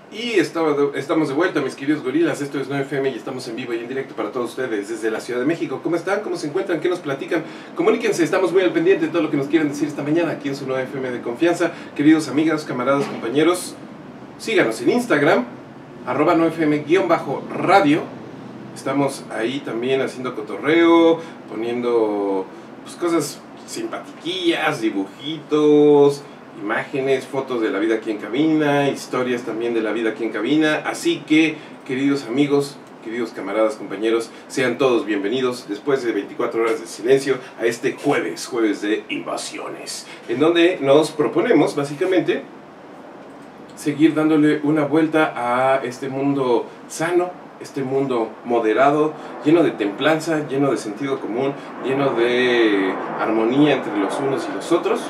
Y estamos de vuelta, mis queridos gorilas. Esto es 9FM y estamos en vivo y en directo para todos ustedes desde la Ciudad de México. ¿Cómo están? ¿Cómo se encuentran? ¿Qué nos platican? Comuníquense, estamos muy al pendiente de todo lo que nos quieren decir esta mañana aquí en su 9FM de confianza. Queridos amigas, camaradas, compañeros, síganos en Instagram, @9FM_radio. Estamos ahí también haciendo cotorreo, poniendo pues, cosas simpatiquillas, dibujitos, imágenes, fotos de la vida aquí en cabina, historias también de la vida aquí en cabina. Así que, queridos amigos, queridos camaradas, compañeros, sean todos bienvenidos después de 24 horas de silencio a este jueves de invasiones, en donde nos proponemos básicamente seguir dándole una vuelta a este mundo sano, este mundo moderado, lleno de templanza, lleno de sentido común, lleno de armonía entre los unos y los otros,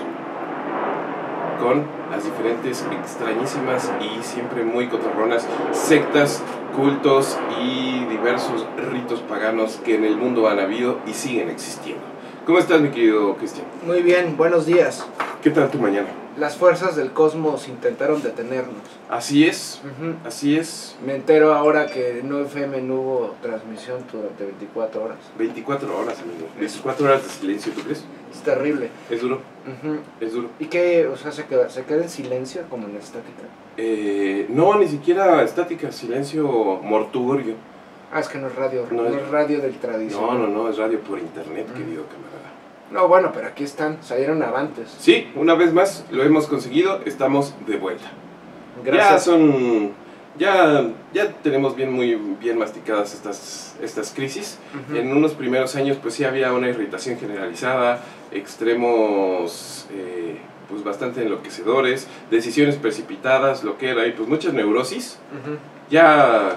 con las diferentes, extrañísimas y siempre muy cotorronas sectas, cultos y diversos ritos paganos que en el mundo han habido y siguen existiendo. ¿Cómo estás, mi querido Cristian? Muy bien, buenos días. ¿Qué tal tu mañana? Las fuerzas del cosmos intentaron detenernos. Así es, así es. Me entero ahora que en 9FM no hubo transmisión durante 24 horas. 24 horas, amigo. 24 horas de silencio, ¿tú crees? Es terrible. Es duro, es duro. ¿Y qué? O sea, ¿se queda en silencio como en la estática? No, ni siquiera estática, silencio mortuorio. Ah, es que no es radio, no es radio del tradicional. No, es radio por internet, querido camarada. No, bueno, pero aquí están, salieron avantes. Sí, una vez más lo hemos conseguido, estamos de vuelta. Gracias. Ya tenemos muy bien masticadas estas crisis. En unos primeros años pues sí había una irritación generalizada, extremos pues bastante enloquecedores, decisiones precipitadas, lo que era, y pues muchas neurosis. Ya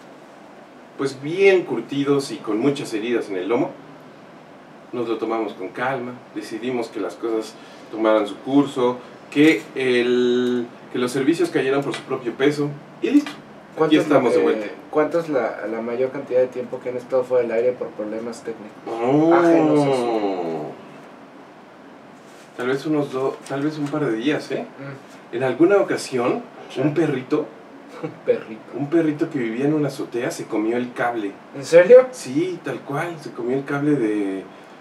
pues bien curtidos y con muchas heridas en el lomo. Nos lo tomamos con calma, decidimos que las cosas tomaran su curso, que los servicios cayeran por su propio peso y listo. Aquí estamos de vuelta. ¿Cuánto es la mayor cantidad de tiempo que han estado fuera del aire por problemas técnicos? Tal vez un par de días, ¿eh? En alguna ocasión, un perrito que vivía en una azotea se comió el cable. ¿En serio? Sí, tal cual, se comió el cable de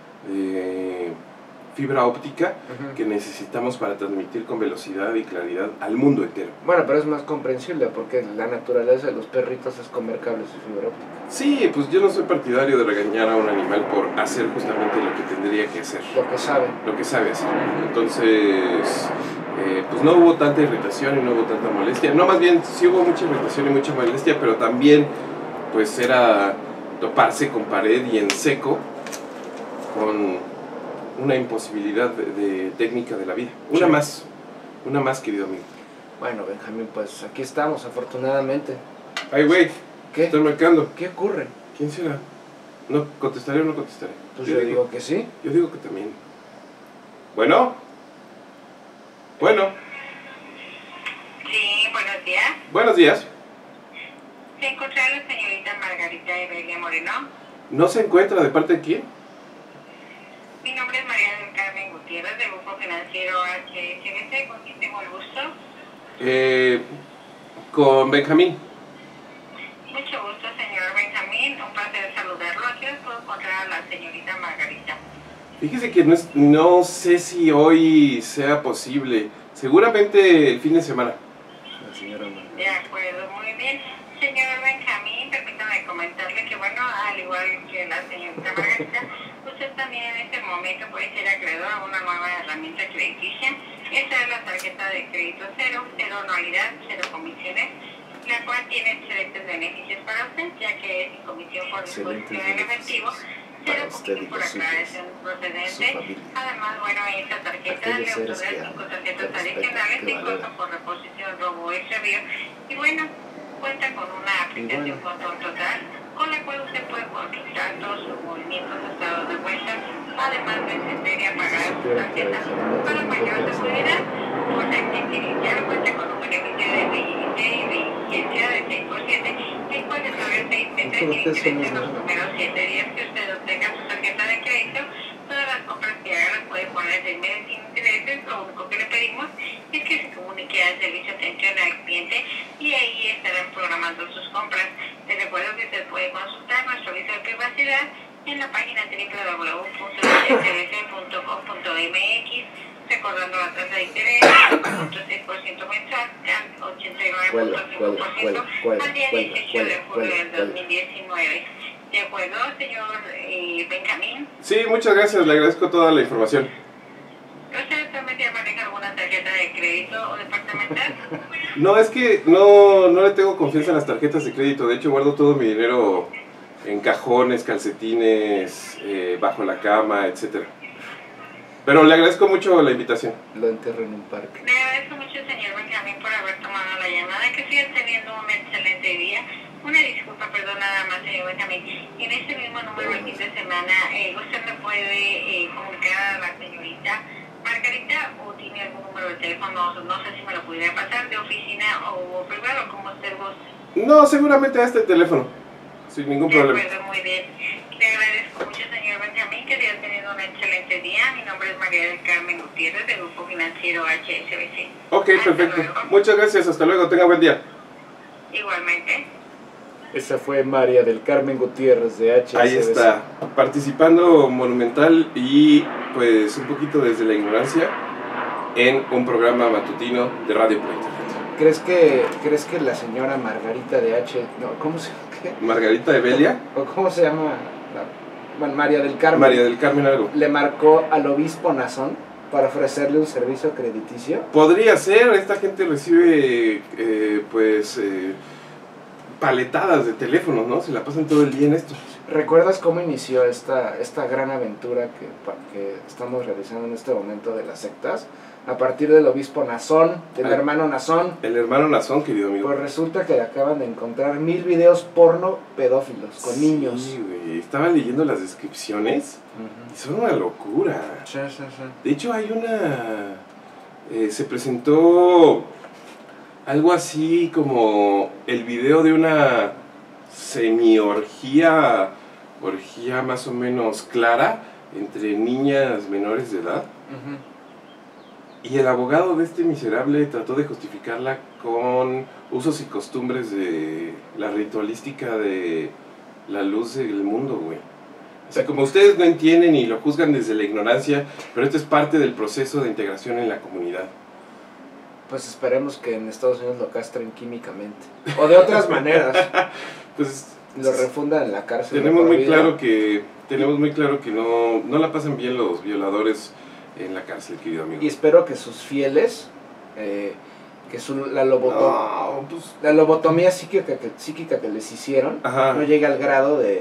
fibra óptica que necesitamos para transmitir con velocidad y claridad al mundo entero. Bueno, pero es más comprensible porque la naturaleza de los perritos es comer cables de fibra óptica. Sí, pues yo no soy partidario de regañar a un animal por hacer justamente lo que tendría que hacer. Lo que sabe hacer. Entonces, pues no hubo tanta irritación y no hubo tanta molestia. No, más bien sí hubo mucha irritación y mucha molestia, pero también pues era toparse con pared y en seco con una imposibilidad de técnica de la vida. Una más, querido amigo. Bueno, Benjamín, pues aquí estamos, afortunadamente. Ay, güey, ¿qué? Estoy marcando. ¿Qué ocurre? ¿Quién será? ¿No contestaré o no contestaré? Pues yo digo que sí. Yo digo que también. Bueno. Sí, buenos días. Buenos días. ¿Se encuentra la señorita Margarita Evelia Moreno? ¿No se encuentra? ¿De parte de quién? Mi nombre es María del Carmen Gutiérrez, del Grupo Financiero HSBC, ¿con quién tengo el gusto? Con Benjamín. Mucho gusto, señor Benjamín, un placer saludarlo. Aquí les puedo encontrar a la señorita Margarita. Fíjese que no sé si hoy sea posible, seguramente el fin de semana. La señora Margarita. De acuerdo, muy bien. Señor Benjamín, permítame comentarle que, bueno, al igual que la señorita Margarita, usted también en este momento puede ser acreedor a una nueva herramienta crediticia. Esta es la tarjeta de crédito cero anualidad, cero comisiones, la cual tiene excelentes beneficios para usted, ya que es sin comisión por disposición en efectivo, cero comisión por aclaración procedente. Además, bueno, esta tarjeta le otorga 5 tarjetas adicionales sin costo por reposición, robo o extravío. Y bueno, cuenta con una aplicación Control Total, con la cual usted puede consultar todos sus movimientos, estados de cuenta, además de acceder y apagar sus tarjetas. Para mayor seguridad, pues existe inicial cuenta con un beneficio de vigencia de 6%, el cual establece 6 meses sin intereses los primeros 7 días que usted obtenga su tarjeta de crédito. Todas las compras que haga las puede poner 6 meses sin intereses. Lo único que le pedimos es que se comunique al servicio de atención al cliente y ahí estarán programando sus compras. Les recuerdo que usted puede consultar nuestro aviso de privacidad en la página www.hsbc.gov.mx, recordando la tasa de interés, 0.6% mensual, al 89.5% al día 18 de julio del 2019. ¿De acuerdo, señor Benjamín? Sí, muchas gracias, le agradezco toda la información. ¿Usted actualmente maneja alguna tarjeta de crédito o departamental? No, es que no le tengo confianza en las tarjetas de crédito, de hecho guardo todo mi dinero en cajones, calcetines, bajo la cama, etcétera. Pero le agradezco mucho la invitación. Lo enterro en un parque. Le agradezco mucho, señor Benjamín, por haber tomado la llamada. Que siga teniendo un excelente día. Una disculpa, perdón, nada más, señor Benjamín. En este mismo número el fin de semana, usted me puede comunicar a la señorita Margarita, o tiene algún número de teléfono, no sé si me lo pudiera pasar, de oficina o privado, como usted guste. No, seguramente a este teléfono, sin ningún problema. De acuerdo, muy bien. Le agradezco mucho, señor Benjamín, que siga teniendo un excelente día. Mi nombre es María del Carmen Gutiérrez, del Grupo Financiero HSBC. Ok, Hasta perfecto. luego. Muchas gracias, hasta luego, tenga buen día. Igualmente. Esa fue María del Carmen Gutiérrez de HSBC. Ahí está, participando monumental y pues un poquito desde la ignorancia en un programa matutino de Radio por Internet. ¿Crees que la señora Margarita de ¿cómo se llama? ¿Qué? Margarita de Belia. ¿O cómo se llama? Bueno, María del Carmen. María del Carmen algo. Le marcó al obispo Nazón para ofrecerle un servicio crediticio. Podría ser, esta gente recibe paletadas de teléfonos, ¿no? Se la pasan todo el día en esto. ¿Recuerdas cómo inició esta gran aventura que estamos realizando en este momento de las sectas? A partir del obispo Nazón, del hermano Nazón. El hermano Nazón, querido amigo. Pues resulta que acaban de encontrar 1000 videos porno pedófilos con niños. Sí, güey. Estaba leyendo las descripciones y son una locura. Sí, sí, sí. De hecho, hay una... se presentó algo así como el video de una semi-orgía más o menos clara entre niñas menores de edad. Y el abogado de este miserable trató de justificarla con usos y costumbres de la ritualística de la luz del mundo, güey. O sea, como ustedes no entienden y lo juzgan desde la ignorancia, pero esto es parte del proceso de integración en la comunidad. Pues esperemos que en Estados Unidos lo castren químicamente. O de otras maneras. Pues lo refundan en la cárcel. Tenemos muy claro que no la pasan bien los violadores en la cárcel, querido amigo. Y espero que sus fieles, la lobotomía psíquica que les hicieron, no llegue al grado de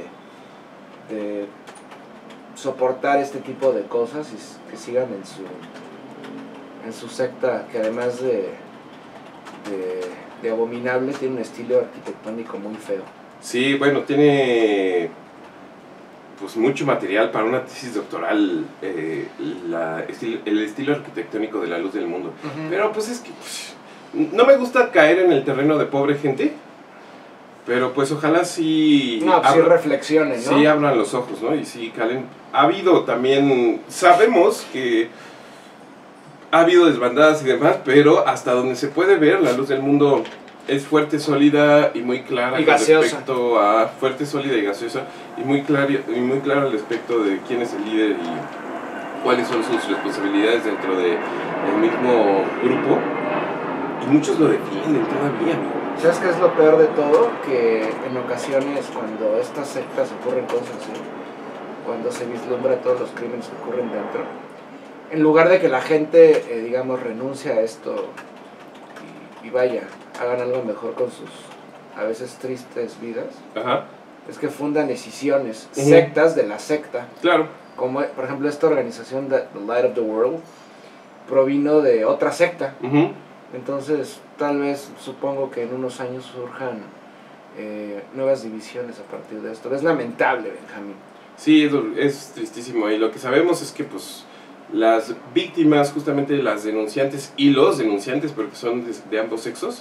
soportar este tipo de cosas y que sigan en su secta, que además de abominable, tiene un estilo arquitectónico muy feo. Sí, bueno, tiene pues mucho material para una tesis doctoral, el estilo arquitectónico de la luz del mundo. Pero pues es que no me gusta caer en el terreno de pobre gente, pero pues ojalá sí... sí reflexionen, ¿no? Sí abran los ojos, ¿no? Y sí calen. Ha habido también, sabemos que ha habido desbandadas y demás, pero hasta donde se puede ver, la luz del mundo es fuerte, sólida y muy clara y gaseosa. Respecto a fuerte, sólida y gaseosa y muy clara al respecto de quién es el líder y cuáles son sus responsabilidades dentro del mismo grupo, y muchos lo defienden todavía, amigo. ¿Sabes qué es lo peor de todo? Que en ocasiones cuando estas sectas ocurren cosas así, cuando se vislumbra todos los crímenes que ocurren dentro, en lugar de que la gente, digamos, renuncie a esto y vaya, hagan algo mejor con sus a veces tristes vidas, es que fundan decisiones, sectas de la secta. Claro. Como por ejemplo esta organización, The Light of the World, provino de otra secta. Entonces tal vez, supongo que en unos años surjan nuevas divisiones a partir de esto. Es lamentable, Benjamín. Sí, es tristísimo, y lo que sabemos es que pues las víctimas, justamente las denunciantes y los denunciantes, porque son de ambos sexos,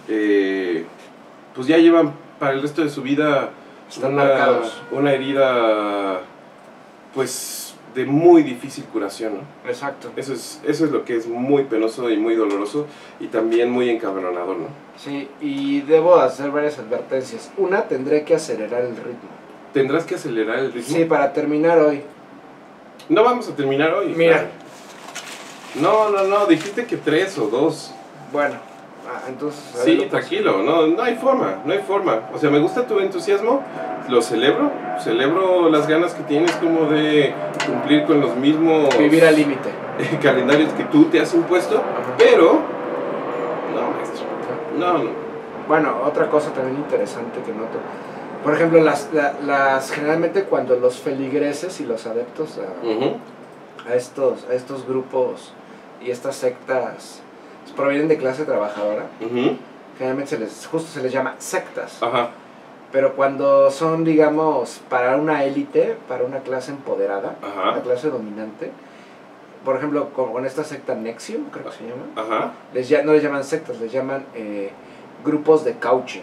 pues ya llevan para el resto de su vida una herida pues de muy difícil curación, ¿no? Exacto. Eso es lo que es muy penoso y muy doloroso y también muy encabronador, ¿no? Sí, y debo hacer varias advertencias. Una, tendré que acelerar el ritmo. ¿Tendrás que acelerar el ritmo? Sí, para terminar hoy. No vamos a terminar hoy. Mira. No, dijiste que 3 o 2. Bueno, entonces... Sí, tranquilo, no hay forma. O sea, me gusta tu entusiasmo, lo celebro las ganas que tienes como de cumplir con los mismos... Vivir al límite. Calendarios que tú te has impuesto, Ajá. pero... No, maestro. No. Bueno, otra cosa también interesante que noto. Por ejemplo, generalmente cuando los feligreses y los adeptos a estos grupos y estas sectas provienen de clase trabajadora, generalmente se les llama sectas. Ajá. Pero cuando son, digamos, para una élite, para una clase empoderada, Ajá. una clase dominante, por ejemplo, con esta secta Nexium, creo que se llama, Ajá. no les llaman sectas, les llaman grupos de coaching.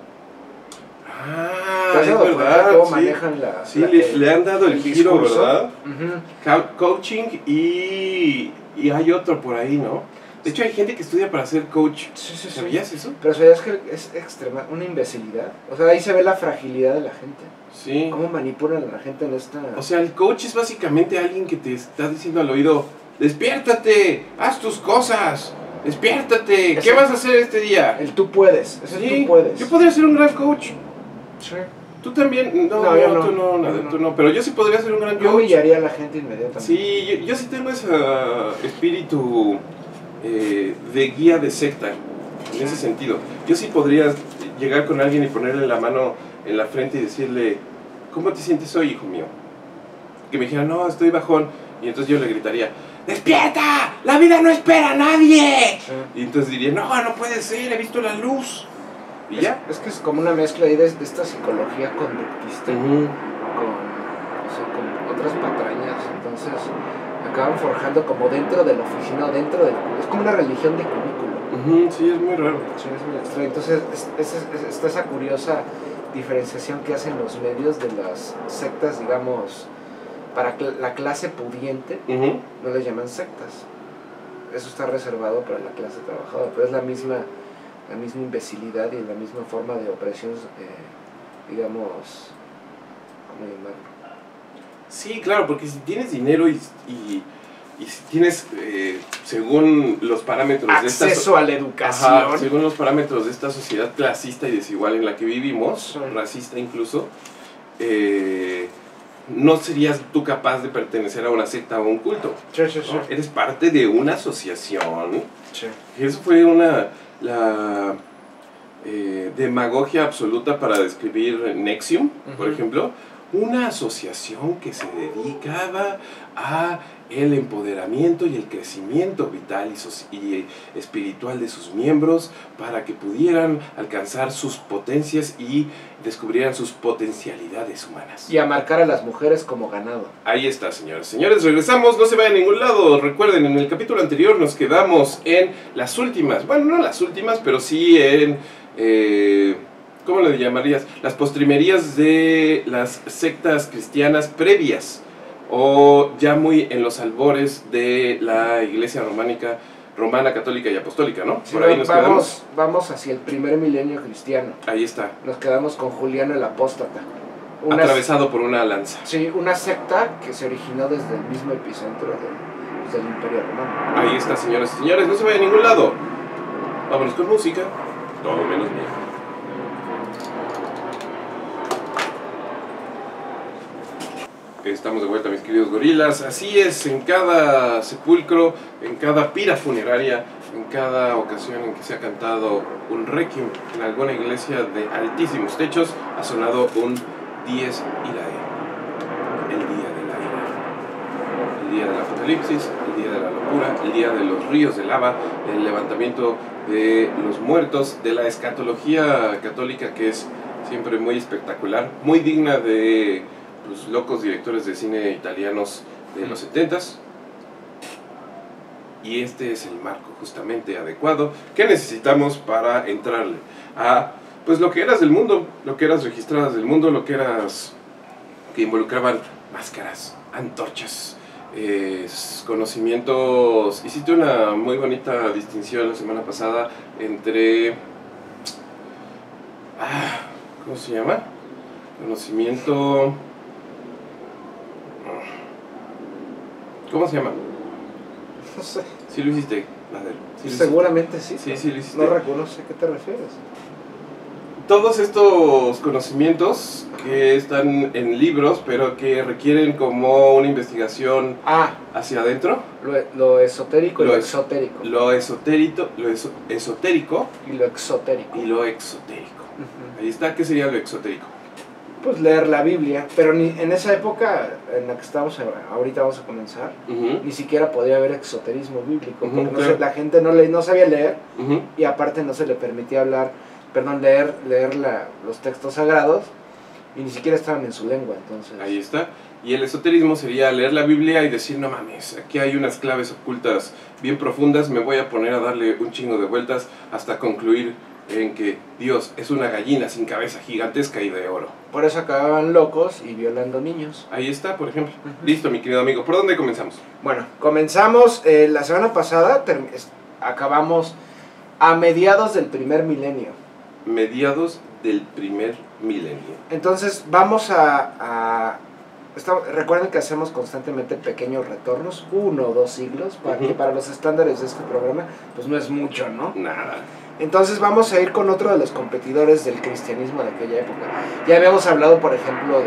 Ah, es verdad. ¿Cómo sí. manejan Sí, le han dado el giro, discurso? ¿verdad? Uh-huh. Coaching y hay otro por ahí, ¿no? De hecho, hay gente que estudia para ser coach. Sí. ¿Sabías eso? Pero ¿sabías que es extrema, una imbecilidad? O sea, ahí se ve la fragilidad de la gente. Sí. ¿Cómo manipulan a la gente en esta...? O sea, el coach es básicamente alguien que te está diciendo al oído, despiértate, haz tus cosas, despiértate, ¿qué vas a hacer este día? El tú puedes, es el tú puedes. Yo podría ser un gran coach. Sí. Tú también, No, tú no, pero yo sí podría ser un gran Yo coach. humillaría a la gente inmediatamente. Sí, yo sí tengo ese espíritu de guía de secta, en ese sentido. Yo sí podría llegar con alguien y ponerle la mano en la frente y decirle, ¿cómo te sientes hoy, hijo mío? Que me dijera, no, estoy bajón. Y entonces yo le gritaría, ¡despierta! ¡La vida no espera a nadie! Sí. Y entonces diría, no puede ser, he visto la luz. Y ya. Es que es como una mezcla ahí de esta psicología conductista con otras patrañas. Entonces acaban forjando como dentro de la oficina o dentro del... Es como una religión de cubículo. Sí, es muy raro. Sí, es muy extraño. Entonces está esa curiosa diferenciación que hacen los medios de las sectas, digamos, para la clase pudiente, no les llaman sectas. Eso está reservado para la clase trabajadora, pero es la misma imbecilidad y la misma forma de opresión, digamos, ¿cómo llamarlo? Sí, claro, porque si tienes dinero y si tienes, según los parámetros acceso a la educación, según los parámetros de esta sociedad clasista y desigual en la que vivimos, sí, racista incluso, no serías tú capaz de pertenecer a una secta o a un culto. Sí. ¿No? Eres parte de una asociación. Sí. Eso fue la demagogia absoluta para describir Nexium, por ejemplo. Una asociación que se dedicaba a el empoderamiento y el crecimiento vital y espiritual de sus miembros para que pudieran alcanzar sus potencias y descubrieran sus potencialidades humanas. Y a marcar a las mujeres como ganado. Ahí está, señores. Señores, regresamos, no se vayan a ningún lado. Recuerden, en el capítulo anterior nos quedamos en las últimas, bueno, no las últimas, pero sí en... ¿cómo le llamarías? Las postrimerías de las sectas cristianas previas o ya muy en los albores de la iglesia romana, católica y apostólica, ¿no? Sí, por ahí nos quedamos. Vamos hacia el primer milenio cristiano. Ahí está. Nos quedamos con Juliano el Apóstata. Atravesado por una lanza. Sí, una secta que se originó desde el mismo epicentro del Imperio Romano. Ahí está, señoras y señores, no se vayan a ningún lado. Vámonos con música, todo menos miedo. Estamos de vuelta, mis queridos gorilas. Así es, en cada sepulcro, en cada pira funeraria, en cada ocasión en que se ha cantado un requiem en alguna iglesia de altísimos techos, ha sonado un Dies Irae, el día de la ira, el día del apocalipsis, el día de la locura, el día de los ríos de lava, el levantamiento de los muertos, de la escatología católica, que es siempre muy espectacular, muy digna de los locos directores de cine italianos de los 70s. Y este es el marco justamente adecuado que necesitamos para entrarle a pues lo que eras del mundo, lo que eras registradas del mundo, lo que eras que involucraban máscaras, antorchas, conocimientos. Hiciste una muy bonita distinción la semana pasada entre... ¿cómo se llama? Conocimiento... ¿Cómo se llama? No sé. Sí lo hiciste, Nader. Sí Seguramente sí. Sí lo hiciste. No recuerdo a qué te refieres. Todos estos conocimientos que están en libros, pero que requieren como una investigación hacia adentro. Lo esotérico y lo exotérico. Lo esotérico Y lo exotérico. Ahí está, ¿qué sería lo exotérico? Pues leer la Biblia, pero en esa época en la que estamos, ahorita vamos a comenzar, ni siquiera podía haber exoterismo bíblico, porque la gente no sabía leer, y aparte no se le permitía leer los textos sagrados, y ni siquiera estaban en su lengua, entonces... Ahí está. Y el esoterismo sería leer la Biblia y decir, no mames, aquí hay unas claves ocultas bien profundas, me voy a poner a darle un chingo de vueltas hasta concluir en que Dios es una gallina sin cabeza gigantesca y de oro. Por eso acababan locos y violando niños. Ahí está, por ejemplo. Listo, mi querido amigo. ¿Por dónde comenzamos? Bueno, comenzamos la semana pasada, acabamos a mediados del primer milenio. Mediados del primer milenio. Entonces vamos recuerden que hacemos constantemente pequeños retornos, 1 o 2 siglos, que para los estándares de este programa pues no es mucho, ¿no? Nada. Entonces vamos a ir con otro de los competidores del cristianismo de aquella época. Ya habíamos hablado, por ejemplo,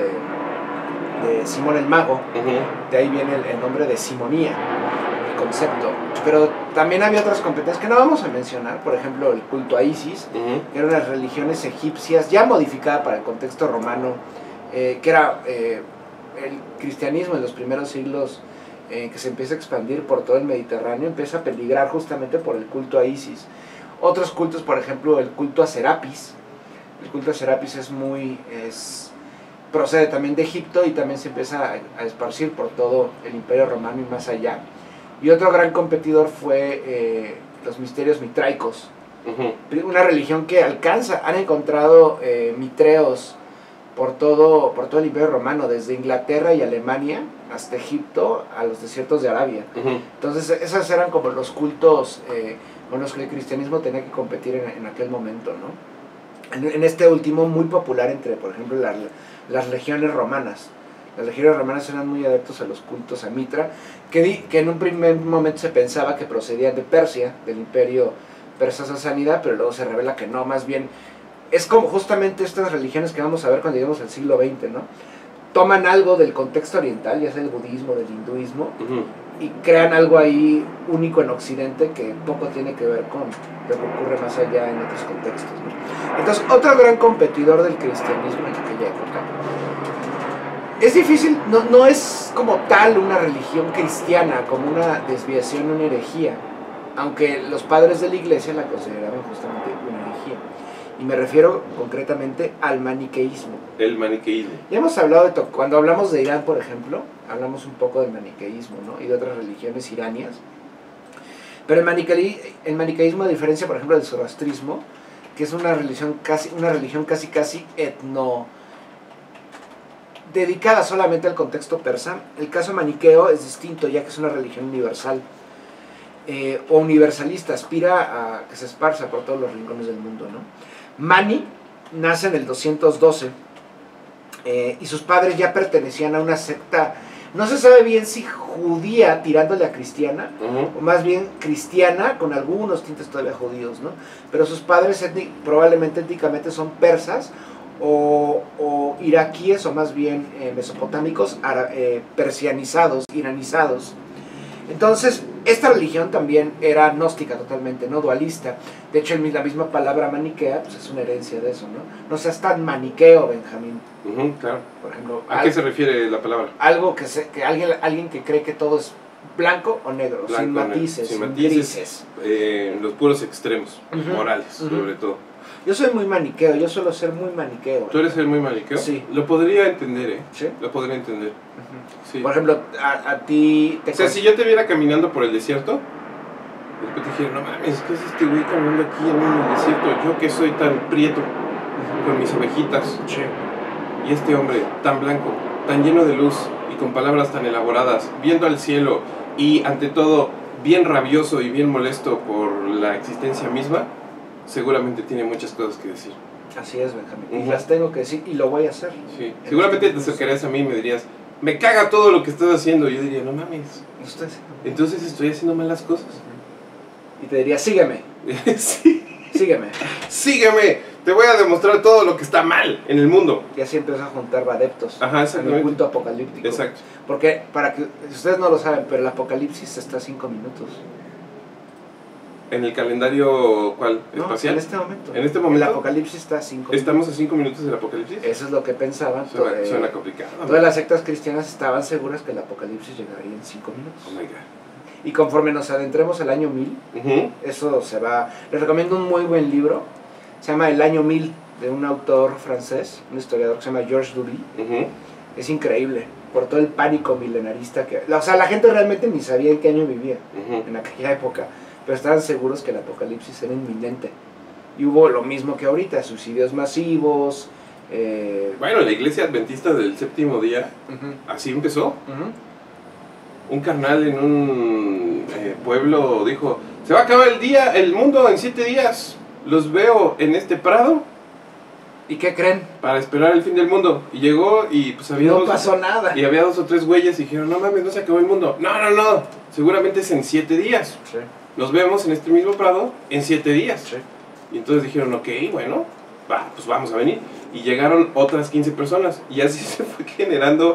de Simón el Mago, de ahí viene el nombre de simonía, el concepto. Pero también había otras competencias que no vamos a mencionar, por ejemplo el culto a Isis, que eran las religiones egipcias, ya modificada para el contexto romano, que era el cristianismo en los primeros siglos, que se empieza a expandir por todo el Mediterráneo, empieza a peligrar justamente por el culto a Isis. Otros cultos, por ejemplo, el culto a Serapis. El culto a Serapis procede también de Egipto y también se empieza a esparcir por todo el Imperio Romano y más allá. Y otro gran competidor fue los misterios mitraicos. Una religión que han encontrado mitreos por todo el Imperio Romano, desde Inglaterra y Alemania hasta Egipto, a los desiertos de Arabia. Entonces, esos eran como los cultos con los que el cristianismo tenía que competir en aquel momento, ¿no? En este último, muy popular entre, por ejemplo, las legiones romanas. Las legiones romanas eran muy adeptos a los cultos a Mitra, que en un primer momento se pensaba que procedían de Persia, del imperio persa sasánida, pero luego se revela que no, más bien es como justamente estas religiones que vamos a ver cuando lleguemos al siglo XX, ¿no? Toman algo del contexto oriental, ya sea el budismo, del hinduismo, y crean algo ahí único en Occidente que poco tiene que ver con lo que ocurre más allá en otros contextos, ¿no? Entonces, otro gran competidor del cristianismo en aquella época. Es difícil, no es como tal una religión cristiana, como una desviación, una herejía, aunque los padres de la iglesia la consideraban justamente una herejía. Y me refiero concretamente al maniqueísmo. El maniqueísmo. Ya hemos hablado cuando hablamos de Irán, por ejemplo, hablamos un poco del maniqueísmo, ¿no? Y de otras religiones iranias. Pero el maniqueísmo, a diferencia, por ejemplo, del zoroastrismo, que es una religión casi dedicada solamente al contexto persa, el caso maniqueo es distinto, ya que es una religión universal. O universalista, aspira a que se esparza por todos los rincones del mundo, ¿no? Mani nace en el 212 y sus padres ya pertenecían a una secta, no se sabe bien si judía tirándole a cristiana, o más bien cristiana con algunos tintes todavía judíos, ¿no? Pero sus padres probablemente étnicamente son persas o iraquíes, o más bien mesopotámicos, persianizados, iranizados. Entonces, esta religión también era gnóstica totalmente, no dualista. De hecho, la misma palabra maniquea pues es una herencia de eso, ¿no? No seas tan maniqueo, Benjamín. Claro. Por ejemplo, ¿a qué se refiere la palabra? Algo que alguien que cree que todo es blanco o negro, sin matices, sin grises. Los puros extremos, morales, sobre todo. Yo soy muy maniqueo, yo suelo ser muy maniqueo. ¿Tú eres el muy maniqueo? Sí. Lo podría entender, ¿eh? ¿Sí? Lo podría entender. Sí. Por ejemplo, a ti... O sea, si yo te viera caminando por el desierto, después te dijera, no mames, ¿qué es este güey caminando aquí en el desierto? Yo que soy tan prieto, con mis abejitas, sí, y este hombre tan blanco, tan lleno de luz y con palabras tan elaboradas, viendo al cielo y ante todo bien rabioso y bien molesto por la existencia misma, seguramente tiene muchas cosas que decir. Así es, Benjamín. Y las tengo que decir y lo voy a hacer. Sí. Seguramente te acercarías a mí y me dirías, me caga todo lo que estás haciendo. Y yo diría, no mames. Entonces estoy haciendo mal las cosas. Y te diría, sígueme. Sí. Sígueme. Sígueme. Te voy a demostrar todo lo que está mal en el mundo. Y así empieza a juntar adeptos. Ajá, en el culto apocalíptico. Exacto. Porque, para que ustedes no lo saben, pero el apocalipsis está a 5 minutos. ¿En el calendario cuál? No, ¿Espacial? en este momento. En este momento. El apocalipsis está a 5 minutos. ¿Estamos a 5 minutos del apocalipsis? Eso es lo que pensaban. Suena complicado. Todas las sectas cristianas estaban seguras que el apocalipsis llegaría en 5 minutos. Oh my God. Y conforme nos adentremos al año 1000, eso se va... Les recomiendo un muy buen libro. Se llama El año 1000, de un autor francés, un historiador que se llama Georges Duby. Es increíble, por todo el pánico milenarista que... O sea, la gente realmente ni sabía en qué año vivía, en aquella época, pero estaban seguros que el apocalipsis era inminente. Y hubo lo mismo que ahorita, suicidios masivos... Bueno, la iglesia adventista del séptimo día, así empezó. Un carnal en un pueblo dijo, se va a acabar el mundo en 7 días. Los veo en este prado. ¿Y qué creen? Para esperar el fin del mundo. Y llegó y pues había no pasó nada. Y había 2 o 3 güeyes y dijeron, no mames, no se acabó el mundo. No, seguramente es en 7 días. Sí. Nos vemos en este mismo prado en 7 días. Sí. Y entonces dijeron, ok, bueno, pues vamos a venir. Y llegaron otras 15 personas. Y así se fue generando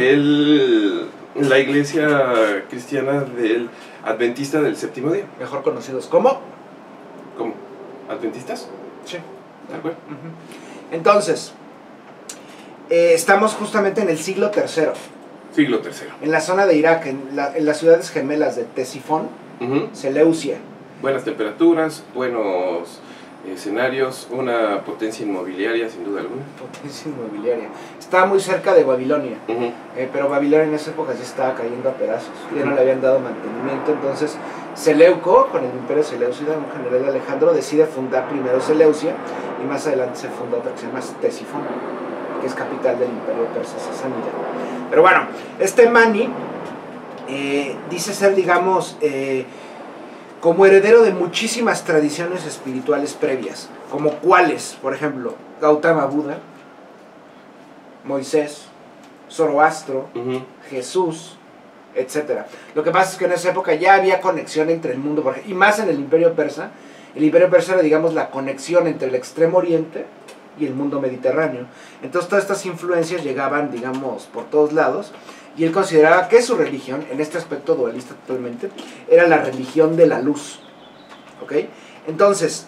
la iglesia cristiana del adventista del séptimo día. Mejor conocidos como... ¿Cómo? ¿Adventistas? Sí. ¿De acuerdo? Entonces, estamos justamente en el siglo III. Siglo III. En la zona de Irak, en las ciudades gemelas de Ctesifón, Seleucia. Buenas temperaturas, buenos escenarios, una potencia inmobiliaria sin duda alguna. Potencia inmobiliaria. Estaba muy cerca de Babilonia, pero Babilonia en esa época ya estaba cayendo a pedazos, ya no le habían dado mantenimiento. Entonces Seleuco, con el imperio seleucida, un general Alejandro, decide fundar primero Seleucia y más adelante se funda otra que se llama Ctesifón, que es capital del imperio persa sasánida. Pero bueno, este Mani dice ser, digamos, como heredero de muchísimas tradiciones espirituales previas, como cuáles, por ejemplo, Gautama Buda, Moisés, Zoroastro, Jesús, etc. Lo que pasa es que en esa época ya había conexión entre el mundo, y más en el imperio persa. El imperio persa era, digamos, la conexión entre el extremo oriente y el mundo mediterráneo. Entonces todas estas influencias llegaban, digamos, por todos lados. Y él consideraba que su religión, en este aspecto dualista totalmente, era la religión de la luz. ¿Ok? Entonces,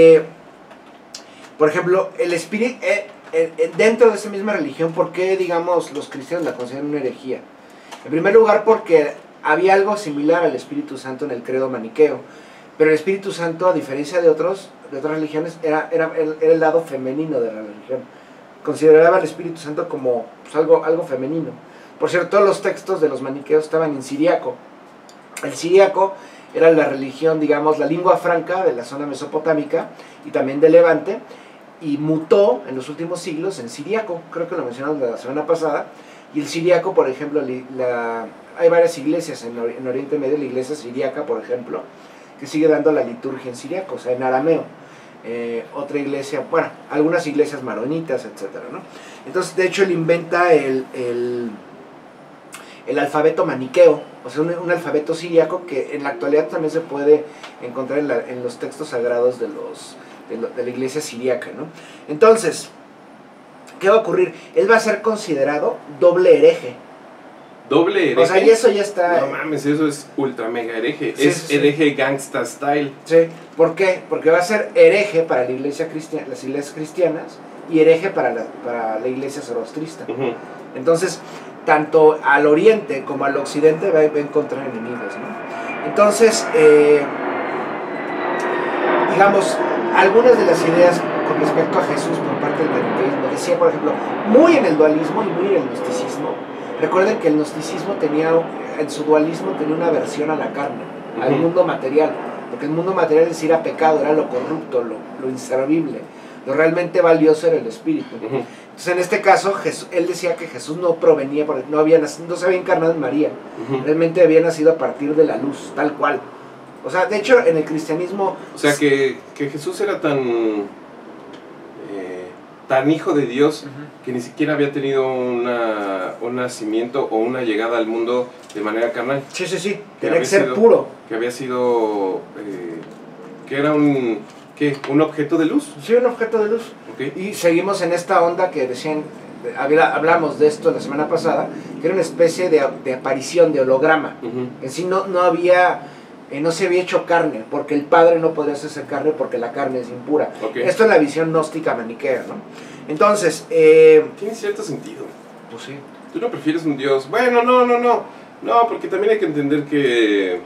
por ejemplo, el espíritu, dentro de esa misma religión, ¿por qué, digamos, los cristianos la consideran una herejía? En primer lugar, porque había algo similar al Espíritu Santo en el credo maniqueo. Pero el Espíritu Santo, a diferencia de otras religiones, era el lado femenino de la religión. Consideraba al Espíritu Santo como pues, algo femenino. Por cierto, todos los textos de los maniqueos estaban en siríaco. El siríaco era la religión, digamos, la lengua franca de la zona mesopotámica y también de Levante, y mutó en los últimos siglos en siríaco. Creo que lo mencionamos la semana pasada. Y el siríaco, por ejemplo, hay varias iglesias en Oriente Medio, la iglesia siríaca, por ejemplo, que sigue dando la liturgia en siríaco, o sea, en arameo. Otra iglesia, bueno, algunas iglesias maronitas, etcétera, ¿no? Entonces, de hecho, él inventa el alfabeto maniqueo, o sea, un alfabeto siríaco que en la actualidad también se puede encontrar en los textos sagrados de la iglesia siríaca, ¿no? Entonces, ¿qué va a ocurrir? Él va a ser considerado doble hereje. ¿Doble hereje? O sea, y eso ya está... No mames, eso es ultra mega hereje. Sí, es sí, hereje gangsta style. Sí, ¿por qué? Porque va a ser hereje para la iglesia cristiana, las iglesias cristianas, y hereje para la iglesia zoroastrista. Entonces, tanto al oriente como al occidente va a encontrar enemigos, ¿no? Entonces, digamos, algunas de las ideas con respecto a Jesús por parte del maniqueísmo, decía, por ejemplo, muy en el dualismo y muy en el gnosticismo. Recuerden que el gnosticismo en su dualismo tenía una aversión a la carne, al mundo material, porque el mundo material es ir a pecado, era lo corrupto, lo inservible. Lo realmente valioso era el espíritu. Ujú. Entonces, en este caso, él decía que Jesús no provenía, no se había encarnado en María. Ujú. Realmente había nacido a partir de la luz, tal cual. O sea, de hecho, en el cristianismo... O sea, que Jesús era tan hijo de Dios Ujú. que ni siquiera había tenido un nacimiento o una llegada al mundo de manera carnal. Sí, sí, sí. Que Tenía había que ser sido- puro. Que había sido... que era un objeto de luz. Sí, un objeto de luz. ¿Ok? Y seguimos en esta onda que decían, hablamos de esto la semana pasada, que era una especie de aparición, de holograma. Ujú. En sí no había, no se había hecho carne, porque el Padre no podría hacerse carne porque la carne es impura. Ok. Esto es la visión gnóstica maniquea, ¿no? Entonces, Tiene cierto sentido. pues sí. ¿Tú no prefieres un Dios? Bueno, no. No, porque también hay que entender que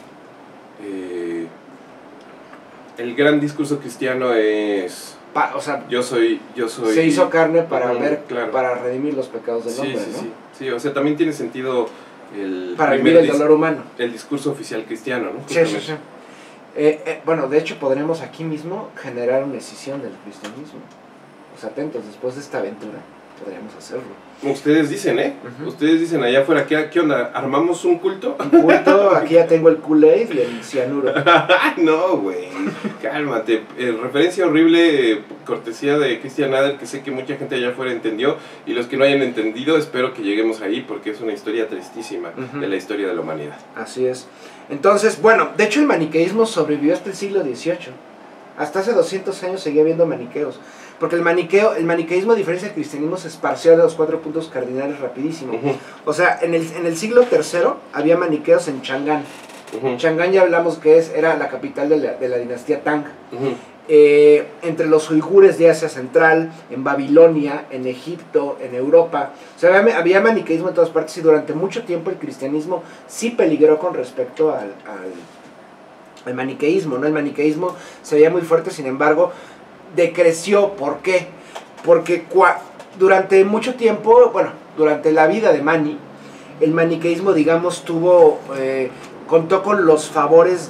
el gran discurso cristiano es O sea, yo soy se hizo carne para Ujú, ver, claro. para redimir los pecados del Sí, hombre, sí, ¿no? sí. Sí, o sea, también tiene sentido el Para primer redimir el dolor humano. el discurso oficial cristiano, ¿no? Sí, sí, sí. Bueno, de hecho podremos aquí mismo generar una escisión del cristianismo. Pues atentos, después de esta aventura podríamos hacerlo. Ustedes dicen, ¿eh? Ujú. Ustedes dicen allá afuera, ¿qué onda? ¿Armamos un culto? Un culto, aquí ya tengo el Kool-Aid y el cianuro. No, güey, cálmate. Referencia horrible, cortesía de Christian Adler, que sé que mucha gente allá afuera entendió, y los que no hayan entendido, espero que lleguemos ahí, porque es una historia tristísima Ujú. de la historia de la humanidad. Así es. Entonces, bueno, de hecho el maniqueísmo sobrevivió hasta el siglo XVIII. Hasta hace 200 años seguía habiendo maniqueos. Porque el maniqueísmo, a diferencia del cristianismo, se esparció de los 4 puntos cardinales rapidísimo. Ujú, O sea, en el siglo III había maniqueos en Changán. ujú, Changán ya hablamos que era la capital de la dinastía Tang. ujú. Entre los uigures de Asia Central, en Babilonia, en Egipto, en Europa. O sea, había maniqueísmo en todas partes y durante mucho tiempo el cristianismo sí peligró con respecto al maniqueísmo, ¿no? El maniqueísmo se veía muy fuerte, sin embargo, decreció. ¿Por qué? Porque durante mucho tiempo, bueno, durante la vida de Mani, el maniqueísmo, digamos, contó con los favores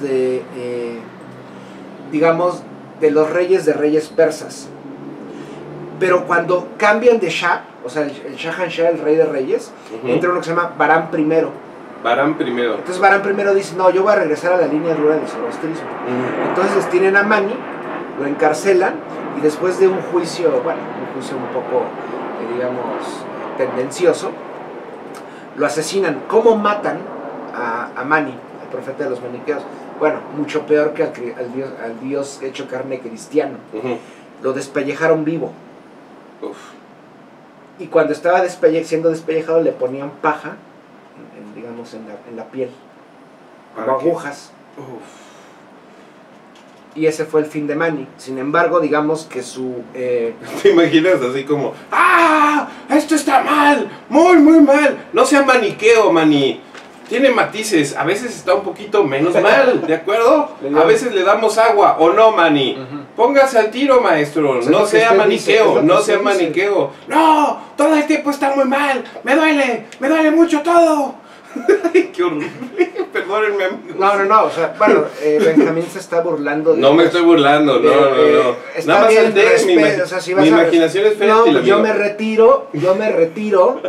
digamos, de los reyes persas. Pero cuando cambian de Shah, o sea, el Shahanshah, el rey de reyes, Ujú. entra uno que se llama Bahram I. Barán primero. Entonces Bahram I dice, no, yo voy a regresar a la línea dura del zoroastrismo. Ujú. Entonces detienen a Mani, lo encarcelan y después de un juicio un poco, digamos, tendencioso, lo asesinan. ¿Cómo matan a Mani, el profeta de los maniqueos? Bueno, mucho peor que al Dios hecho carne cristiano. Ujú. Lo despellejaron vivo. Uf. Y cuando estaba siendo despellejado le ponían paja, digamos, en la piel, como ¿Para qué? agujas. Uf. Y ese fue el fin de Mani. Sin embargo, digamos que ¿Te imaginas así como, ¡ah! ¡Esto está mal! ¡Muy, muy mal! No sea maniqueo, Mani. Tiene matices. A veces está un poquito menos mal, ¿de acuerdo? A veces le damos agua, ¿o no, Mani? Ujú. Póngase al tiro, maestro. Es No lo que sea usted dice, es maniqueo, lo que no usted sea dice. maniqueo. ¡No! Todo el tiempo está muy mal. Me duele mucho todo. Ay, qué horrible. Perdónenme, amigos. No, o sea, bueno, Benjamín se está burlando de... No me estoy burlando, no. Está Nada más bien, salté, respeto, o sea, si vas mi a- imaginación es fértil, No, amigo. yo me retiro.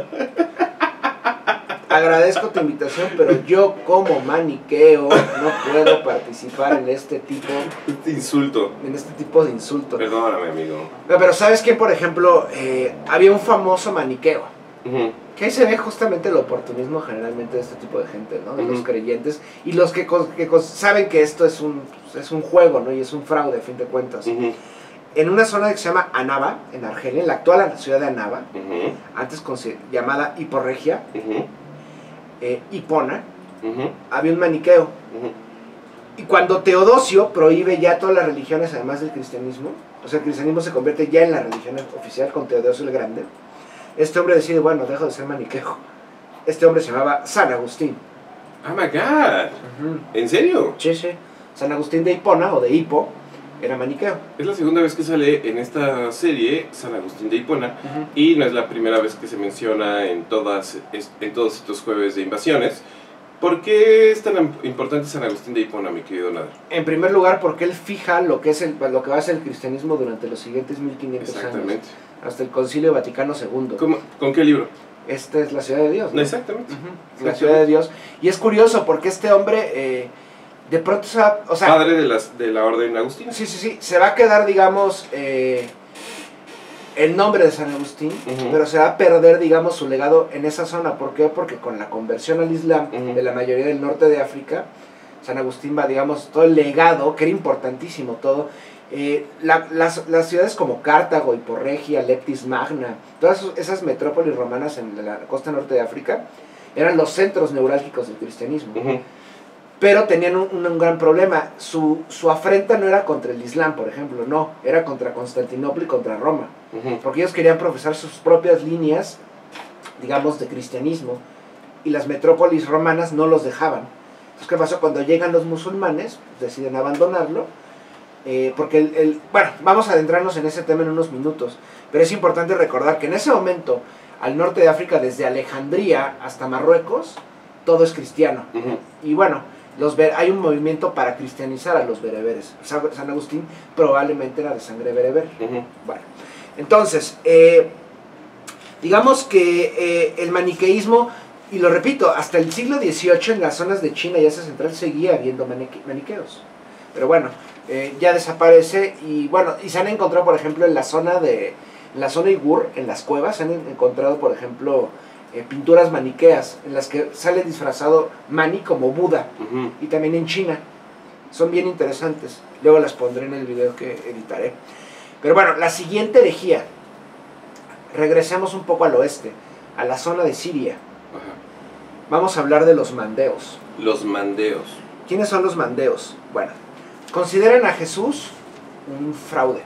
Agradezco tu invitación, pero yo como maniqueo no puedo participar en este tipo Este insulto. de insultos. Perdóname, amigo. No, pero ¿sabes qué? Por ejemplo, había un famoso maniqueo, Ujú. que ahí se ve justamente el oportunismo generalmente de este tipo de gente, ¿no? De los Ujú. creyentes y los que saben que esto es un juego, ¿no? Y es un fraude, a fin de cuentas. Ujú. En una zona que se llama Annaba, en Argelia, en la actual ciudad de Annaba, Ujú. antes llamada Hiporregia, Ujú. Hipona, Ujú. había un maniqueo. Ujú. Y cuando Teodosio prohíbe ya todas las religiones, además del cristianismo, o sea, el cristianismo se convierte ya en la religión oficial con Teodosio el Grande, este hombre decide, bueno, dejo de ser maniqueo. Este hombre se llamaba San Agustín. Oh my God. ¿En serio? Sí, sí. San Agustín de Hipona, o de Hippo, era maniqueo. Es la segunda vez que sale en esta serie San Agustín de Hipona y no es la primera vez que se menciona en todos estos jueves de invasiones. ¿Por qué es tan importante San Agustín de Hipona, mi querido Nader? En primer lugar, porque él fija lo que va a ser el cristianismo durante los siguientes 1500 años. Exactamente. Hasta el Concilio Vaticano II. ¿Con qué libro? Esta es la ciudad de Dios, ¿no? Exactamente. La ciudad de Dios. Y es curioso porque este hombre, de pronto se va, o sea... Padre de la orden agustina. Sí, se va a quedar, digamos, el nombre de San Agustín, pero se va a perder, digamos, su legado en esa zona. ¿Por qué? Porque con la conversión al Islam de la mayoría del norte de África, San Agustín va, digamos, todo el legado, que era importantísimo todo. Las ciudades como Cartago, Hiporregia, Leptis Magna, todas esas metrópolis romanas en la costa norte de África, eran los centros neurálgicos del cristianismo. Pero tenían un gran problema. Su afrenta no era contra el Islam, por ejemplo, no, era contra Constantinopla y contra Roma, porque ellos querían profesar sus propias líneas, digamos, de cristianismo, y las metrópolis romanas no los dejaban. Entonces, ¿qué pasó? Cuando llegan los musulmanes, deciden abandonarlo, porque bueno, vamos a adentrarnos en ese tema en unos minutos, pero es importante recordar que en ese momento, al norte de África, desde Alejandría hasta Marruecos, todo es cristiano. Y bueno, hay un movimiento para cristianizar a los bereberes. San Agustín probablemente era de sangre bereber. Bueno, entonces, digamos que el maniqueísmo, y lo repito, hasta el siglo XVIII en las zonas de China y Asia Central seguía habiendo maniqueos. Pero bueno, ya desaparece y bueno, y se han encontrado, por ejemplo, en la zona Uigur, en las cuevas, se han encontrado, por ejemplo, pinturas maniqueas en las que sale disfrazado Mani como Buda, y también en China. Son bien interesantes, luego las pondré en el video que editaré. Pero bueno, la siguiente herejía, regresemos un poco al oeste, a la zona de Siria. Vamos a hablar de los mandeos. Los mandeos. ¿Quiénes son los mandeos? Bueno, consideran a Jesús un fraude.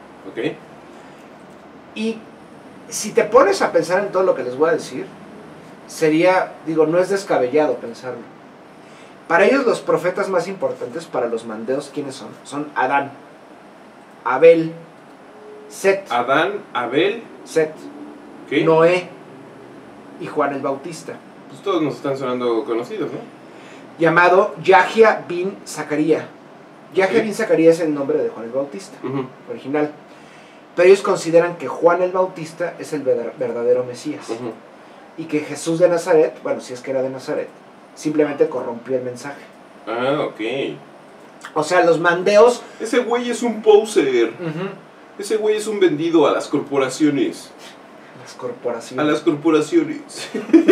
Y si te pones a pensar en todo lo que les voy a decir, no es descabellado pensarlo. Para ellos los profetas más importantes, para los mandeos, ¿quiénes son? Son Adán, Abel, Set. Adán, Abel, Set, Noé y Juan el Bautista. Pues todos nos están sonando conocidos, ¿no? Llamado Yahya bin Zacarías. Yahya bin Zacarías es el nombre de Juan el Bautista, original. Pero ellos consideran que Juan el Bautista es el verdadero Mesías. Y que Jesús de Nazaret, bueno, si es que era de Nazaret, simplemente corrompió el mensaje. Ah, ok. O sea, los mandeos... Ese güey es un poser. Ese güey es un vendido a las corporaciones. A las corporaciones.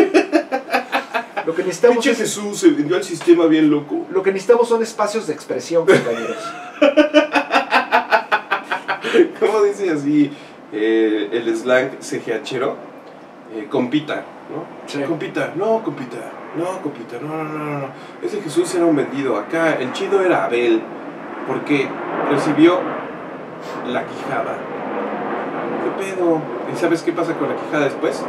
Lo que necesitamos es... Jesús se vendió al sistema bien loco. Lo que necesitamos son espacios de expresión, compañeros. ¿Cómo dice así el slang CGHero? Compita, ¿no? Sí. Compita, no, compita, no. Ese Jesús era un vendido. Acá el chido era Abel, porque recibió la quijada. ¿Qué pedo? ¿Y sabes qué pasa con la quijada después?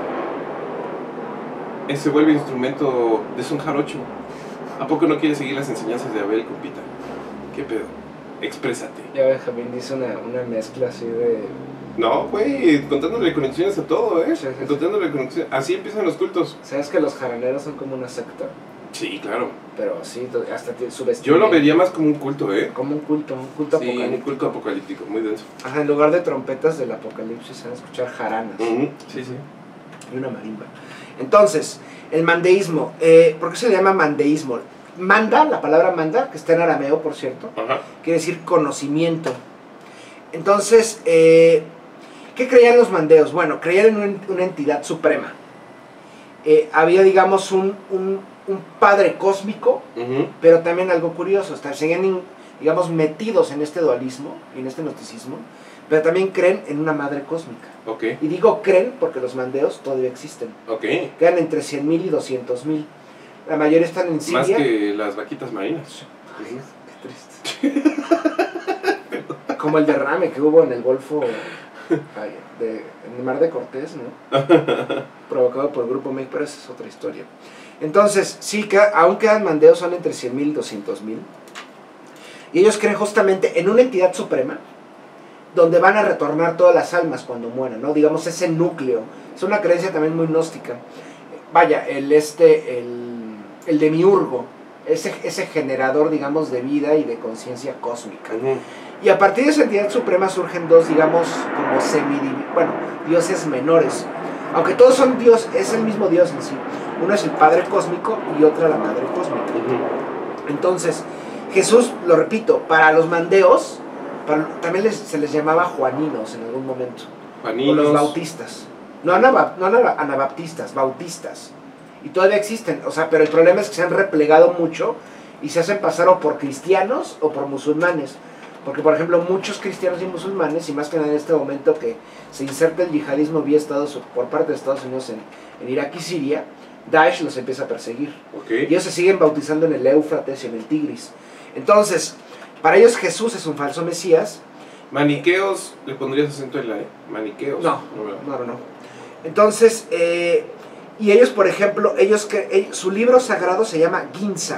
Se vuelve instrumento de son jarocho. ¿A poco no quieres seguir las enseñanzas de Abel, compita? ¿Qué pedo? Exprésate. Ya Benjamín dice una mezcla así de... No, güey, contándole conexiones a todo, ¿eh? Sí. Contándole conexiones. Así empiezan los cultos. ¿Sabes que los jaraneros son como una secta? Sí, claro. Pero sí, hasta su vestimenta. Yo lo vería más como un culto, ¿eh? Como un culto apocalíptico. Sí, un culto apocalíptico, muy denso. Ajá, en lugar de trompetas del apocalipsis se van a escuchar jaranas. Sí. Y una marimba. Entonces, el mandeísmo. ¿Por qué se le llama mandeísmo? Manda, la palabra manda, que está en arameo, por cierto, quiere decir conocimiento. Entonces, ¿qué creían los mandeos? Bueno, creían en una entidad suprema. Había, digamos, un padre cósmico, pero también algo curioso, seguían, digamos, metidos en este dualismo y en este gnosticismo, pero también creen en una madre cósmica. Y digo creen porque los mandeos todavía existen. Quedan entre 100.000 y 200.000. La mayoría están en Siria. Más que las vaquitas marinas. Qué triste. Como el derrame que hubo en el Golfo, en el Mar de Cortés, ¿no? Provocado por el Grupo MEC, pero esa es otra historia. Entonces, sí, aún quedan mandeos, son entre 100.000 y 200.000. Y ellos creen justamente en una entidad suprema, donde van a retornar todas las almas cuando mueran, ¿no? Digamos, ese núcleo. Es una creencia también muy gnóstica. Vaya, el demiurgo, ese generador, digamos, de vida y de conciencia cósmica. Y a partir de esa entidad suprema surgen dos, digamos, como dioses menores. Aunque todos son Dios, es el mismo Dios en sí. Uno es el Padre Cósmico y otra la Madre Cósmica. Entonces, Jesús, lo repito, para los mandeos, también se les llamaba juaninos en algún momento. Juaninos. O los bautistas. No anabaptistas, bautistas. Y todavía existen, o sea, pero el problema es que se han replegado mucho y se hacen pasar o por cristianos o por musulmanes. Porque, por ejemplo, muchos cristianos y musulmanes, y más que nada en este momento que se inserta el yihadismo vía por parte de Estados Unidos en Irak y Siria, Daesh los empieza a perseguir. Okay. Y ellos se siguen bautizando en el Éufrates y en el Tigris. Entonces, para ellos Jesús es un falso Mesías. Maniqueos, ¿le pondrías acento en la E? Maniqueos. No. Entonces, y ellos, por ejemplo, su libro sagrado se llama Ginza.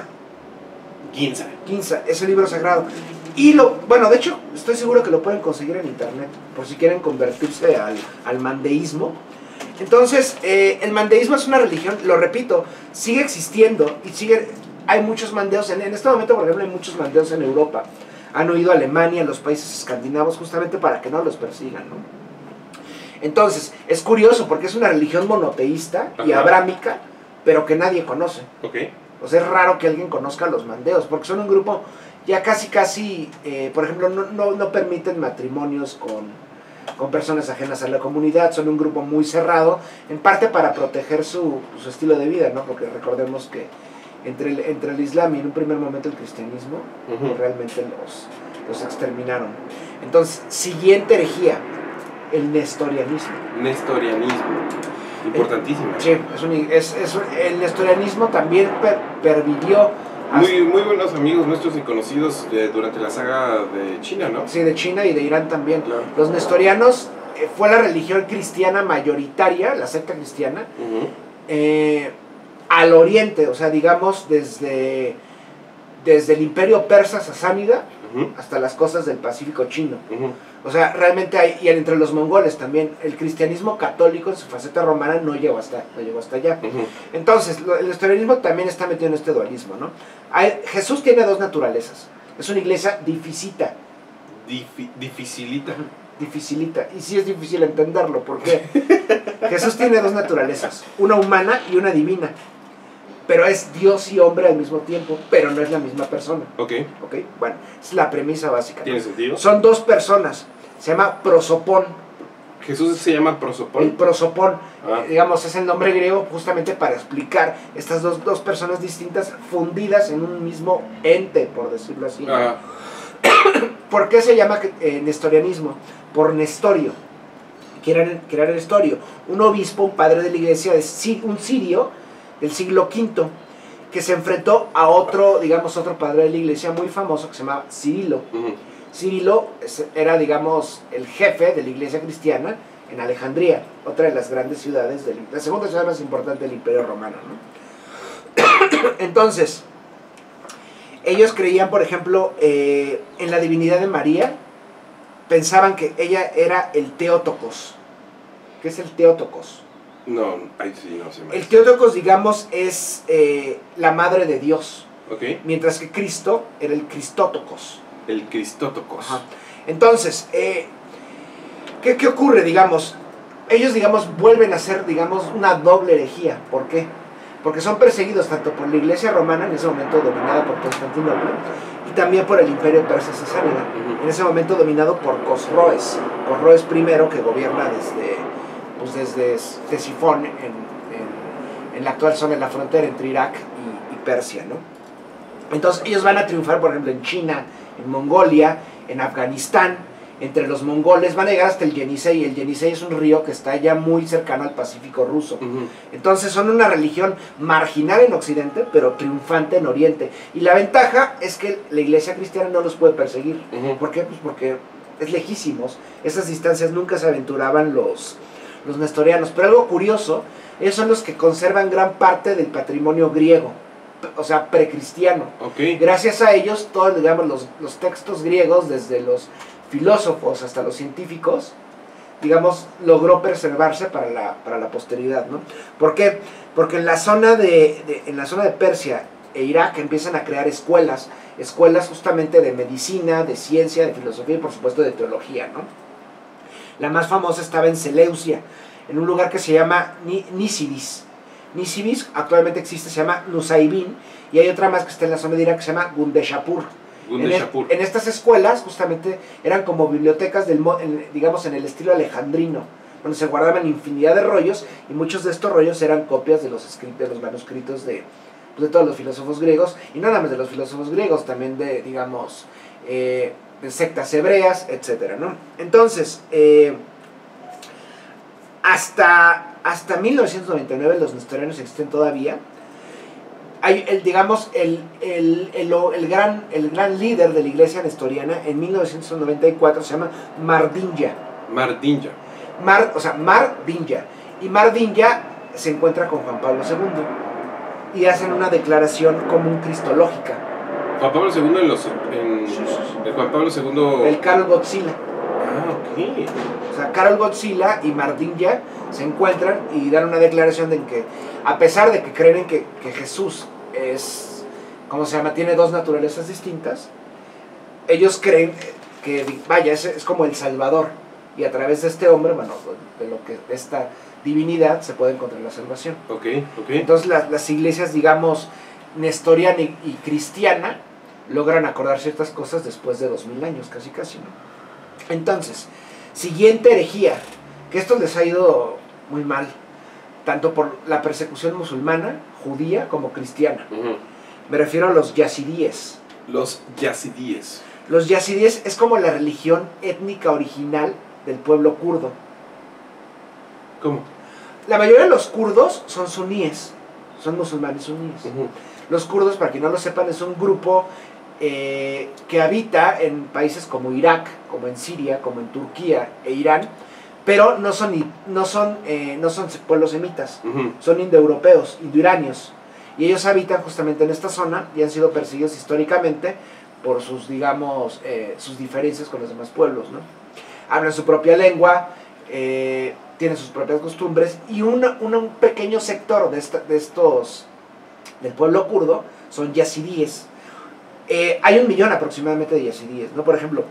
Ginza, es el libro sagrado. Y de hecho, estoy seguro que lo pueden conseguir en internet, por si quieren convertirse al mandeísmo. Entonces, el mandeísmo es una religión, lo repito, sigue existiendo y hay muchos mandeos, en este momento, por ejemplo, hay muchos mandeos en Europa. Han huido a Alemania, a los países escandinavos, justamente para que no los persigan, ¿no? Entonces, es curioso porque es una religión monoteísta y abrámica, pero que nadie conoce. Okay. O sea, es raro que alguien conozca a los mandeos, porque son un grupo ya casi, por ejemplo, no permiten matrimonios con personas ajenas a la comunidad, son un grupo muy cerrado, en parte para proteger su estilo de vida, ¿no? Porque recordemos que entre el Islam y en un primer momento el cristianismo, realmente los exterminaron. Entonces, siguiente herejía, el nestorianismo. Importantísimo. Sí, el nestorianismo también pervivió. Muy buenos amigos nuestros y conocidos durante la saga de China, ¿no? Sí, de China y de Irán también. Claro. Los nestorianos fue la religión cristiana mayoritaria, la secta cristiana, al oriente, o sea, digamos, desde el imperio persa sasánida hasta las costas del Pacífico chino. O sea, realmente y entre los mongoles también, el cristianismo católico en su faceta romana no llegó hasta allá. Entonces, el nestorianismo también está metido en este dualismo, ¿no? Jesús tiene dos naturalezas. Es una iglesia dificilita. Dificilita. Y sí es difícil entenderlo, porque Jesús tiene dos naturalezas, una humana y una divina. Pero es Dios y hombre al mismo tiempo, pero no es la misma persona. Ok. Bueno, es la premisa básica, ¿no? ¿Tiene sentido? Son dos personas, se llama prosopón. ¿Jesús se llama prosopón? El prosopón, digamos, es el nombre griego justamente para explicar estas dos personas distintas fundidas en un mismo ente, por decirlo así. ¿Por qué se llama nestorianismo? Por Nestorio. ¿Quién era Nestorio? Un obispo, un padre de la iglesia, un sirio del siglo V, que se enfrentó a otro padre de la iglesia muy famoso que se llamaba Cirilo. Cirilo era, digamos, el jefe de la iglesia cristiana en Alejandría, otra de las grandes ciudades, la segunda ciudad más importante del Imperio Romano, ¿no? Entonces, ellos creían, por ejemplo, en la divinidad de María, pensaban que ella era el Theotokos. ¿Qué es el Theotokos? No, ahí sí, no sé más. El Theotokos, digamos, es la madre de Dios. Okay. Mientras que Cristo era el Cristótocos. El Cristótocos. Ajá. Entonces, ¿qué ocurre, digamos? Ellos, digamos, vuelven a ser, digamos, una doble herejía. ¿Por qué? Porque son perseguidos tanto por la iglesia romana, en ese momento dominada por Constantinopla, y también por el imperio persa sasánida, en ese momento dominado por Cosroes I, que gobierna desde Ctesifón en la actual zona de la frontera entre Irak y Persia, ¿no? Entonces ellos van a triunfar, por ejemplo, en China, en Mongolia, en Afganistán. Entre los mongoles van a llegar hasta el Yenisei. El Yenisei es un río que está ya muy cercano al Pacífico ruso. Entonces son una religión marginal en Occidente, pero triunfante en Oriente. Y la ventaja es que la iglesia cristiana no los puede perseguir. ¿Por qué? Pues porque es lejísimos. Esas distancias nunca se aventuraban los nestorianos. Pero algo curioso, ellos son los que conservan gran parte del patrimonio griego, o sea, precristiano. Gracias a ellos, todos, digamos, los textos griegos, desde los filósofos hasta los científicos, digamos, logró preservarse para la posteridad, ¿no? ¿Por qué? Porque en la zona de Persia e Irak empiezan a crear escuelas justamente de medicina, de ciencia, de filosofía y por supuesto de teología, ¿no? La más famosa estaba en Seleucia, en un lugar que se llama Nisibis. Nisibis actualmente existe, se llama Nusaybin, y hay otra más que está en la zona de Irak que se llama Gundeshapur. En estas escuelas justamente eran como bibliotecas digamos en el estilo alejandrino, donde se guardaban infinidad de rollos, y muchos de estos rollos eran copias de los manuscritos de todos los filósofos griegos, y no nada más de los filósofos griegos, también de, digamos, de sectas hebreas, etcétera, ¿no? Entonces, hasta 1999 los nestorianos existen todavía. Hay el gran líder de la iglesia nestoriana en 1994 se llama Mardinja. Mardinja. Y Mardinja se encuentra con Juan Pablo II y hacen una declaración común cristológica. Juan Pablo II el Juan Pablo II... El Karol Wojtyla. Ah, ok. O sea, Karol Wojtyla y Mardinja se encuentran y dan una declaración de que, a pesar de que creen que Jesús es, ¿cómo se llama?, tiene dos naturalezas distintas, ellos creen que, vaya, es como el Salvador, y a través de este hombre, bueno, de esta divinidad se puede encontrar la salvación. Okay. Entonces las iglesias, digamos, nestoriana y cristiana logran acordar ciertas cosas después de 2000 años, casi, ¿no? Entonces, siguiente herejía, que esto les ha ido muy mal, tanto por la persecución musulmana, judía, como cristiana. Me refiero a los yazidíes. Los yazidíes. Los yazidíes es como la religión étnica original del pueblo kurdo. ¿Cómo? La mayoría de los kurdos son suníes, son musulmanes suníes. Los kurdos, para quien no lo sepan, es un grupo que habita en países como Irak, como en Siria, como en Turquía e Irán, pero no son pueblos semitas, son indoeuropeos, indoiranios, y ellos habitan justamente en esta zona y han sido perseguidos históricamente por sus, digamos, sus diferencias con los demás pueblos, ¿no? Hablan su propia lengua, tienen sus propias costumbres, y un pequeño sector de estos del pueblo kurdo son yazidíes. Hay 1 millón aproximadamente de yazidíes, ¿no? Por ejemplo,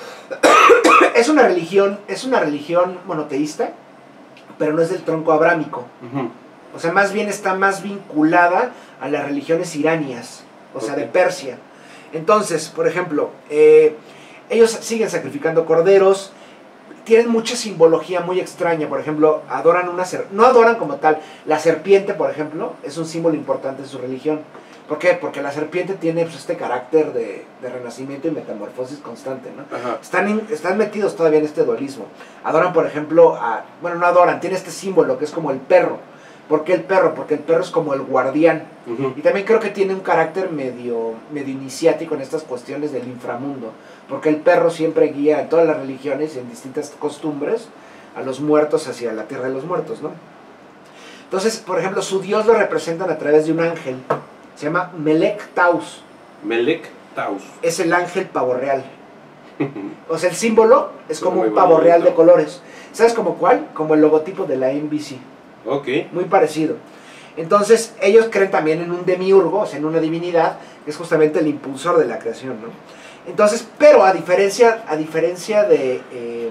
es una religión monoteísta, pero no es del tronco abrámico. O sea, más bien está más vinculada a las religiones iranias, o sea, de Persia. Entonces, por ejemplo, ellos siguen sacrificando corderos, tienen mucha simbología muy extraña. Por ejemplo, adoran no adoran como tal, la serpiente, por ejemplo, es un símbolo importante de su religión. ¿Por qué? Porque la serpiente tiene, pues, este carácter de renacimiento y metamorfosis constante, ¿no? Están metidos todavía en este dualismo. Adoran, por ejemplo, no adoran, tiene este símbolo que es como el perro. ¿Por qué el perro? Porque el perro es como el guardián. Y también creo que tiene un carácter medio iniciático en estas cuestiones del inframundo. Porque el perro siempre guía en todas las religiones y en distintas costumbres a los muertos hacia la tierra de los muertos, ¿no? Entonces, por ejemplo, su dios lo representan a través de un ángel. Se llama Melek Taus. Melek Taus. Es el ángel pavo real. O sea, el símbolo es como un pavo real de colores. ¿Sabes como cuál? Como el logotipo de la NBC. Ok. Muy parecido. Entonces, ellos creen también en un demiurgo, o sea, en una divinidad, que es justamente el impulsor de la creación, ¿no? Entonces, pero a diferencia de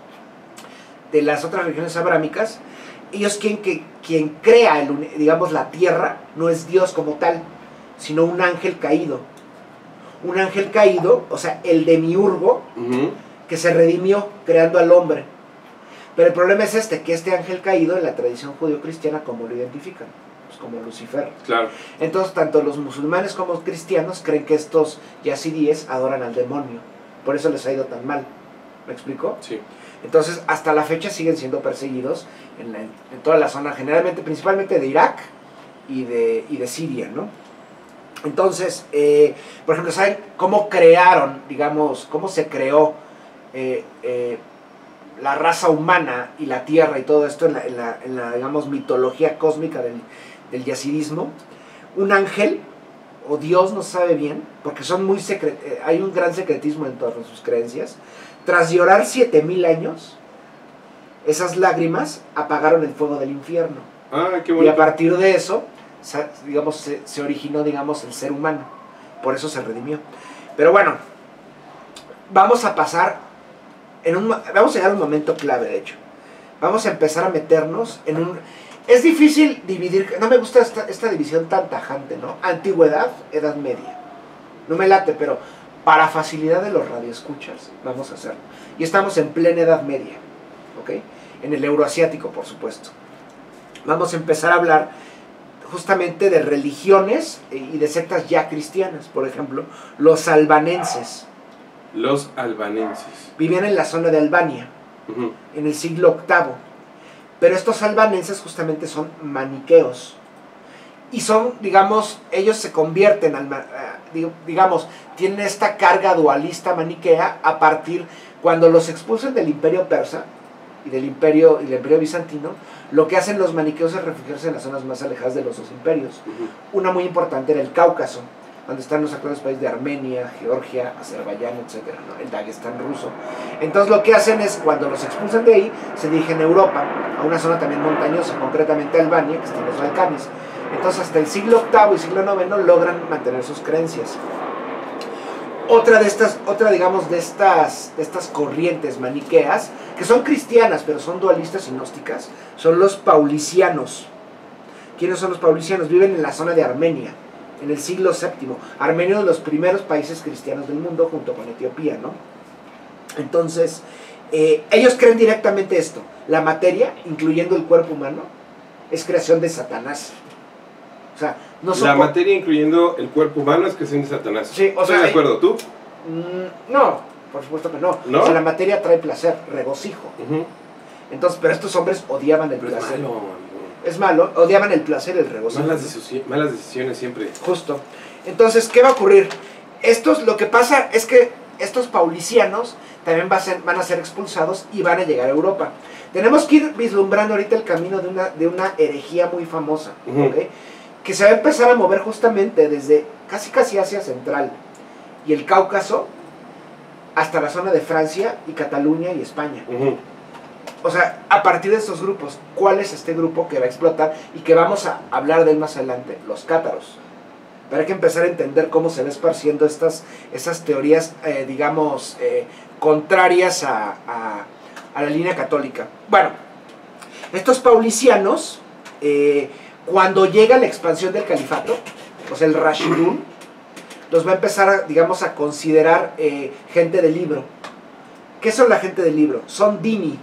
las otras religiones abrámicas, ellos creen que quien crea, digamos, la tierra, no es Dios como tal, sino un ángel caído. Un ángel caído, o sea, el demiurgo, que se redimió creando al hombre. Pero el problema es que este ángel caído, en la tradición judío-cristiana, ¿cómo lo identifican? Pues como Lucifer. Claro. Entonces, tanto los musulmanes como los cristianos creen que estos yazidíes adoran al demonio. Por eso les ha ido tan mal. ¿Me explico? Sí. Entonces, hasta la fecha siguen siendo perseguidos en toda la zona, generalmente, principalmente de Irak y de Siria, ¿no? Entonces, por ejemplo, ¿saben cómo crearon, digamos, cómo se creó la raza humana y la tierra y todo esto en la digamos, mitología cósmica del yazidismo? Un ángel, o Dios, no se sabe bien, porque hay un gran secretismo en todas sus creencias. Tras llorar 7000 años, Esas lágrimas apagaron el fuego del infierno. Ah, qué Y a bonito. partir de eso, digamos, se originó, digamos, el ser humano. Por eso se redimió. Pero bueno, vamos a pasar, vamos a llegar a un momento clave, de hecho. Vamos a empezar a meternos en un... Es difícil dividir, no me gusta esta división tan tajante, ¿no? Antigüedad, Edad Media. No me late, pero para facilidad de los radioescuchas, vamos a hacerlo. Y estamos en plena Edad Media, ¿ok? En el euroasiático, por supuesto. Vamos a empezar a hablar justamente de religiones y de sectas ya cristianas. Por ejemplo, los albanenses. Los albanenses. Vivían en la zona de Albania, Ujú. en el siglo VIII. Pero estos albaneses justamente son maniqueos. Y son, digamos, ellos se convierten, digamos, tienen esta carga dualista maniquea a partir, cuando los expulsan del imperio persa y del imperio bizantino, lo que hacen los maniqueos es refugiarse en las zonas más alejadas de los dos imperios. Ujú. Una muy importante era el Cáucaso, donde están los actuales países de Armenia, Georgia, Azerbaiyán, etc., ¿no? El Daguestán ruso. Entonces lo que hacen es, cuando los expulsan de ahí, se dirigen a Europa, a una zona también montañosa, concretamente Albania, que está en los Balcanes. Entonces hasta el siglo VIII y siglo IX logran mantener sus creencias. Otra de estas corrientes maniqueas, que son cristianas, pero son dualistas y gnósticas, son los paulicianos. ¿Quiénes son los paulicianos? Viven en la zona de Armenia, en el siglo VII. Armenia es uno de los primeros países cristianos del mundo, junto con Etiopía, ¿no? Entonces, ellos creen directamente esto. La materia, incluyendo el cuerpo humano, es creación de Satanás. O sea, no son... La materia, incluyendo el cuerpo humano, es creación de Satanás. Sí, o sea, ¿Estás de acuerdo? ¿Tú? No, por supuesto que no. ¿No? O sea, la materia trae placer, regocijo. Ujú. Entonces, pero estos hombres odiaban el Pero es placer. malo, amigo. Es malo, odiaban el placer, el regocijo. Malas decisiones siempre. Justo. Entonces, ¿qué va a ocurrir? Lo que pasa es que estos paulicianos también van a ser expulsados y van a llegar a Europa. Tenemos que ir vislumbrando ahorita el camino de una herejía muy famosa, Ujú. ¿ok? Que se va a empezar a mover justamente desde casi Asia Central y el Cáucaso hasta la zona de Francia y Cataluña y España. Ujú. O sea, a partir de estos grupos, ¿cuál es este grupo que va a explotar y que vamos a hablar de él más adelante? Los cátaros. Pero hay que empezar a entender cómo se va esparciendo esas teorías, digamos, contrarias a la línea católica. Bueno, estos paulicianos, cuando llega la expansión del califato, o sea, el Rashidun, los va a empezar, digamos, a considerar gente de libro. ¿Qué son la gente del libro? Son dhimmi.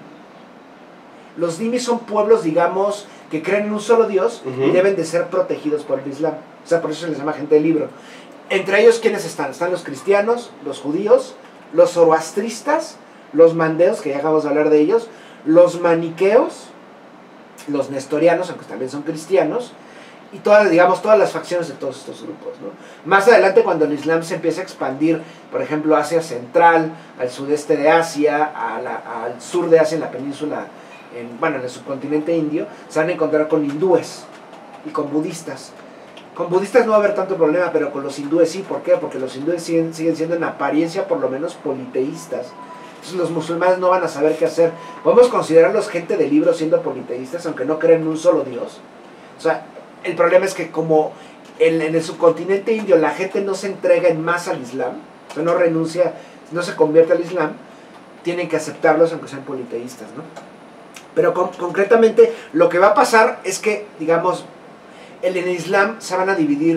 Los dhimmi son pueblos, digamos, que creen en un solo Dios y deben de ser protegidos por el Islam. O sea, por eso se les llama gente del libro. Entre ellos, ¿quiénes están? Están los cristianos, los judíos, los zoroastristas, los mandeos, que ya acabamos de hablar de ellos, los maniqueos, los nestorianos, aunque también son cristianos, y todas las facciones de todos estos grupos, ¿no? Más adelante, cuando el Islam se empieza a expandir, por ejemplo, Asia Central, al sudeste de Asia, al sur de Asia, en la península, en el subcontinente indio, se van a encontrar con hindúes y con budistas. Con budistas no va a haber tanto problema, pero con los hindúes sí. ¿Por qué? Porque los hindúes siguen siendo en apariencia por lo menos politeístas. Entonces los musulmanes no van a saber qué hacer. Podemos considerarlos gente de libro siendo politeístas, aunque no creen en un solo Dios. O sea, el problema es que como en el subcontinente indio la gente no se entrega en masa al Islam, o sea, no renuncia, no se convierte al Islam, tienen que aceptarlos aunque sean politeístas, ¿no? Pero concretamente lo que va a pasar es que, digamos, en el Islam se van a dividir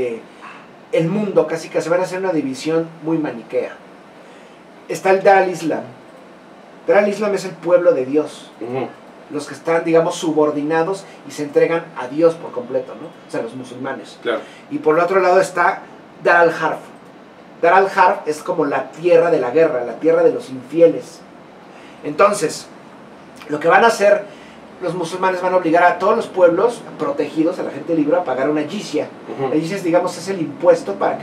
el mundo, casi que se van a hacer una división muy maniquea. Está el Dar al-Islam. Dar al-Islam es el pueblo de Dios. Ujú. Los que están, digamos, subordinados y se entregan a Dios por completo, ¿no? O sea, los musulmanes. Claro. Y por el otro lado está Dar al-Harb. Dar al-Harb es como la tierra de la guerra, la tierra de los infieles. Entonces, lo que van a hacer los musulmanes, van a obligar a todos los pueblos protegidos, a la gente libre, a pagar una jizya. Ujú. La jizya, digamos, es el impuesto para que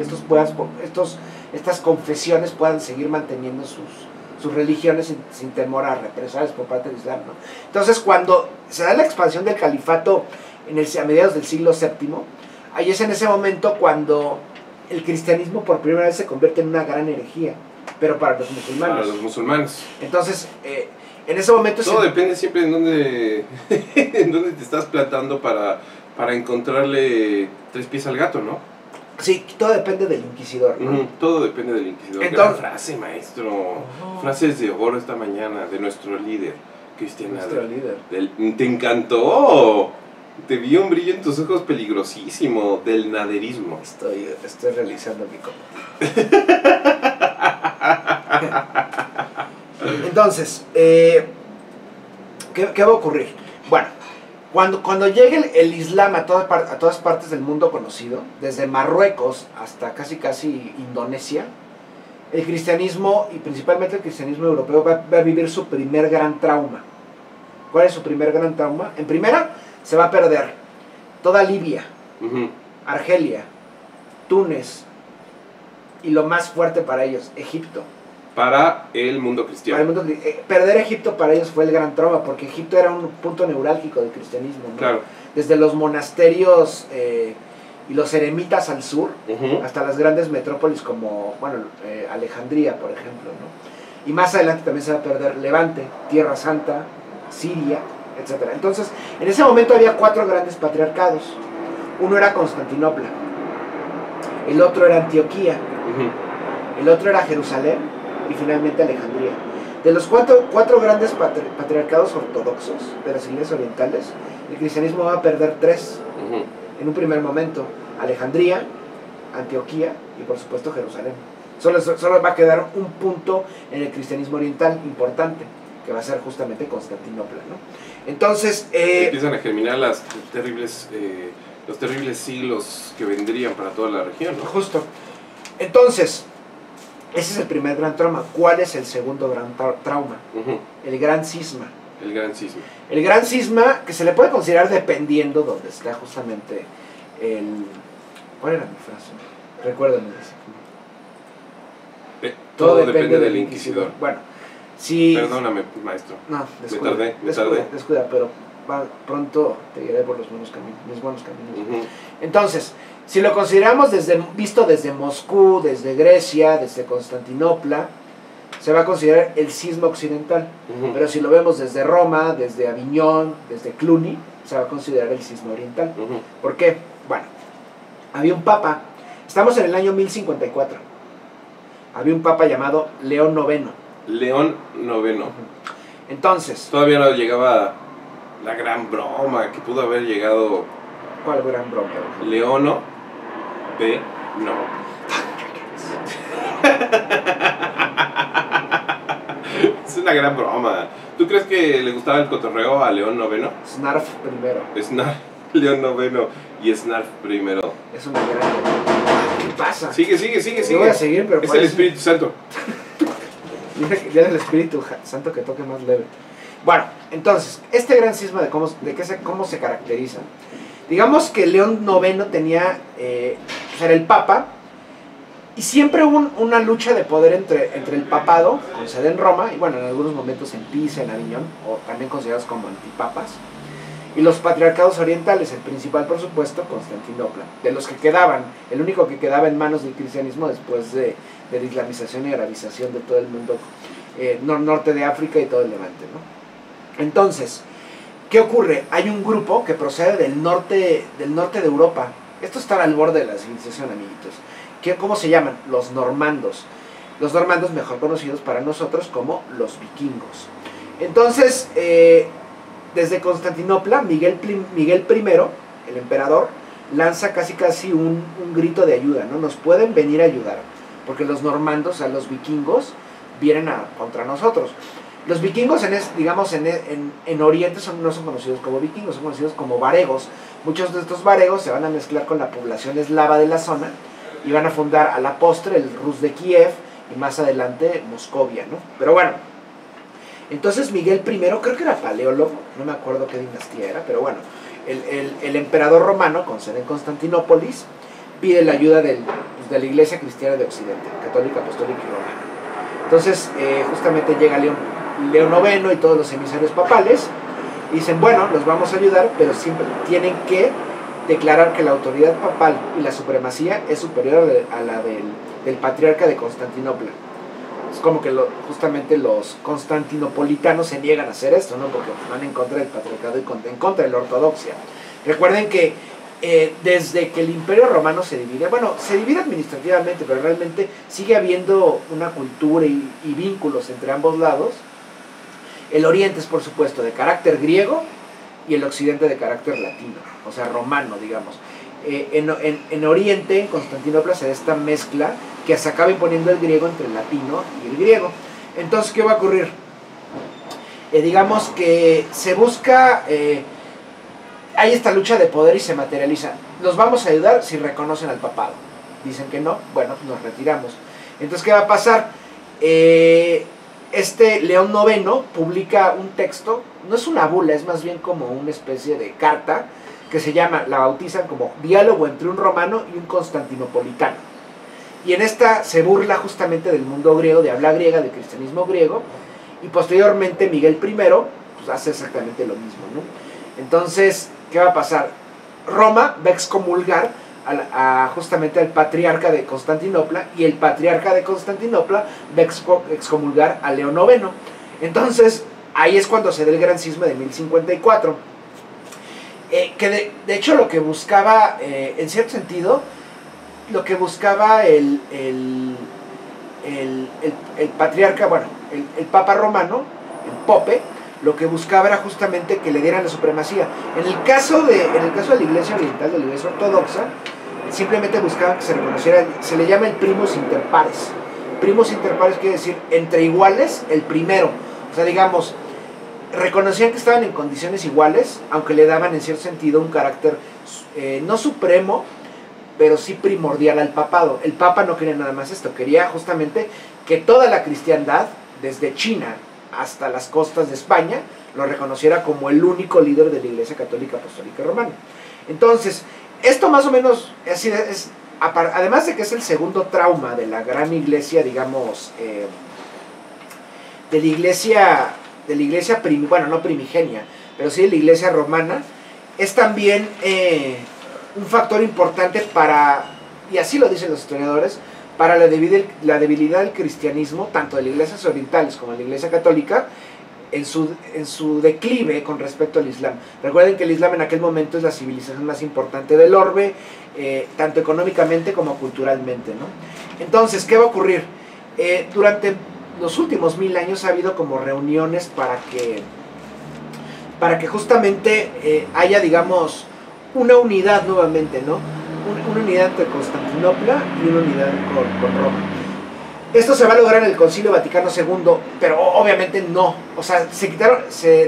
estas confesiones puedan seguir manteniendo sus religiones sin temor a represalias por parte del Islam, ¿no? Entonces, cuando se da la expansión del califato a mediados del siglo VII, ahí es en ese momento cuando el cristianismo por primera vez se convierte en una gran herejía, pero para los musulmanes. Para los musulmanes. Entonces, En ese momento... Todo depende siempre en dónde, en dónde te estás plantando para encontrarle tres pies al gato, ¿no? Sí, todo depende del inquisidor, ¿no? Todo depende del inquisidor. Entonces, gran frase, maestro. Frases de oro esta mañana de nuestro líder, Cristian nuestro Adler. líder. Te encantó. Te vi un brillo en tus ojos peligrosísimo del naderismo. Estoy realizando mi copa. Entonces, ¿qué va a ocurrir? Bueno, cuando llegue el Islam a todas partes del mundo conocido, desde Marruecos hasta casi Indonesia, el cristianismo, y principalmente el cristianismo europeo, va a vivir su primer gran trauma. ¿Cuál es su primer gran trauma? En primera, se va a perder toda Libia, Argelia, Túnez, y lo más fuerte para ellos, Egipto. Para el mundo cristiano. Perder Egipto para ellos fue el gran trauma, porque Egipto era un punto neurálgico del cristianismo, ¿no? Claro. Desde los monasterios y los eremitas al sur, hasta las grandes metrópolis como, Alejandría, por ejemplo, ¿no? Y más adelante también se va a perder Levante, Tierra Santa, Siria, etc. Entonces, en ese momento había 4 grandes patriarcados. Uno era Constantinopla, el otro era Antioquía, el otro era Jerusalén y finalmente Alejandría. De los cuatro grandes patriarcados ortodoxos de las iglesias orientales, el cristianismo va a perder 3 en un primer momento: Alejandría, Antioquía y por supuesto Jerusalén. Solo va a quedar un punto en el cristianismo oriental importante, que va a ser justamente Constantinopla, ¿no? Entonces... empiezan a germinar los terribles siglos que vendrían para toda la región, ¿no? Justo. Entonces, ese es el primer gran trauma. ¿Cuál es el segundo gran trauma? El gran cisma. El gran cisma. El gran cisma, que se le puede considerar dependiendo donde está justamente el... ¿Cuál era mi frase? Recuérdame. Todo depende del inquisidor. Bueno, si... Perdóname, maestro. No, descuida. Me tardé. Descuida, pero pronto te guiaré por mis buenos caminos. Entonces, si lo consideramos visto desde Moscú, desde Grecia, desde Constantinopla, se va a considerar el cisma occidental. Pero si lo vemos desde Roma, desde Aviñón, desde Cluny, se va a considerar el cisma oriental. ¿Por qué? Bueno, había un papa, estamos en el año 1054, había un papa llamado León IX. León IX. Entonces... Todavía no llegaba la gran broma que pudo haber llegado... ¿Cuál gran broma? Leono B. No. Es una gran broma. ¿Tú crees que le gustaba el cotorreo a León IX? Snarf primero. León IX y Snarf primero. Es una gran broma. ¿Qué pasa? Sigue. Yo voy a seguir, pero es el Espíritu Santo. Ya es el Espíritu Santo que toque más leve. Bueno, entonces, este gran cisma de cómo se caracteriza. Digamos que León IX tenía, era el papa, y siempre hubo una lucha de poder entre el papado, con sede en Roma, y bueno, en algunos momentos en Pisa, en Aviñón, o también considerados como antipapas, y los patriarcados orientales, el principal por supuesto, Constantinopla, de los que quedaban, el único que quedaba en manos del cristianismo después de la islamización y arabización de todo el mundo, norte de África y todo el Levante, ¿no? Entonces, ¿qué ocurre? Hay un grupo que procede del norte de Europa. Esto está al borde de la civilización, amiguitos. ¿Cómo se llaman? Los normandos. Los normandos mejor conocidos para nosotros como los vikingos. Entonces, desde Constantinopla, Miguel I, el emperador, lanza casi un grito de ayuda, ¿no? Nos pueden venir a ayudar, porque los normandos, los vikingos, vienen contra nosotros. Los vikingos, en Oriente no son conocidos como vikingos, son conocidos como varegos. Muchos de estos varegos se van a mezclar con la población eslava de la zona y van a fundar a la postre el Rus de Kiev y más adelante Moscovia, ¿no? Pero bueno, entonces Miguel I, creo que era paleólogo, no me acuerdo qué dinastía era, pero bueno, el emperador romano, con sede en Constantinópolis, pide la ayuda de la Iglesia Cristiana de Occidente, católica, apostólica y romana. Entonces, justamente llega León IX y todos los emisarios papales y dicen, bueno, los vamos a ayudar, pero siempre tienen que declarar que la autoridad papal y la supremacía es superior a la del patriarca de Constantinopla. Es como que justamente los constantinopolitanos se niegan a hacer esto, ¿no? Porque van en contra del patriarcado y en contra de la ortodoxia. Recuerden que desde que el Imperio Romano se divide, bueno, se divide administrativamente, pero realmente sigue habiendo una cultura y vínculos entre ambos lados. El oriente es, por supuesto, de carácter griego y el occidente de carácter latino, o sea, romano, digamos. En Oriente, en Constantinopla, se da esta mezcla que se acaba imponiendo el griego entre el latino y el griego. Entonces, ¿qué va a ocurrir? Digamos que se busca... hay esta lucha de poder y se materializa. Los vamos a ayudar si reconocen al papado. Dicen que no, bueno, pues nos retiramos. Entonces, ¿qué va a pasar? León IX publica un texto, no es una bula, es más bien como una especie de carta, que se llama, la bautizan como Diálogo entre un romano y un constantinopolitano. Y en esta se burla justamente del mundo griego, de habla griega, del cristianismo griego, y posteriormente Miguel I pues, hace exactamente lo mismo, ¿no? Entonces, ¿qué va a pasar? Roma va a excomulgar justamente al patriarca de Constantinopla, y el patriarca de Constantinopla va a excomulgar a León IX. Entonces, ahí es cuando se da el gran cisma de 1054. Que de hecho lo que buscaba, en cierto sentido, lo que buscaba el patriarca, bueno, el papa romano, el pope, lo que buscaba era justamente que le dieran la supremacía. En el caso de la iglesia oriental, de la iglesia ortodoxa, simplemente buscaban que se reconociera, se le llama el primus inter pares. Primus inter pares quiere decir entre iguales, el primero. O sea, digamos, reconocían que estaban en condiciones iguales, aunque le daban en cierto sentido un carácter no supremo, pero sí primordial al papado. El papa no quería nada más esto, quería justamente que toda la cristiandad, desde China hasta las costas de España, lo reconociera como el único líder de la Iglesia Católica Apostólica Romana. Entonces, esto más o menos además de que es el segundo trauma de la gran iglesia, digamos, de la iglesia bueno, no primigenia, pero sí de la iglesia romana, es también un factor importante para, y así lo dicen los historiadores, para la debilidad del cristianismo, tanto de las iglesias orientales como de la iglesia católica, en su declive con respecto al Islam. Recuerden que el Islam en aquel momento es la civilización más importante del orbe, tanto económicamente como culturalmente, ¿no? Entonces, ¿qué va a ocurrir? Durante los últimos 1000 años ha habido como reuniones para que justamente haya, digamos, una unidad nuevamente, ¿no? Una unidad entre Constantinopla y una unidad con Roma. Esto se va a lograr en el Concilio Vaticano II, pero obviamente no. O sea, se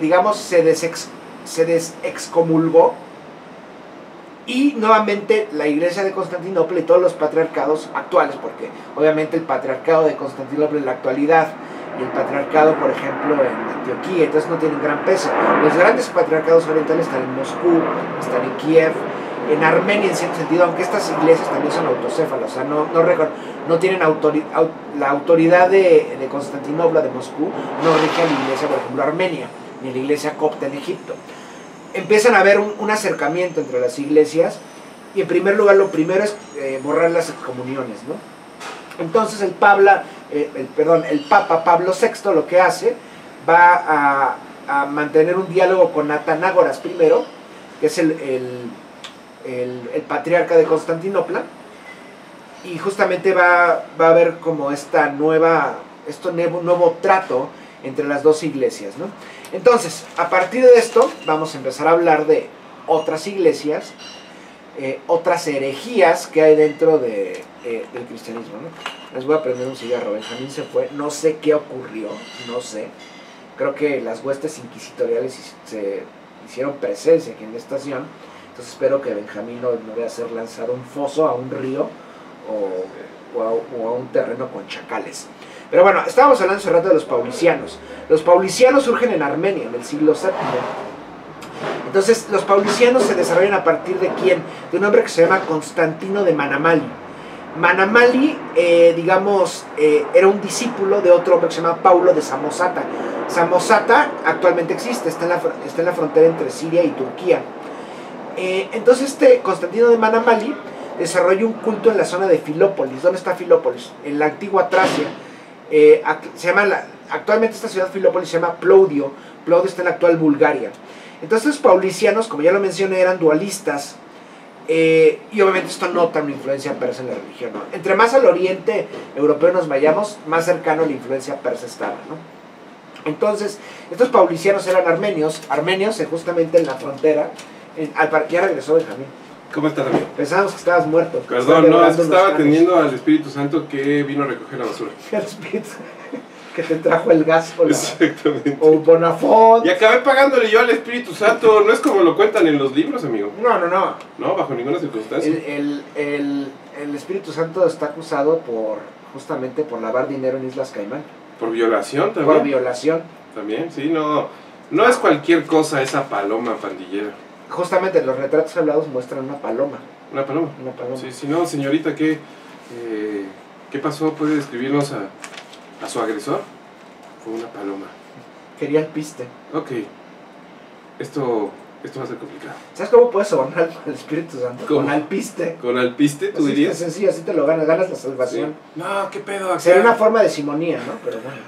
desexcomulgó, y nuevamente la iglesia de Constantinopla y todos los patriarcados actuales, porque obviamente el patriarcado de Constantinopla en la actualidad y el patriarcado, por ejemplo, en Antioquía, entonces no tienen gran peso. Los grandes patriarcados orientales están en Moscú, están en Kiev, en Armenia en cierto sentido, aunque estas iglesias también son autocéfalas, o sea, no tienen la autoridad de Constantinopla, de Moscú, no rige a la iglesia, por ejemplo, Armenia, ni la iglesia copta en Egipto. Empiezan a haber un acercamiento entre las iglesias, y en primer lugar lo primero es borrar las excomuniones, ¿no? Entonces el Papa Pablo VI lo que hace, va a mantener un diálogo con Atánagoras I, que es el patriarca de Constantinopla, y justamente va a haber como nuevo trato entre las dos iglesias, ¿no? Entonces, a partir de esto, vamos a empezar a hablar de otras iglesias, otras herejías que hay dentro del cristianismo, ¿no? Les voy a prender un cigarro. Benjamín se fue, no sé qué ocurrió, no sé. Creo que las huestes inquisitoriales se hicieron presencia aquí en la estación, entonces espero que Benjamín no vaya a ser lanzado a un foso, a un río o a un terreno con chacales. Pero bueno, estábamos hablando hace rato de los paulicianos. Los paulicianos surgen en Armenia en el siglo VII. Entonces, los paulicianos se desarrollan a partir de ¿quién? De un hombre que se llama Constantino de Manamali. Manamali, era un discípulo de otro hombre que se llama Paulo de Samosata. Samosata actualmente existe, está en la frontera entre Siria y Turquía. Entonces, Constantino de Manamali desarrolla un culto en la zona de Filópolis. ¿Dónde está Filópolis? En la antigua Tracia. Actualmente esta ciudad Filópolis se llama Ploudio. Ploudio está en la actual Bulgaria. Entonces los paulicianos, como ya lo mencioné, eran dualistas. Y obviamente esto nota una influencia persa en la religión, ¿no? Entre más al oriente europeo nos vayamos, más cercano a la influencia persa estaba, ¿no? Entonces, estos paulicianos eran armenios justamente en la frontera. Ya regresó Benjamín. ¿Cómo estás, amigo? Pensábamos que estabas muerto. Perdón, no, estaba atendiendo al Espíritu Santo que vino a recoger la basura. El Espíritu que te trajo el gas o Exactamente. O Bonafont. Y acabé pagándole yo al Espíritu Santo. No es como lo cuentan en los libros, amigo. No. No, bajo ninguna circunstancia. El Espíritu Santo está acusado justamente por lavar dinero en Islas Caimán. Por violación también. Por violación. También, sí, no es cualquier cosa esa paloma pandillera. Justamente los retratos hablados muestran una paloma. ¿Una paloma? Una paloma. Sí, si no, señorita, ¿qué pasó? ¿Puede describirnos a su agresor? Fue una paloma. Quería el piste. Ok. Esto va a ser complicado. ¿Sabes cómo puedes sobornar al Espíritu Santo? ¿Cómo? Con alpiste. ¿Con alpiste, tú Así dirías? es sencillo, así te lo ganas la salvación. Sí. No, ¿qué pedo? Acá? Sería una forma de simonía, ¿no? Pero bueno.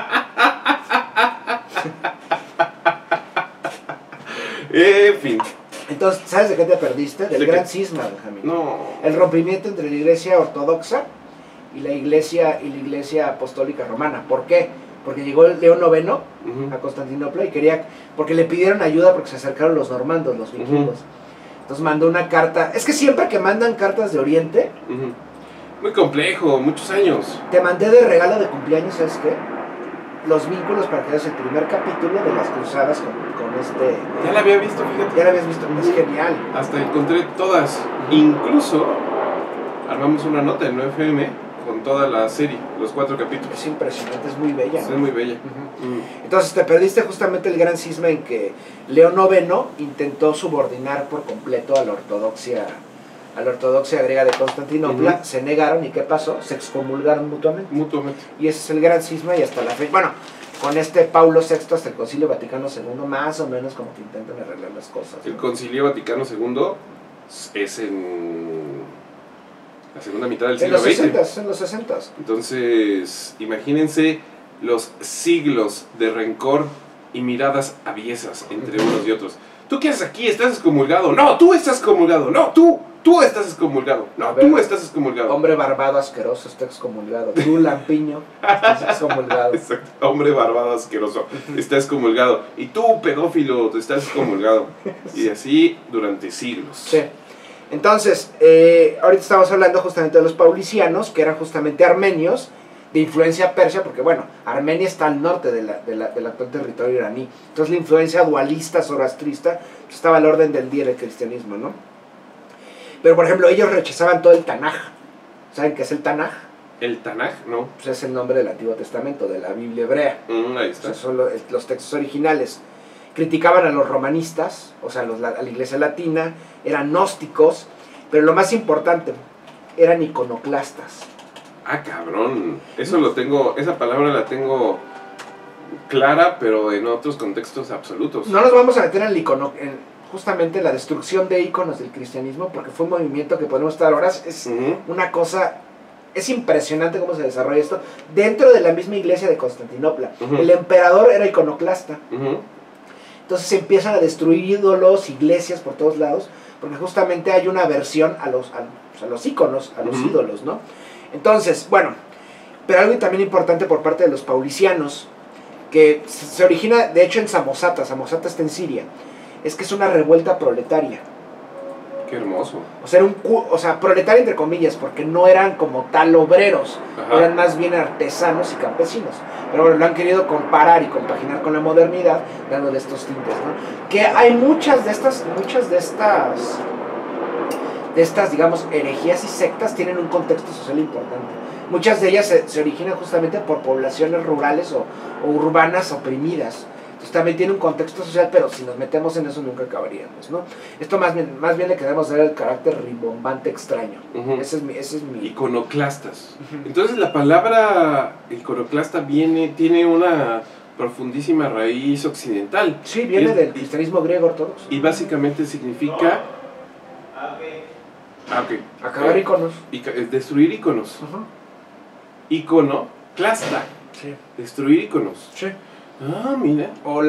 En fin. Entonces, ¿sabes de qué te perdiste? Del ¿De gran qué? cisma, Benjamín. No. El rompimiento entre la iglesia ortodoxa y la iglesia apostólica romana. ¿Por qué? Porque llegó León IX a Constantinopla y porque le pidieron ayuda porque se acercaron los normandos, los vikingos. Entonces mandó una carta. Es que siempre que mandan cartas de Oriente, muy complejo, muchos años. te mandé de regalo de cumpleaños, ¿sabes qué? Los vínculos para que veas el primer capítulo de las cruzadas con este... Ya la había visto, fíjate. Ya la habías visto, es genial. Hasta encontré todas. Incluso armamos una nota en 9FM con toda la serie, los 4 capítulos. Es impresionante, es muy bella. Es ¿no? muy bella. Entonces te perdiste justamente el gran cisma en que León IX intentó subordinar por completo a la ortodoxia griega de Constantinopla. Se negaron, ¿y qué pasó? Se excomulgaron mutuamente. Y ese es el gran cisma y hasta la fecha. Bueno, con Paulo VI hasta el Concilio Vaticano II, más o menos como que intentan arreglar las cosas, ¿no? El Concilio Vaticano II es en la segunda mitad del siglo XX. En los 60. Entonces, imagínense los siglos de rencor y miradas aviesas entre unos y otros. ¿Tú qué haces aquí? ¿Estás excomulgado? No, tú estás excomulgado. No, tú estás excomulgado. No, tú estás excomulgado. Hombre barbado asqueroso está excomulgado. Tú, lampiño, estás excomulgado. Exacto. Hombre barbado asqueroso está excomulgado. Y tú, pedófilo, estás excomulgado. Y así durante siglos. Sí. Entonces, ahorita estamos hablando justamente de los paulicianos, que eran justamente armenios, de influencia persa, porque bueno, Armenia está al norte del actual territorio iraní. Entonces la influencia dualista, zoroastrista, estaba al orden del día del cristianismo, ¿no? Pero por ejemplo, ellos rechazaban todo el Tanaj. ¿Saben qué es el Tanaj? ¿El Tanaj? No. Pues es el nombre del Antiguo Testamento, de la Biblia hebrea. Ahí está. O sea, son los textos originales. Criticaban a los romanistas, o sea, a la iglesia latina, eran gnósticos, pero lo más importante, eran iconoclastas. Ah, cabrón. Esa palabra la tengo clara, pero en otros contextos absolutos. No nos vamos a meter en justamente la destrucción de íconos del cristianismo, porque fue un movimiento que podemos estar horas. Es una cosa, es impresionante cómo se desarrolla esto dentro de la misma iglesia de Constantinopla. El emperador era iconoclasta. Entonces se empiezan a destruir ídolos, iglesias por todos lados, porque justamente hay una aversión a los íconos, a los ídolos, ¿no? Entonces, bueno, pero algo también importante por parte de los paulicianos, que se origina, de hecho, en Samosata está en Siria, es que es una revuelta proletaria. Qué hermoso. O sea, proletaria entre comillas, porque no eran como tal obreros, eran más bien artesanos y campesinos. Pero bueno, lo han querido comparar y compaginar con la modernidad, dándole estos tintes, ¿no? Que hay muchas de estas, digamos, herejías y sectas tienen un contexto social importante. Muchas de ellas se originan justamente por poblaciones rurales o urbanas oprimidas. Entonces también tiene un contexto social, pero si nos metemos en eso nunca acabaríamos, ¿no? Esto más bien le queremos dar el carácter rimbombante extraño. Ese es mi... Iconoclastas. Entonces la palabra iconoclasta tiene una profundísima raíz occidental. Sí, viene del cristianismo griego ortodoxo. Y básicamente significa... Acabar iconos. Destruir iconos. Icono Clasta. Sí. Destruir íconos. Sí. Ah, mira. O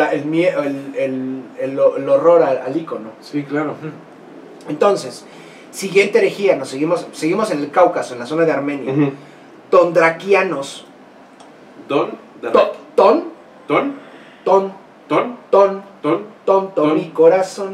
el horror al ícono. Sí, claro. Entonces, siguiente herejía, seguimos en el Cáucaso, en la zona de Armenia. Ujú. Tondraquianos. Don, de Ton, ton, ton, ton, ton, ton, ton. tonto Ton. mi corazón.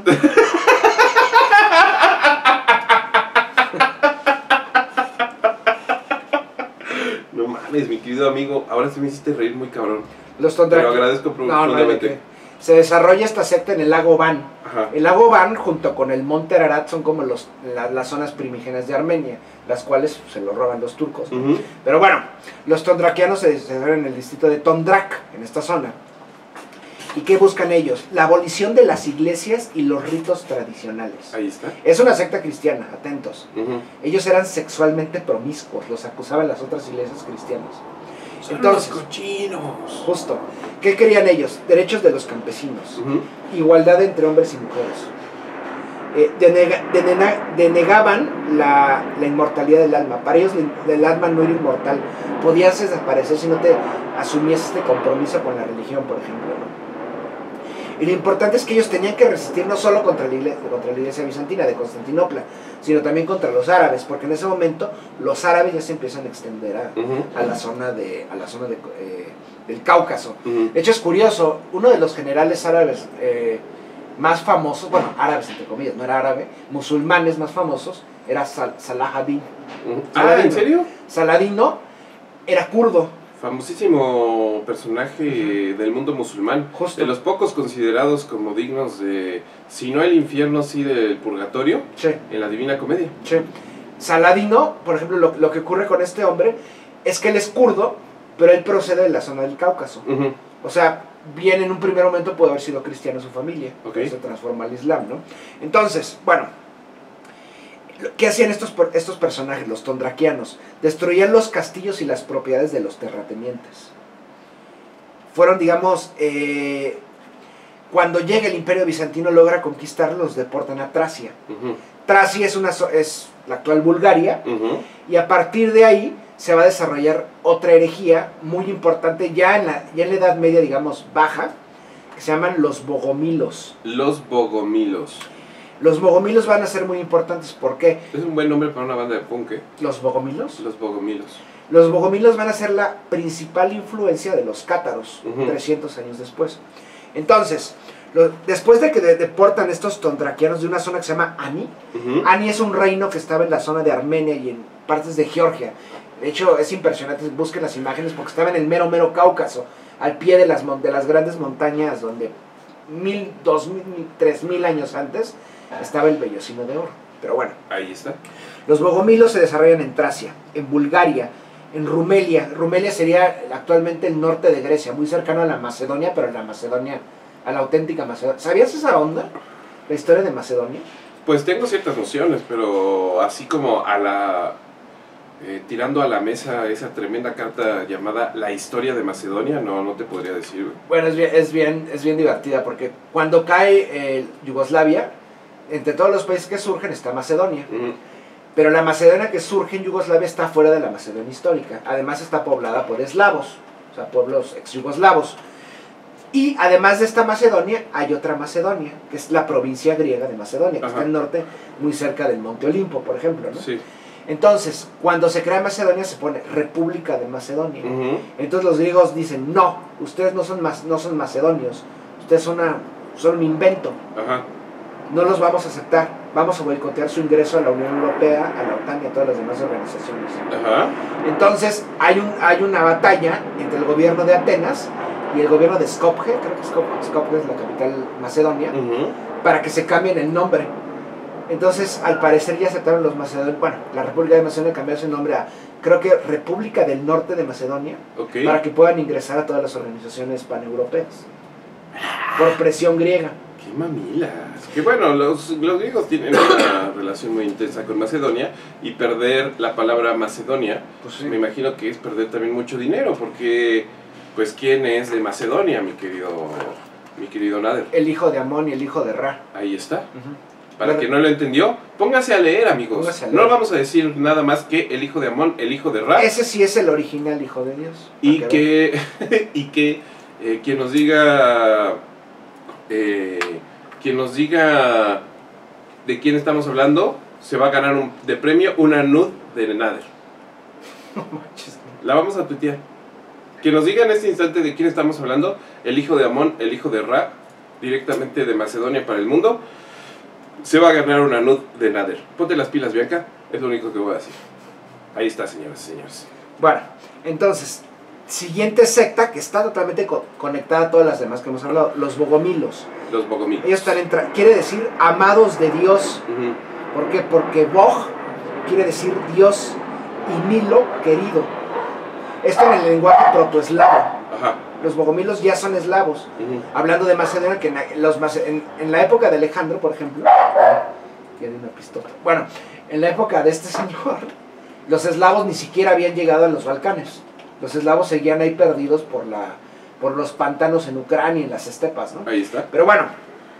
No mames, mi querido amigo, ahora sí me hiciste reír muy cabrón. Los Te lo tondraquianos. agradezco No, no hay de profundamente. qué. Se desarrolla esta secta en el lago Van. Ajá. El lago Van junto con el monte Ararat son como las zonas primigenias de Armenia, las cuales se lo roban los turcos, ¿no? Ujú. Pero bueno, los tondraquianos se desarrollan en el distrito de Tondrak, en esta zona. ¿Y qué buscan ellos? La abolición de las iglesias y los ritos tradicionales. Ahí está. Es una secta cristiana, atentos. Ujú. Ellos eran sexualmente promiscuos, los acusaban las otras iglesias cristianas. Son Entonces, los cochinos. justo, ¿qué querían ellos? Derechos de los campesinos, Ujú. igualdad entre hombres y mujeres. Denegaban la inmortalidad del alma. Para ellos el alma no era inmortal. Podías desaparecer si no te asumías este compromiso con la religión, por ejemplo, ¿no? Y lo importante es que ellos tenían que resistir no solo contra la iglesia bizantina de Constantinopla, sino también contra los árabes, porque en ese momento los árabes ya se empiezan a extender Ujú. a la zona del Cáucaso. Ujú. De hecho es curioso, uno de los generales árabes más famosos, bueno, árabes entre comillas, no era árabe, musulmanes más famosos, era Salah ad-Din. Ujú. Ah, ¿en serio? Saladino era kurdo. Famosísimo personaje del mundo musulmán. Justo. De los pocos considerados como dignos de, si no el infierno, sí del purgatorio, Sí, en la Divina Comedia. sí. Saladino, por ejemplo, lo que ocurre con este hombre es que él es kurdo, pero él procede de la zona del Cáucaso. Ujú. O sea, bien en un primer momento puede haber sido cristiano su familia, Ok. pero se transforma al Islam, ¿no? Entonces, bueno, ¿qué hacían estos personajes, los tondraquianos? Destruían los castillos y las propiedades de los terratenientes. Fueron, digamos, cuando llega el Imperio Bizantino logra conquistarlos, los deportan a Tracia. Ujú. Tracia es la actual Bulgaria, Ujú. y a partir de ahí se va a desarrollar otra herejía muy importante ya en la Edad Media, digamos, baja, que se llaman los bogomilos. Los Bogomilos. Los bogomilos van a ser muy importantes. ¿Por qué? Es un buen nombre para una banda de punk, ¿eh? ¿Los bogomilos? Los Bogomilos. Los bogomilos van a ser la principal influencia de los cátaros, Ujú. 300 años después. Entonces, después de que deportan estos tondraquianos de una zona que se llama Ani, Ujú. Ani es un reino que estaba en la zona de Armenia y en partes de Georgia. De hecho, es impresionante, busquen las imágenes porque estaba en el mero Cáucaso, al pie de las grandes montañas donde 1000, 2000, 3000 años antes estaba el Vellocino de Oro. Pero bueno, Ahí está. los bogomilos se desarrollan en Tracia, en Bulgaria, en Rumelia. Rumelia sería actualmente el norte de Grecia, muy cercano a la Macedonia, pero a la auténtica Macedonia. ¿Sabías esa onda? La historia de Macedonia. Pues tengo ciertas nociones, pero así como a la... tirando a la mesa esa tremenda carta llamada La Historia de Macedonia, no te podría decir, güey. Bueno, es bien divertida porque cuando cae Yugoslavia, entre todos los países que surgen está Macedonia. Ujú. Pero la Macedonia que surge en Yugoslavia está fuera de la Macedonia histórica. Además está poblada por eslavos, o sea, pueblos ex-yugoslavos. Y además de esta Macedonia, hay otra Macedonia, que es la provincia griega de Macedonia, que Ajá. está al norte, muy cerca del Monte Olimpo, por ejemplo, ¿no? Sí. Entonces, cuando se crea Macedonia, se pone República de Macedonia. Ujú. Entonces los griegos dicen, no, ustedes no son macedonios, ustedes son un invento, Ajá. no los vamos a aceptar, vamos a boicotear su ingreso a la Unión Europea, a la OTAN y a todas las demás organizaciones. Ajá. Entonces hay una batalla entre el gobierno de Atenas y el gobierno de Skopje, creo que Skopje es la capital macedonia, Ujú. para que se cambien el nombre. Entonces, al parecer ya aceptaron los macedonios, bueno, la República de Macedonia cambió su nombre a, creo que República del Norte de Macedonia, Ok. para que puedan ingresar a todas las organizaciones paneuropeas, por presión griega. Qué mamilas. Que bueno, los griegos tienen una relación muy intensa con Macedonia, y perder la palabra Macedonia, Pues sí. me imagino que es perder también mucho dinero, porque pues ¿quién es de Macedonia, mi querido Nader? El hijo de Amón y el hijo de Ra. Ahí está. Para quien no lo entendió, póngase a leer, amigos. Póngase a leer. No vamos a decir nada más que el hijo de Amón, el hijo de Ra. Ese sí es el original hijo de Dios. Y que, quien nos diga de quién estamos hablando, se va a ganar de premio una nud de Nader. No manches. La vamos a tuitear. Que nos diga en este instante de quién estamos hablando, el hijo de Amón, el hijo de Ra, directamente de Macedonia para el mundo, se va a ganar una nud de Nader. Ponte las pilas, Bianca, es lo único que voy a decir. Ahí está, señoras y señores. Bueno, entonces, siguiente secta que está totalmente conectada a todas las demás que hemos hablado, los bogomilos. Los bogomilos. Ellos están quiere decir amados de Dios. ¿Por qué? Porque bog quiere decir Dios y milo, querido. Esto en el lenguaje protoeslavo. Ajá. Los bogomilos ya son eslavos. Hablando de Macedonia, que en la época de Alejandro, por ejemplo, tiene una pistola. Bueno, en la época de este señor, los eslavos ni siquiera habían llegado a los Balcanes. Los eslavos seguían ahí perdidos por los pantanos en Ucrania y en las estepas, ¿no? Ahí está. Pero bueno,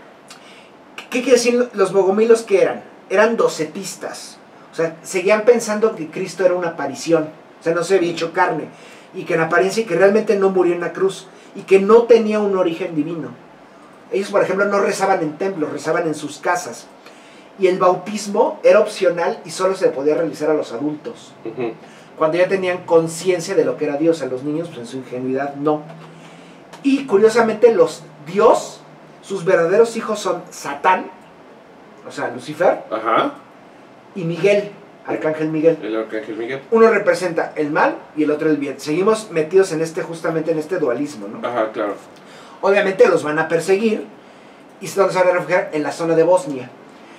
¿qué quiere decir los bogomilos que eran? Eran docetistas. O sea, seguían pensando que Cristo era una aparición. O sea, no se había hecho carne. Y que en apariencia, y que realmente no murió en la cruz. Y que no tenía un origen divino. Ellos, por ejemplo, no rezaban en templos, rezaban en sus casas. Y el bautismo era opcional y solo se podía realizar a los adultos. Cuando ya tenían conciencia de lo que era Dios. A los niños, pues en su ingenuidad, no. Y curiosamente, Dios, sus verdaderos hijos son Satán, o sea, Lucifer, Ajá. y Miguel, Arcángel Miguel. El Arcángel Miguel. Uno representa el mal y el otro el bien. Seguimos metidos justamente en este dualismo, ¿no? Ajá, claro. Obviamente los van a perseguir y se van a refugiar en la zona de Bosnia.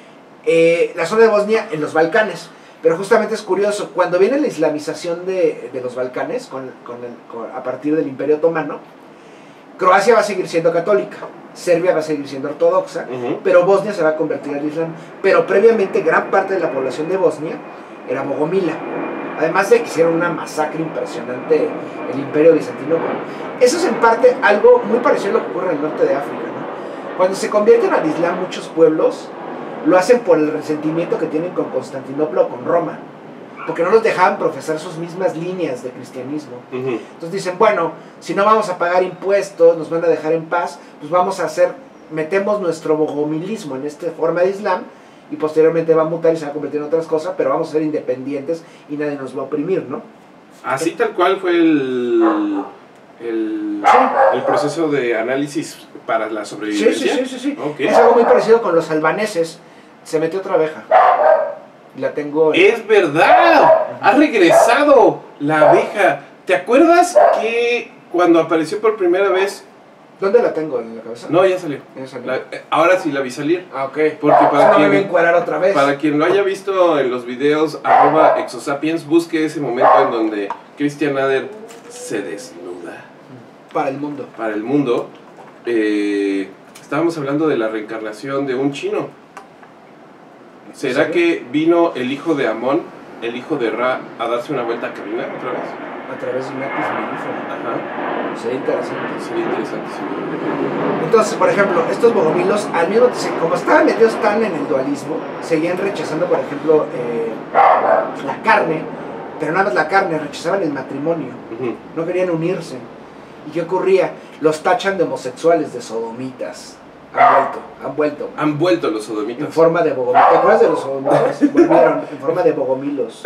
La zona de Bosnia en los Balcanes. Pero justamente es curioso, cuando viene la islamización de los Balcanes, a partir del Imperio Otomano, Croacia va a seguir siendo católica, Serbia va a seguir siendo ortodoxa, pero Bosnia se va a convertir al Islam. Pero previamente gran parte de la población de Bosnia era bogomila. Además de que hicieron una masacre impresionante el Imperio Bizantino. Eso es en parte algo muy parecido a lo que ocurre en el norte de África, ¿no? Cuando se convierten al Islam muchos pueblos, lo hacen por el resentimiento que tienen con Constantinopla o con Roma. Porque no los dejaban profesar sus mismas líneas de cristianismo. Entonces dicen, bueno, si no vamos a pagar impuestos, nos van a dejar en paz, pues metemos nuestro bogomilismo en esta forma de Islam, y posteriormente va a mutar y se va a convertir en otras cosas, pero vamos a ser independientes y nadie nos va a oprimir, ¿no? Así tal cual fue el proceso de análisis para la sobrevivencia. Sí. Okay. Es algo muy parecido con los albaneses. Se metió otra abeja. La tengo... ¡Es verdad! ¡Ha regresado la abeja! ¿Te acuerdas que cuando apareció por primera vez... ¿Dónde la tengo? ¿En la cabeza? No, ya salió. ¿Ya salió? Ahora sí la vi salir. Ah, ok. Porque para no me voy a encuadrar otra vez. Para quien lo haya visto en los videos @exosapiens, busque ese momento en donde Christian Nader se desnuda. Para el mundo. Para el mundo. Estábamos hablando de la reencarnación de un chino. ¿Será que vino el hijo de Amón, el hijo de Ra, a darse una vuelta a Karina otra vez? A través de una epifania. Ajá. Sería interesante. Sería interesante, sí. Entonces, por ejemplo, estos bogomilos, al mismo como estaban metidos tan en el dualismo, seguían rechazando, por ejemplo, la carne, pero nada más la carne, rechazaban el matrimonio. No querían unirse. ¿Y qué ocurría? Los tachan de homosexuales, de sodomitas. Han vuelto los sodomitas. en forma de bogomilos. ¿Te acuerdas de los sodomitas? Volvieron en forma de bogomilos.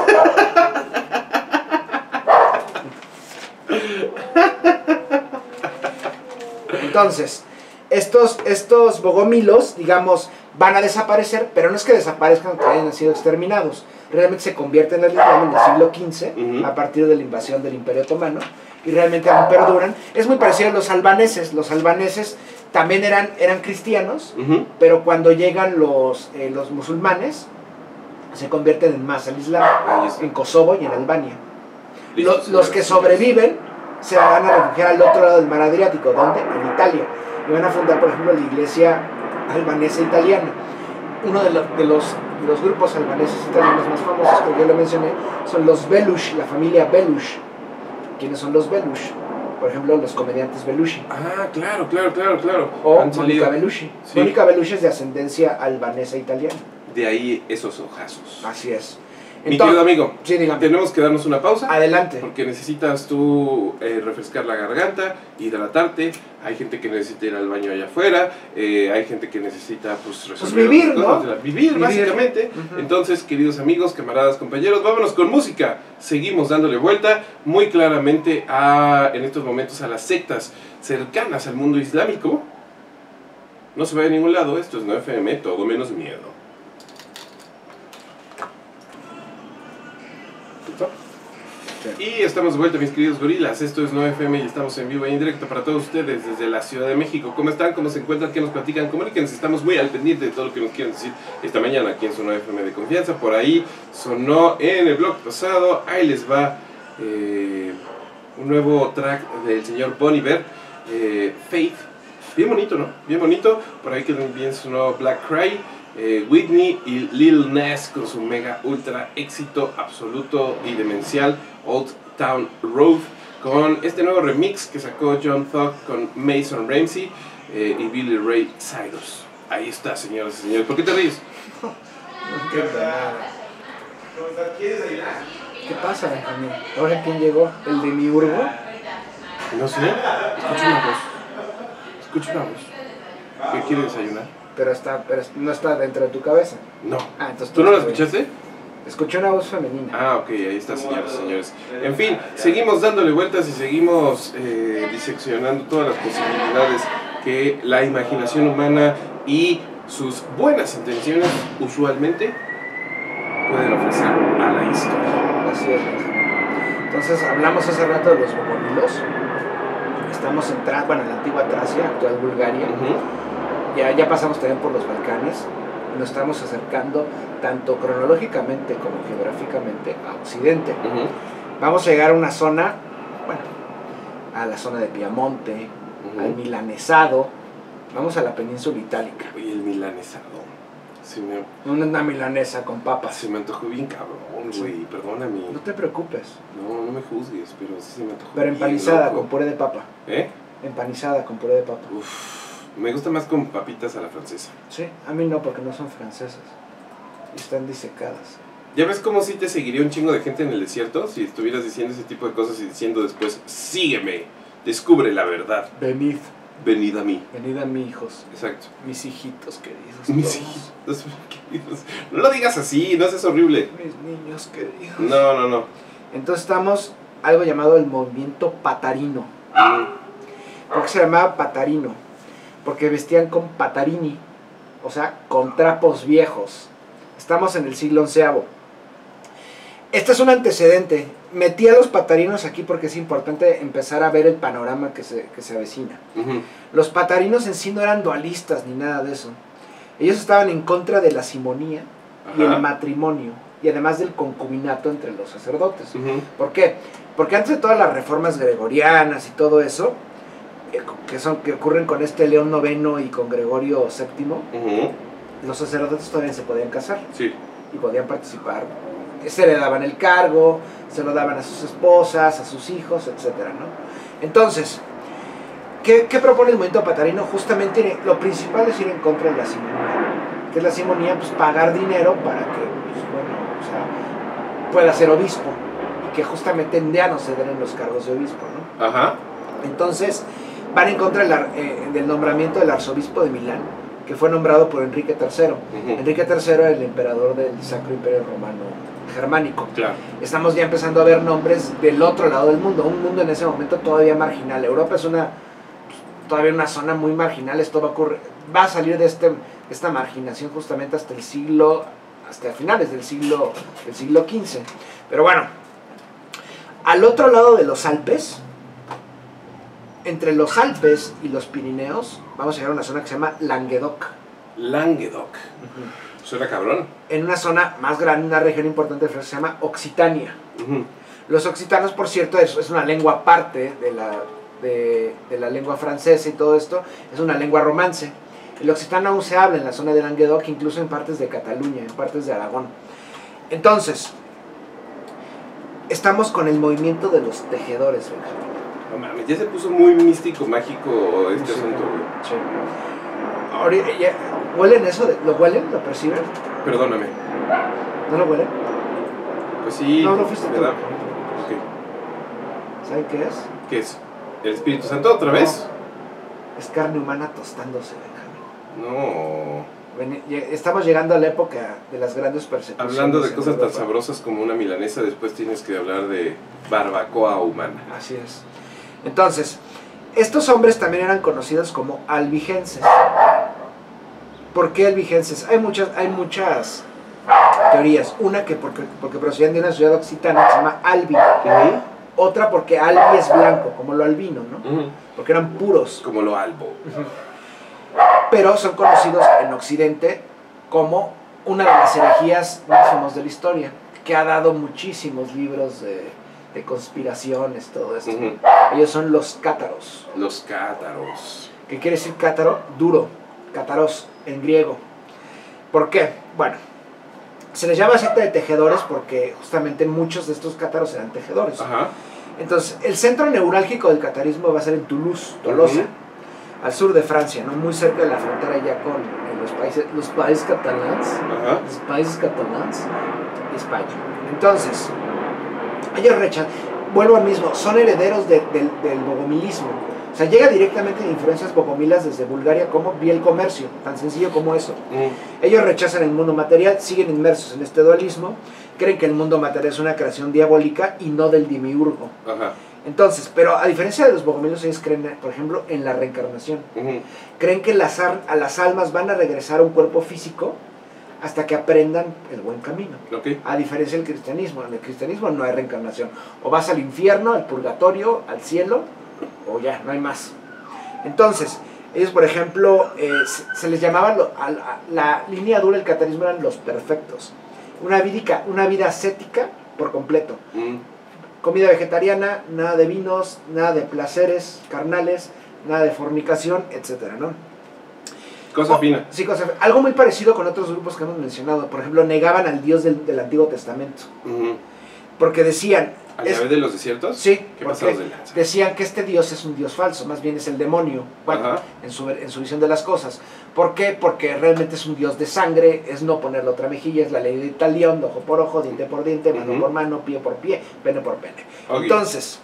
Entonces, estos bogomilos, digamos, van a desaparecer, pero no es que desaparezcan, que hayan sido exterminados. Realmente se convierten en el Islam en el siglo XV, a partir de la invasión del Imperio Otomano, y realmente aún perduran. Es muy parecido a los albaneses. Los albaneses también eran cristianos, pero cuando llegan los musulmanes, se convierten en masa al Islam, en Kosovo y en Albania. Los que sobreviven se van a refugiar al otro lado del mar Adriático. ¿Dónde? En Italia. Y van a fundar, por ejemplo, la iglesia albanesa italiana. Uno de los grupos albaneses italianos más famosos, que yo lo mencioné, son los Belush, la familia Belush. ¿Quiénes son los Belush? Por ejemplo, los comediantes Belushi. Ah, claro. O Han Mónica salido. Belushi. Sí. Mónica Belushi es de ascendencia albanesa italiana. De ahí esos ojazos. Así es. Mi querido amigo, sí, dígame. tenemos que darnos una pausa. Adelante. Porque necesitas tú refrescar la garganta, hidratarte. Hay gente que necesita ir al baño allá afuera. Hay gente que necesita pues resolver vivir, otras cosas ¿no? de vivir, básicamente. Ujú. Entonces, queridos amigos, camaradas, compañeros, vámonos con música. Seguimos dándole vuelta muy claramente en estos momentos a las sectas cercanas al mundo islámico. No se vaya a ningún lado. Esto es 9FM, todo menos miedo. Y estamos de vuelta, mis queridos gorilas. Esto es 9FM y estamos en vivo e en directo para todos ustedes desde la Ciudad de México. ¿Cómo están? ¿Cómo se encuentran? ¿Qué nos platican? Comuníquense, estamos muy al pendiente de todo lo que nos quieran decir esta mañana aquí en su 9FM de confianza. Por ahí sonó en el blog pasado. Ahí les va un nuevo track del señor Bon Iver, Faith. Bien bonito, ¿no? Bien bonito. Por ahí que también sonó Black Cry. Whitney y Lil Nas con su mega ultra éxito absoluto y demencial Old Town Road, con este nuevo remix que sacó John Thug con Mason Ramsey y Billy Ray Cyrus. Ahí está, señoras y señores. ¿Por qué te ríes? No entiendo nada. ¿Qué pasa, Benjamín? ¿Ahora quién llegó? ¿El de mi urbo? No sé. Escucho una voz. ¿Qué quiere desayunar? Pero no está dentro de tu cabeza. No. Ah, entonces ¿Tú no la está bien. escuchaste? Escuché una voz femenina. Ah, ok, ahí está, señoras y señores. En fin, seguimos dándole vueltas y seguimos diseccionando todas las posibilidades que la imaginación humana y sus buenas intenciones usualmente pueden ofrecer a la historia. Así es, Benjamín. Entonces, hablamos hace rato de los bobonilos. Estamos en la antigua Tracia, actual Bulgaria. Ya pasamos también por los Balcanes. Nos estamos acercando tanto cronológicamente como geográficamente a Occidente. Vamos a llegar a una zona, a la zona de Piamonte, al milanesado. Vamos a la península itálica. Oye, el milanesado. Una milanesa con papas. Se me antojó bien cabrón, güey. Perdóname. No te preocupes. No me juzgues, pero sí se me antojó. Pero bien empanizada loco. con puré de papa. ¿Eh? Empanizada con puré de papa. Me gusta más con papitas a la francesa. Sí, a mí no, porque no son francesas. Están disecadas. ¿Ya ves cómo sí te seguiría un chingo de gente en el desierto? Si estuvieras diciendo ese tipo de cosas y diciendo después, sígueme, descubre la verdad, Venid venid a mí. a mí, hijos. Exacto. Mis hijitos queridos. Mis todos. hijitos queridos. No lo digas así, no seas horrible. Mis niños queridos. No. Entonces estamos algo llamado el movimiento patarino. ¿Por qué se llamaba patarino? Porque vestían con patarini, o sea, con trapos viejos. Estamos en el siglo XI. Este es un antecedente. Metí a los patarinos aquí porque es importante empezar a ver el panorama que se avecina. Los patarinos en sí no eran dualistas ni nada de eso. Ellos estaban en contra de la simonía y el matrimonio, y además del concubinato entre los sacerdotes. ¿Por qué? Porque antes de todas las reformas gregorianas y todo eso, que ocurren con este León IX y con Gregorio VII, los sacerdotes todavía se podían casar. Sí. Y podían participar. Se le daban el cargo, se lo daban a sus esposas, a sus hijos, etcétera, ¿no? Entonces, ¿qué propone el movimiento patarino? Justamente lo principal es ir en contra de la simonía. ¿Qué es la simonía? Pues pagar dinero para que, pueda ser obispo. Y que justamente ya no se den los cargos de obispo, ¿no? Entonces, van en contra del nombramiento del arzobispo de Milán, que fue nombrado por Enrique III. Enrique III era el emperador del Sacro Imperio Romano Germánico. Claro. Estamos ya empezando a ver nombres del otro lado del mundo, un mundo en ese momento todavía marginal. Europa es todavía una zona muy marginal. Esto va a salir de esta marginación justamente hasta finales del siglo XV. Pero bueno, al otro lado de los Alpes, entre los Alpes y los Pirineos, vamos a llegar a una zona que se llama Languedoc. Languedoc. Suena cabrón. En una zona más grande, una región importante de Francia, se llama Occitania. Los occitanos, por cierto, es una lengua aparte de la lengua francesa y todo esto, es una lengua romance. El occitano aún se habla en la zona de Languedoc, incluso en partes de Cataluña, en partes de Aragón. Entonces, estamos con el movimiento de los tejedores, Benjamín. No mames, ya se puso muy místico, mágico este Sí. asunto, güey. Sí. Ahorita, ¿huelen eso? ¿Lo huelen? ¿Lo perciben? Perdóname. ¿No lo huelen? Pues sí. No, no fuiste tú. ¿verdad? Ok. ¿Saben qué es? ¿Qué es? ¿El Espíritu Santo otra vez? Es carne humana tostándose, Benjamín. No. Estamos llegando a la época de las grandes persecuciones. Hablando de en cosas tan Europa. sabrosas como una milanesa, después tienes que hablar de barbacoa humana. Así es. Entonces, estos hombres también eran conocidos como albigenses. ¿Por qué albigenses? Hay muchas teorías. Una que porque procedían de una ciudad occitana que se llama Albi. Otra porque Albi es blanco, como lo albino, ¿no? Porque eran puros. Como lo albo. Pero son conocidos en Occidente como una de las herejías más famosas de la historia, que ha dado muchísimos libros de conspiraciones, todo esto. Ellos son los cátaros. Los cátaros. ¿Qué quiere decir cátaro? Duro, cátaros en griego. ¿Por qué? Bueno, se les llama secta de tejedores porque justamente muchos de estos cátaros eran tejedores. Ajá. Entonces, el centro neurálgico del catarismo va a ser en Toulouse, Tolosa, al sur de Francia, ¿no? Muy cerca de la frontera ya con los países catalanes, Ajá. los países catalanes y España. Entonces, ellos vuelvo al mismo, son herederos del bogomilismo. O sea, llega directamente de influencias bogomilas desde Bulgaria, como vi el comercio, tan sencillo como eso. Ellos rechazan el mundo material, siguen inmersos en este dualismo, creen que el mundo material es una creación diabólica y no del demiurgo. Ajá. Entonentonces, pero a diferencia de los bogomilos, ellos creen, por ejemplo, en la reencarnación. Creen que a las almas van a regresar a un cuerpo físico hasta que aprendan el buen camino. Okay. A diferencia del cristianismo. En el cristianismo no hay reencarnación. O vas al infierno, al purgatorio, al cielo, o ya, no hay más. Entonces, ellos, por ejemplo, se les llamaba, la línea dura del catarismo eran los perfectos. Una vida ascética por completo. Comida vegetariana, nada de vinos, nada de placeres carnales, nada de fornicación, etcétera, ¿no? Cosa fina. Sí, cosa fina. Algo muy parecido con otros grupos que hemos mencionado. Por ejemplo, negaban al Dios del Antiguo Testamento. Porque decían... ¿A través de los desiertos? Sí, ¿Qué porque pasados de lanza? decían que este Dios es un Dios falso, más bien es el demonio, bueno, en su visión de las cosas. ¿Por qué? Porque realmente es un Dios de sangre, es no ponerle otra mejilla, es la ley de talión, ojo por ojo, diente por diente, mano por mano, pie por pie, pene por pene. Okay. Entonces,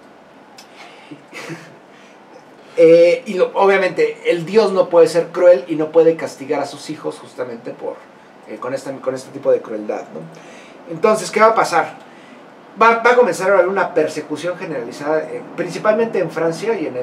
obviamente el Dios no puede ser cruel y no puede castigar a sus hijos justamente con este tipo de crueldad, ¿no? Entonces, ¿qué va a pasar? Va a comenzar a haber una persecución generalizada, principalmente en Francia y en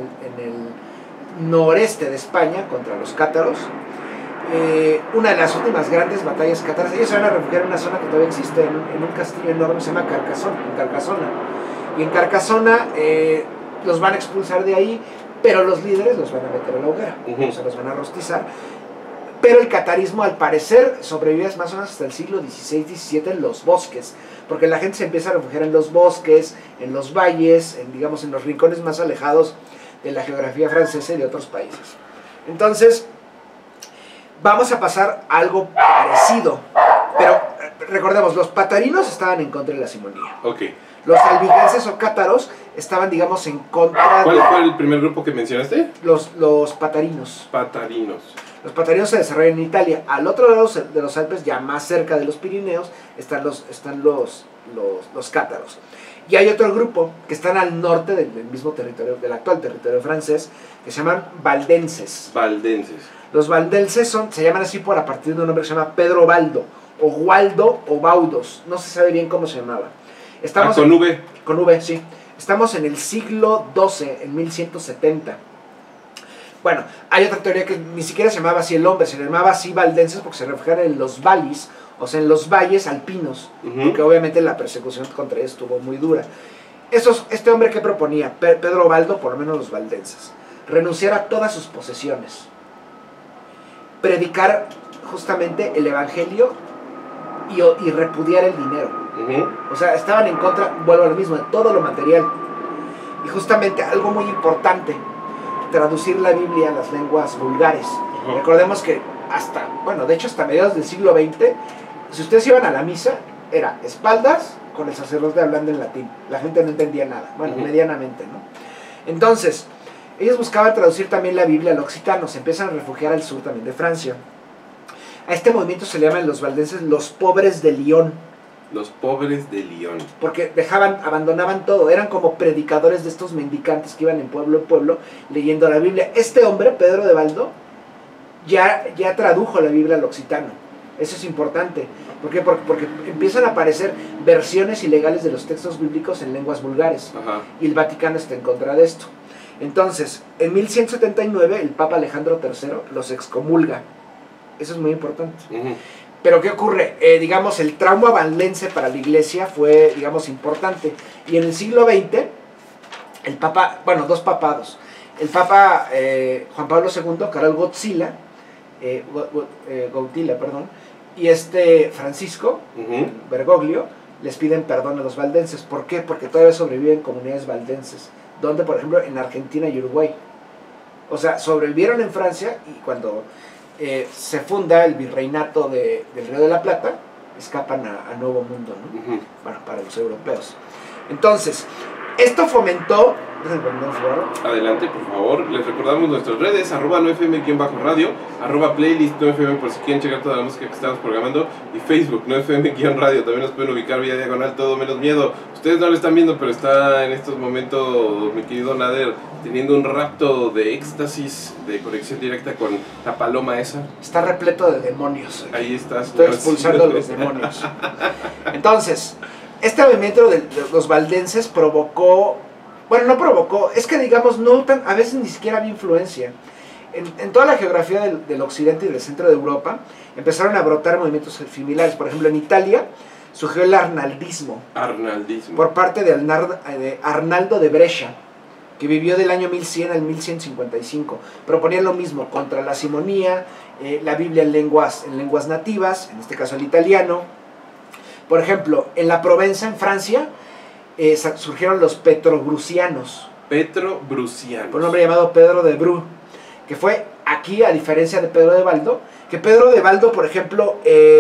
el noreste de España contra los cátaros. Una de las últimas grandes batallas cátaras, ellos se van a refugiar en una zona que todavía existe, en un castillo enorme, se llama Carcassona. Y en Carcassona los van a expulsar de ahí, pero los líderes los van a meter a la hoguera, o sea, los van a rostizar. Pero el catarismo, al parecer, sobrevive más o menos hasta el siglo XVI-XVII en los bosques, porque la gente se empieza a refugiar en los bosques, en los valles, digamos, en los rincones más alejados de la geografía francesa y de otros países. Entonces, vamos a pasar a algo parecido, pero recordemos, los patarinos estaban en contra de la simonía. Okay. Los albigenses o cátaros estaban, digamos, en contra ¿Cuál fue el primer grupo que mencionaste? Los patarinos. Patarinos. Los patarinos se desarrollan en Italia. Al otro lado de los Alpes, ya más cerca de los Pirineos, están los cátaros. Y hay otro grupo que están al norte del mismo territorio, del actual territorio francés, que se llaman valdenses. Valdenses. Los valdenses se llaman así a partir de un nombre que se llama Pedro Baldo, o Waldo, o Baudos. No se sabe bien cómo se llamaba. Con V. Con V, sí. Estamos en el siglo XII, en 1170. Bueno, hay otra teoría que ni siquiera se llamaba así el hombre, se llamaba así valdenses porque se refugiaron en los valles, o sea, en los valles alpinos, porque obviamente la persecución contra ellos estuvo muy dura. Este hombre que proponía, Pedro Baldo, por lo menos los valdenses, renunciar a todas sus posesiones, predicar justamente el evangelio y repudiar el dinero. O sea, estaban en contra, vuelvo al mismo, de todo lo material. Y justamente algo muy importante, traducir la Biblia a las lenguas vulgares. Recordemos que de hecho hasta mediados del siglo XX, si ustedes iban a la misa, era espaldas con el sacerdote hablando en latín. La gente no entendía nada, medianamente, ¿no? Entonces, ellos buscaban traducir también la Biblia al occitano, se empiezan a refugiar al sur también de Francia. A este movimiento se le llaman los valdenses los pobres de Lyon. Los pobres de Lyon. Porque abandonaban todo, eran como predicadores de estos mendicantes que iban en pueblo leyendo la Biblia. Este hombre, Pedro de Baldo, ya tradujo la Biblia al occitano. Eso es importante. ¿Por qué? Porque empiezan a aparecer versiones ilegales de los textos bíblicos en lenguas vulgares. Ajá. Y el Vaticano está en contra de esto. Entonces, en 1179, el Papa Alejandro III los excomulga. Eso es muy importante. Uh-huh. Pero ¿qué ocurre? Digamos, el trauma valdense para la iglesia fue, digamos, importante. Y en el siglo XX, el Papa, bueno, dos papados. El Papa Juan Pablo II, Karol Wojtyla, y Francisco Bergoglio, les piden perdón a los valdenses. ¿Por qué? Porque todavía sobreviven comunidades valdenses. Donde, por ejemplo, en Argentina y Uruguay. O sea, sobrevivieron en Francia y cuando se funda el virreinato del Río de la Plata, escapan a Nuevo Mundo, ¿no? Uh-huh. Bueno, para los europeos. Entonces, esto fomentó... Adelante, por favor. Les recordamos nuestras redes, @nofm_radio, @playlist nofm por si quieren checar toda la música que estamos programando, y Facebook, nofm_radio. También nos pueden ubicar vía diagonal Todo Menos Miedo. Ustedes no lo están viendo, pero está en estos momentos mi querido Nader teniendo un rapto de éxtasis, de conexión directa con la paloma esa. Está repleto de demonios. Ahí estás. Estoy expulsando a los demonios. Entonces, este movimiento de los valdenses provocó... Bueno, no provocó, es que digamos, a veces ni siquiera había influencia. En toda la geografía del occidente y del centro de Europa empezaron a brotar movimientos similares. Por ejemplo, en Italia surgió el arnaldismo. Arnaldismo. Por parte de Arnaldo de Brescia, que vivió del año 1100 al 1155. Proponía lo mismo, contra la simonía, la Biblia en lenguas nativas, en este caso el italiano. Por ejemplo, en la Provenza, en Francia, surgieron los petrobrusianos. Petrobrusianos. Por un hombre llamado Pedro de Bru, que fue aquí, a diferencia de Pedro de Baldo, que Pedro de Baldo, por ejemplo,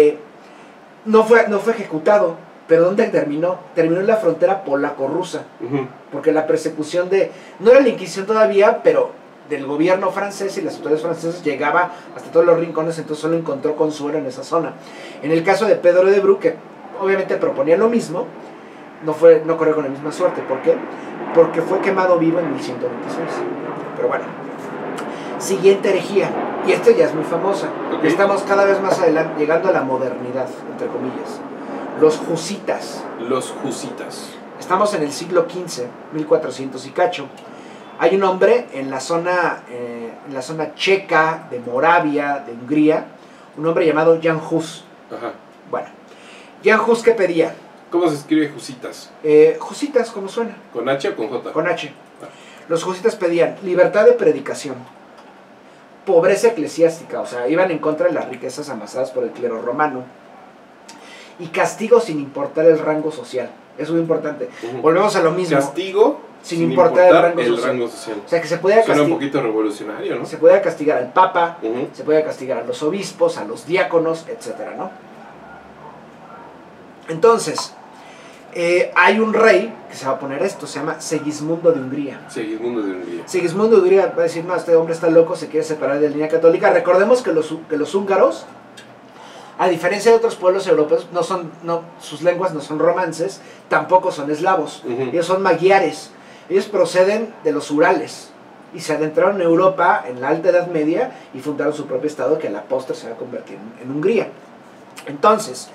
no fue ejecutado, pero ¿dónde terminó? Terminó en la frontera polaco-rusa, Uh-huh. porque la persecución no era la Inquisición todavía, pero del gobierno francés y las autoridades francesas llegaba hasta todos los rincones, entonces solo encontró consuelo en esa zona. En el caso de Pedro de Bru, que obviamente proponía lo mismo, no corrió con la misma suerte. ¿Por qué? Porque fue quemado vivo en 1126. Pero bueno, siguiente herejía, y esta ya es muy famosa. Okay. Estamos cada vez más adelante, llegando a la modernidad, entre comillas. Los husitas. Los husitas. Estamos en el siglo XV, 1400 y cacho. Hay un hombre en la zona checa, de Moravia, de Hungría, un hombre llamado Jan Hus. Ajá. Bueno, Jan Hus, ¿qué pedía? ¿Cómo se escribe husitas? Husitas, ¿cómo suena? ¿Con H o con J? Con H. Los husitas pedían libertad de predicación, pobreza eclesiástica, o sea, iban en contra de las riquezas amasadas por el clero romano, y castigo sin importar el rango social. Eso es muy importante. Uh-huh. Volvemos a lo mismo. Castigo sin importar el rango social. social. O sea, que se podía Suena un poquito revolucionario, ¿no? Se podía castigar al papa, Uh-huh. se podía castigar a los obispos, a los diáconos, etcétera, ¿no? Entonces, hay un rey que se va a poner esto, se llama Segismundo de Hungría. Segismundo de Hungría. Segismundo de Hungría va a decir, no, este hombre está loco, se quiere separar de la línea católica. Recordemos que los húngaros, a diferencia de otros pueblos europeos, sus lenguas no son romances, tampoco son eslavos. Uh-huh. Ellos son magiares. Ellos proceden de los Urales y se adentraron en Europa en la Alta Edad Media y fundaron su propio estado, que a la postre se va a convertir en Hungría. Entonces,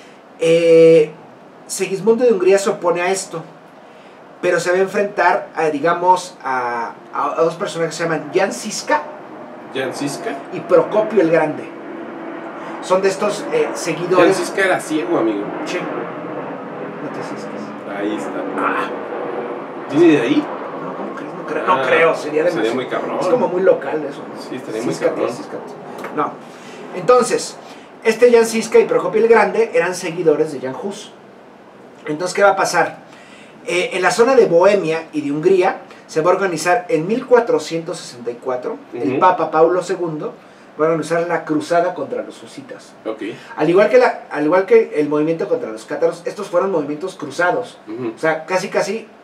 Segismundo de Hungría se opone a esto, pero se va a enfrentar a dos personajes que se llaman Jan Žižka y Procopio el Grande. Son de estos seguidores. Jan Žižka era ciego, amigo. Sí. No te cisques. Ahí está. ¿Viene de ahí? No, ¿cómo crees? No creo, sería demasiado. Sería muy cabrón. Es como muy local eso, ¿no? Sí, estaría muy cabrón. No. Entonces, Jan Žižka y Procopio el Grande eran seguidores de Jan Hus. Entonces, ¿qué va a pasar? En la zona de Bohemia y de Hungría se va a organizar en 1464, Uh-huh. el Papa Paulo II va a organizar la cruzada contra los husitas. Okay. Al igual que el movimiento contra los cátaros, estos fueron movimientos cruzados. Uh-huh. O sea, casi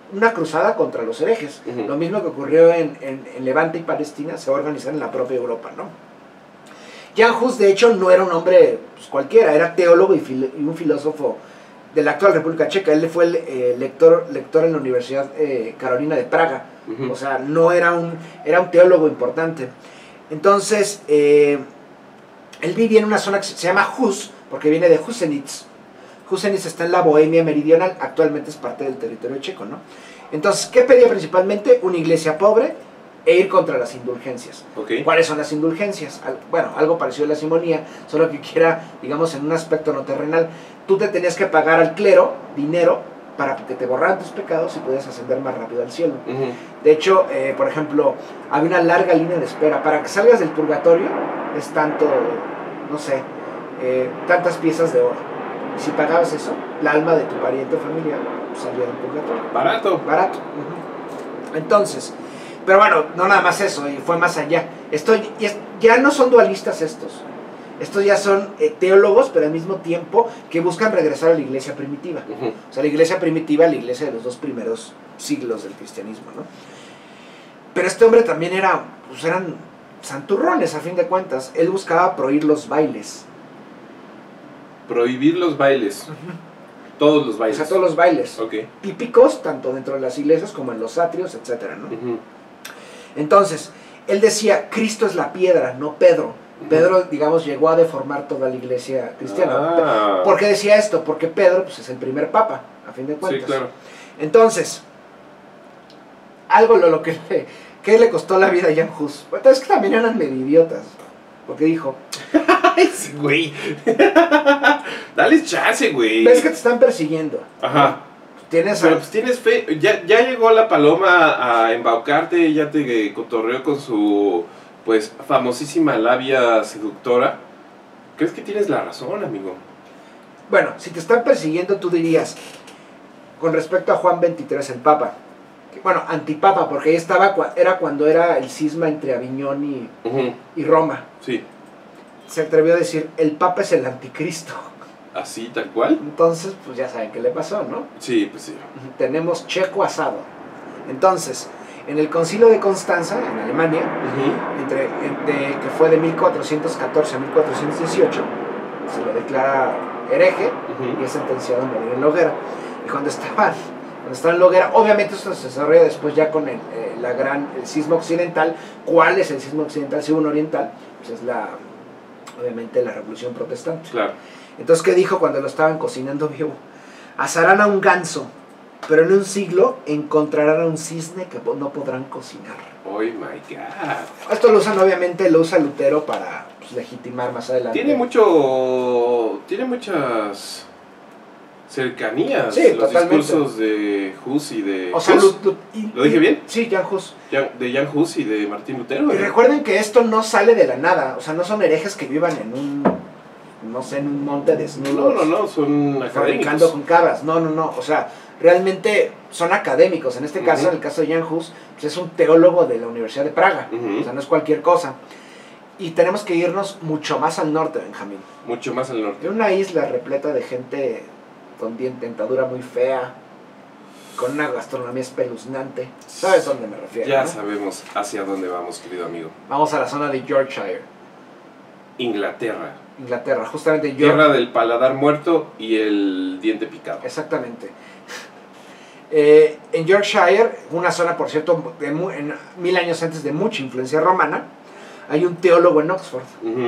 una cruzada contra los herejes. Lo mismo que ocurrió en Levante y Palestina se va a organizar en la propia Europa, ¿no? Jan Hus, de hecho, no era un hombre pues, cualquiera, era teólogo y un filósofo de la actual República Checa. Él fue el lector en la Universidad Carolina de Praga. O sea, no era era un teólogo importante. Entonces, él vivía en una zona que se llama Hus, porque viene de Husenitz. Husenitz está en la Bohemia meridional, actualmente es parte del territorio checo, ¿no? Entonces, ¿qué pedía principalmente? Una iglesia pobre e ir contra las indulgencias. Okay. ¿Cuáles son las indulgencias? Bueno, algo parecido a la simonía, solo que era, digamos, en un aspecto no terrenal. Tú te tenías que pagar al clero dinero para que te borraran tus pecados y pudieras ascender más rápido al cielo. De hecho, por ejemplo, había una larga línea de espera. Para que salgas del purgatorio es tanto, no sé, tantas piezas de oro. Y si pagabas eso, el alma de tu pariente o familiar salía del purgatorio. Barato. Barato. Entonces, pero bueno, no nada más eso, y fue más allá. Ya no son dualistas estos. Estos ya son teólogos, pero al mismo tiempo que buscan regresar a la iglesia primitiva. O sea, la iglesia primitiva, la iglesia de los 2 primeros siglos del cristianismo, ¿no? Pero este hombre también eran santurrones, a fin de cuentas. Él buscaba prohibir los bailes. Prohibir los bailes. Todos los bailes. O sea, todos los bailes. Okay. Típicos, tanto dentro de las iglesias como en los atrios, etcétera, ¿no? Entonces, él decía, Cristo es la piedra, no Pedro. Pedro, digamos, llegó a deformar toda la iglesia cristiana. ¿Por qué decía esto? Porque Pedro pues, es el primer papa, a fin de cuentas. Sí, claro. Entonces, algo que le costó la vida a Jan Hus. Es que también eran medio idiotas. Porque dijo... güey. Dale chance, güey. Ves que te están persiguiendo. Ajá. Pero pues tienes fe. Ya llegó la paloma a embaucarte, ya te cotorreó con su... pues famosísima labia seductora. ¿Crees que tienes la razón, amigo? Bueno, si te están persiguiendo, tú dirías, con respecto a Juan XXIII, el Papa, bueno, antipapa, porque ahí era cuando era el cisma entre Aviñón y Roma. Sí. Se atrevió a decir, el Papa es el anticristo. ¿Así, tal cual? Entonces, pues ya saben qué le pasó, ¿no? Sí, pues sí. Tenemos Checo asado. Entonces, en el concilio de Constanza, en Alemania, que fue de 1414 a 1418, se le declara hereje y es sentenciado a morir en la hoguera. Y cuando estaba en la hoguera, obviamente esto se desarrolla después ya con el cisma occidental. ¿Cuál es el cisma occidental? Si hubo un oriental, pues es obviamente la revolución protestante. Claro. Entonces, ¿qué dijo cuando lo estaban cocinando vivo? Asarán a un ganso, pero en un siglo encontrarán a un cisne que no podrán cocinar. Oh my God. Esto lo usa Lutero para pues, legitimar más adelante. Tiene muchas cercanías, sí, los totalmente. Discursos de Hus y de... O sea, ¿Lo dije bien? Sí, Jan Hus. De Jan Hus y de Martín Lutero. Y recuerden que esto no sale de la nada, o sea, no son herejes que vivan en un monte desnudo. No, son académicos. Con cabras, no, o sea, realmente son académicos. En este caso, en el caso de Jan Hus, pues es un teólogo de la Universidad de Praga, o sea, no es cualquier cosa. Y tenemos que irnos mucho más al norte, Benjamín. Mucho más al norte. En una isla repleta de gente con dentadura muy fea, con una gastronomía espeluznante. ¿Sabes dónde me refiero? Ya, ¿no? Sabemos hacia dónde vamos, querido amigo. Vamos a la zona de Yorkshire. Inglaterra, justamente tierra del paladar muerto y el diente picado. Exactamente. En Yorkshire, una zona, por cierto, 1000 años antes, de mucha influencia romana, hay un teólogo en Oxford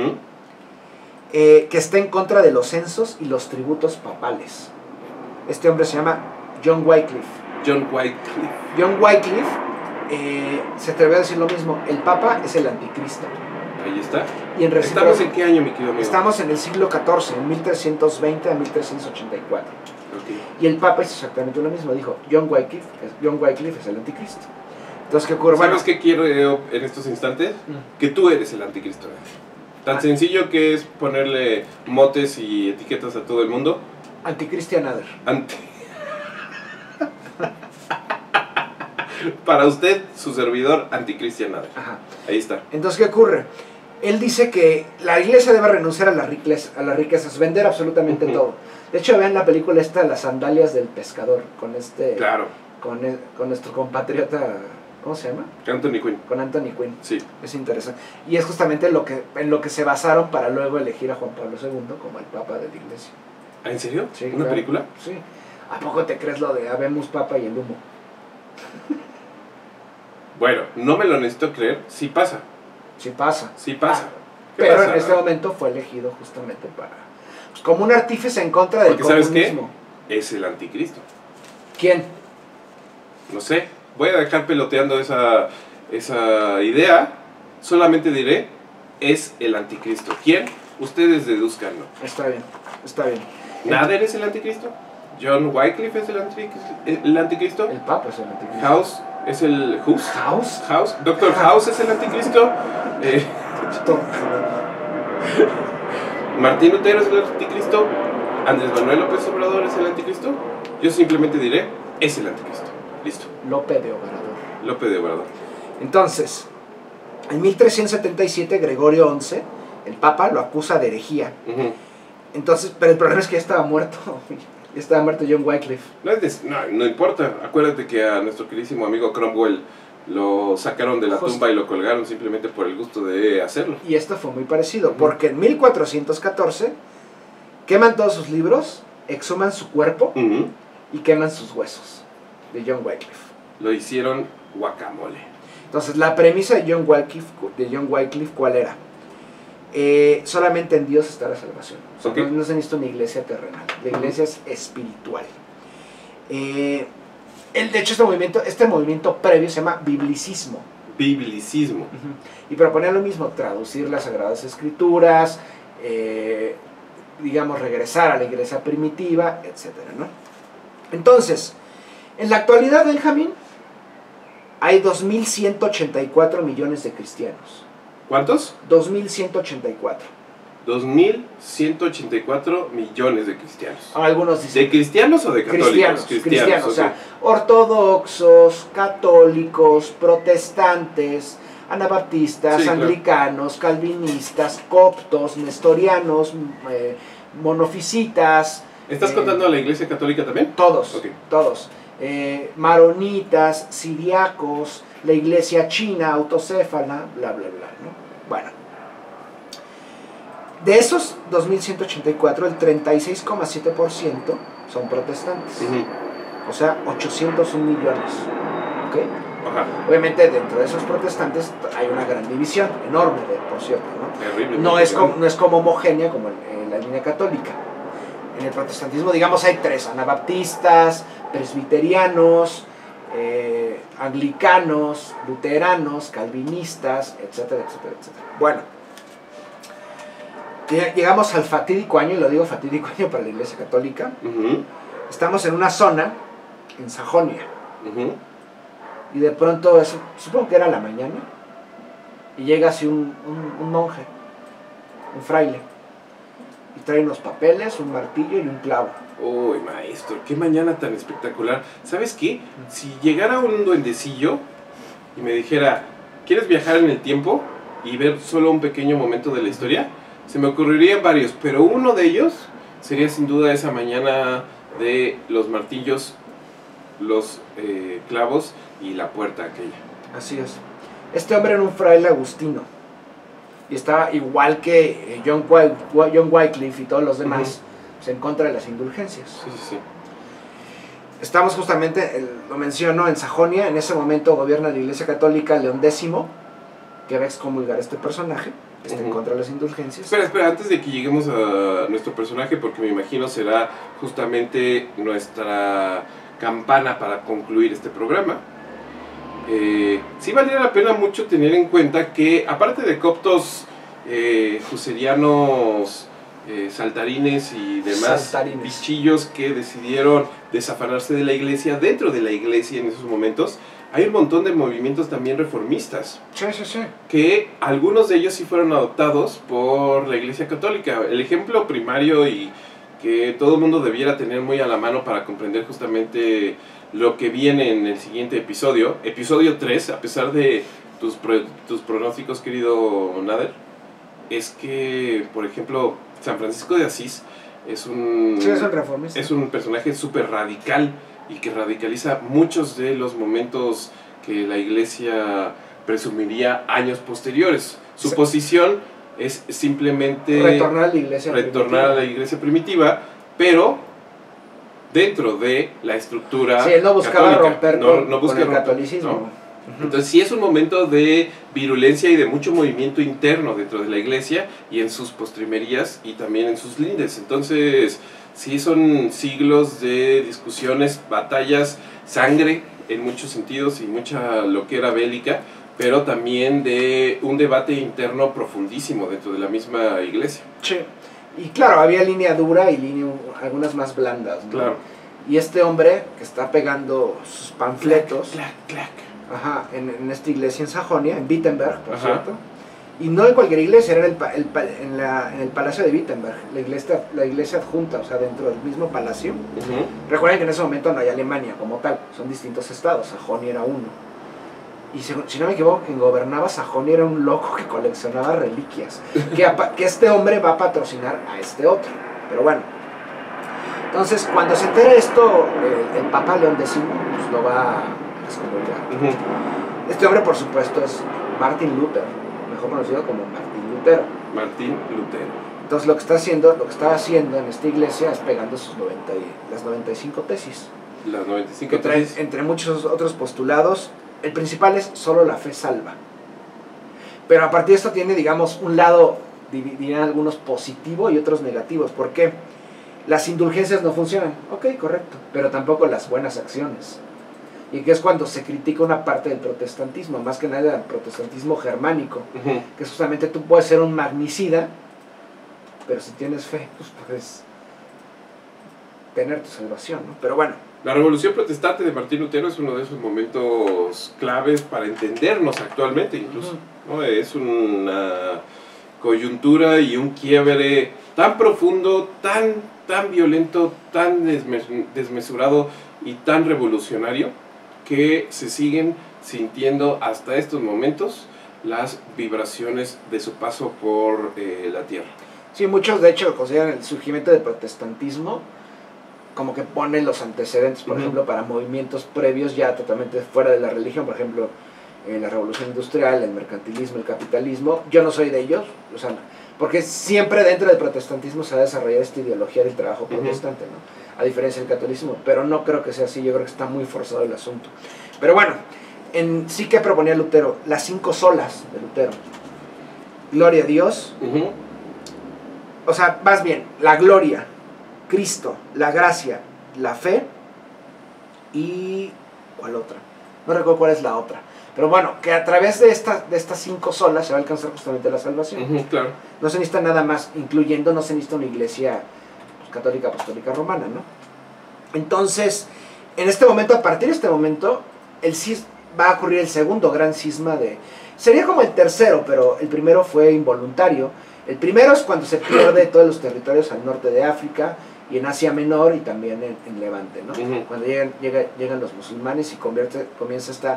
que está en contra de los censos y los tributos papales. Este hombre se llama John Wycliffe. John Wycliffe se atrevió a decir lo mismo: el Papa es el anticristo. Ahí está. Y ¿Estamos en qué año, mi querido amigo? Estamos en el siglo XIV, en 1320 a 1384. Okay. Y el Papa hizo exactamente lo mismo. Dijo, John Wycliffe es el anticristo. Entonces, ¿qué ocurre? ¿Sabes qué quiero en estos instantes? Que tú eres el anticristo. Tan sencillo que es ponerle motes y etiquetas a todo el mundo. Anticristian Other. Para usted, su servidor, Anticristian Other. Ajá. Ahí está. Entonces, ¿qué ocurre? Él dice que la iglesia debe renunciar a las riquezas, vender absolutamente todo. De hecho, vean la película esta, Las sandalias del pescador, con Claro. con nuestro compatriota, ¿cómo se llama? Anthony Quinn. Con Anthony Quinn. Sí. Es interesante. Y es justamente en lo que se basaron para luego elegir a Juan Pablo II como el Papa de la Iglesia. ¿Ah, en serio? Sí, ¿Una claro. película? Sí. ¿A poco te crees lo de Habemos Papa y el humo? Bueno, no me lo necesito creer. Sí pasa. Sí pasa. Sí pasa. ¿Qué Pero pasa? en este momento fue elegido justamente para... pues, como un artífice en contra del Porque ¿sabes qué? comunismo. Es el anticristo. ¿Quién? No sé. Voy a dejar peloteando esa idea. Solamente diré, es el anticristo. ¿Quién? Ustedes deduzcanlo. Está bien, está bien. ¿Nader es el anticristo? ¿John Wycliffe es el anticristo? El Papa es el anticristo. ¿House es el... ¿House? ¿House? ¿Doctor House es el anticristo? ¿Martín Lutero es el anticristo? ¿Andrés Manuel López Obrador es el anticristo? Yo simplemente diré, es el anticristo. Listo. Lope de Obrador. López de Obrador. Entonces, en 1377 Gregorio XI, el Papa, lo acusa de herejía. Ujú. Entonces, pero el problema es que ya estaba muerto. Ya estaba muerto John Wycliffe. No importa. Acuérdate que a nuestro queridísimo amigo Cromwell lo sacaron de la Justo. tumba y lo colgaron simplemente por el gusto de hacerlo. Y esto fue muy parecido, porque en 1414 queman todos sus libros, exhuman su cuerpo Ujú. y queman sus huesos de John Wycliffe. Lo hicieron guacamole. Entonces, la premisa de John Wycliffe, ¿cuál era? Solamente en Dios está la salvación. O sea, Ok. no se necesita una iglesia terrenal. La iglesia es espiritual. De hecho, este movimiento previo se llama biblicismo. Biblicismo. Y proponía lo mismo, traducir las Sagradas Escrituras, digamos, regresar a la iglesia primitiva, etc. ¿no? Entonces, en la actualidad, Benjamín, hay 2.184 millones de cristianos. ¿Cuántos? 2.184. 2.184 millones de cristianos. Algunos dicen ¿De cristianos o de católicos? cristianos, o ok. sea, ortodoxos, católicos, protestantes, anabaptistas, Sí, claro. anglicanos, calvinistas, coptos, nestorianos, monofisitas. ¿Estás contando a la iglesia católica también? Todos, Ok. todos. Maronitas, siriacos, la iglesia china, autocéfala, bla, bla, bla, ¿no? Bueno. De esos 2.184, el 36,7% son protestantes. Ujú. O sea, 801 millones. ¿Ok? Ajá. Obviamente dentro de esos protestantes hay una gran división, enorme, por cierto, ¿no? Terrible. No es como homogénea como en la línea católica. En el protestantismo, digamos, hay tres: anabaptistas, presbiterianos, anglicanos, luteranos, calvinistas, etcétera, etcétera, etcétera. Bueno, llegamos al fatídico año, y lo digo fatídico año para la Iglesia Católica. Ujú. Estamos en una zona, en Sajonia, Ujú. y de pronto, supongo que era la mañana, y llega así un monje, un fraile, y trae unos papeles, un martillo y un clavo. Uy, maestro, qué mañana tan espectacular. ¿Sabes qué? Si llegara un duendecillo y me dijera, ¿quieres viajar en el tiempo y ver solo un pequeño momento de la historia? Se me ocurrirían varios, pero uno de ellos sería sin duda esa mañana de los martillos, los clavos y la puerta aquella. Así es. Este hombre era un fraile agustino, y estaba igual que John Wycliffe y todos los demás, pues, en contra de las indulgencias. Sí, sí, sí. Estamos justamente, lo menciono, en Sajonia. En ese momento gobierna la Iglesia Católica León X, que va a excomulgar a este personaje, que está en contra de las indulgencias. Espera, antes de que lleguemos a nuestro personaje, porque me imagino será justamente nuestra campana para concluir este programa. Sí valdría la pena mucho tener en cuenta que, aparte de coptos, fuserianos, saltarines y demás Saltarines. bichillos que decidieron desafanarse de la iglesia, dentro de la iglesia en esos momentos, hay un montón de movimientos también reformistas, Sí, sí, sí. que algunos de ellos sí fueron adoptados por la Iglesia Católica. El ejemplo primario y que todo el mundo debiera tener muy a la mano para comprender justamente lo que viene en el siguiente episodio, episodio 3, a pesar de tus pronósticos, querido Nader, es que, por ejemplo, San Francisco de Asís es un Sí, es un reformista. es un personaje súper radical y que radicaliza muchos de los momentos que la Iglesia presumiría años posteriores. Su Sí. posición es simplemente Retornar a la iglesia retornar a la iglesia primitiva, pero dentro de la estructura Sí, él no buscaba católica. romper No busca con el romper, catolicismo. ¿no? Ujú. Entonces sí es un momento de virulencia y de mucho movimiento interno dentro de la iglesia y en sus postrimerías y también en sus lindes. Entonces sí son siglos de discusiones, batallas, sangre en muchos sentidos y mucha loquera bélica, pero también de un debate interno profundísimo dentro de la misma iglesia. Sí. Y claro, había línea dura y algunas más blandas, ¿no? Claro. Y este hombre que está pegando sus panfletos, Clac, clac. ajá, en esta iglesia en Sajonia, en Wittenberg, por Ajá. cierto, y no en cualquier iglesia, era en el palacio de Wittenberg, la iglesia adjunta, o sea, dentro del mismo palacio. Ujú. Recuerden que en ese momento no hay Alemania como tal, son distintos estados, Sajonia era uno. Y si no me equivoco, quien gobernaba Sajonia era un loco que coleccionaba reliquias, que este hombre va a patrocinar a este otro. Pero bueno, entonces cuando se entera esto, el Papa León X pues, lo va a excomulgar. Ujú. Este hombre, por supuesto, es Martin Luther, mejor conocido como Martín Lutero. Martín Lutero. Entonces lo que estaba haciendo en esta iglesia es pegando las 95 tesis, Las 95 que traen, tesis. entre muchos otros postulados, el principal es solo la fe salva. Pero a partir de esto tiene, digamos, un lado, dirían algunos, positivo y otros negativos. ¿Por qué? Las indulgencias no funcionan, ok, correcto, pero tampoco las buenas acciones. Y que es cuando se critica una parte del protestantismo, más que nada el protestantismo germánico, Ujú. que es justamente tú puedes ser un magnicida, pero si tienes fe, pues puedes tener tu salvación, ¿no? Pero bueno, La Revolución Protestante de Martín Lutero es uno de esos momentos claves para entendernos actualmente incluso, ¿no? Es una coyuntura y un quiebre tan profundo, tan violento, tan desmesurado y tan revolucionario que se siguen sintiendo hasta estos momentos las vibraciones de su paso por la tierra. sí, muchos de hecho consideran el surgimiento del protestantismo como que pone los antecedentes, por Ujú. ejemplo, para movimientos previos ya totalmente fuera de la religión, por ejemplo, la revolución industrial, el mercantilismo, el capitalismo. Yo no soy de ellos, o sea, porque siempre dentro del protestantismo se ha desarrollado esta ideología del trabajo Ujú. protestante, ¿no? A diferencia del catolicismo, pero no creo que sea así, yo creo que está muy forzado el asunto. Pero bueno, sí que proponía Lutero, las 5 solas de Lutero. Gloria a Dios, Ujú. o sea, más bien, la gloria, Cristo, la gracia, la fe y... ¿cuál otra? No recuerdo cuál es la otra. Pero bueno, que a través de estas 5 solas se va a alcanzar justamente la salvación. Ujú, claro. No se necesita nada más, incluyendo, no se necesita una iglesia pues, católica apostólica romana, ¿no? Entonces, en este momento, a partir de este momento, va a ocurrir el segundo gran cisma de... Sería como el tercero, pero el primero fue involuntario. El primero es cuando se pierde todos los territorios al norte de África y en Asia Menor y también en Levante, ¿no? Ujú. Cuando llegan los musulmanes y comienza esta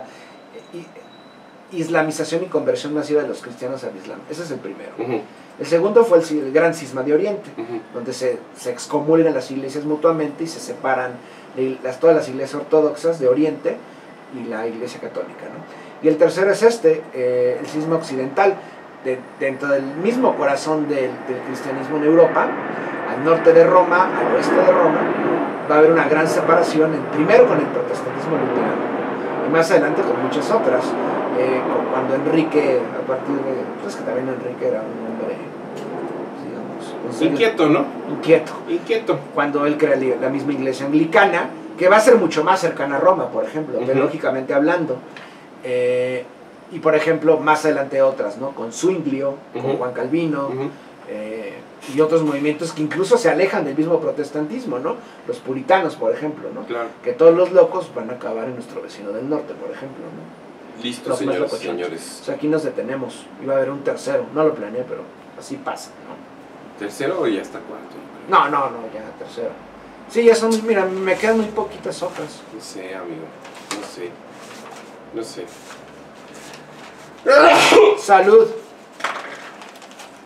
islamización y conversión masiva de los cristianos al Islam. Ese es el primero. Ujú. El segundo fue el gran cisma de Oriente, Ujú. donde se excomulgan las iglesias mutuamente y se separan todas las iglesias ortodoxas de Oriente y la iglesia católica, ¿no? Y el tercero es el cisma occidental, dentro del mismo corazón del cristianismo en Europa, al norte de Roma, al oeste de Roma, va a haber una gran separación, primero con el protestantismo luterano, y más adelante con muchas otras, cuando Enrique, a partir de... pues que también Enrique era un hombre, digamos... Inquieto, ¿no? Inquieto. Cuando él crea la misma iglesia anglicana, que va a ser mucho más cercana a Roma, por ejemplo, Ujú. teológicamente hablando. Y por ejemplo, más adelante otras, ¿no? Con Zwinglio, con Ujú. Juan Calvino, Ujú. y otros movimientos que incluso se alejan del mismo protestantismo, ¿no? Los puritanos, por ejemplo, ¿no? Claro. Que todos los locos van a acabar en nuestro vecino del norte, por ejemplo, ¿no? Listo, Los más señores, locochones. señores. O sea, aquí nos detenemos. Iba a haber un tercero, no lo planeé, pero así pasa, ¿no? ¿Tercero y hasta cuarto? No, ya tercero. Sí, ya son, mira, me quedan muy poquitas hojas. No sé, amigo. No sé. Salud.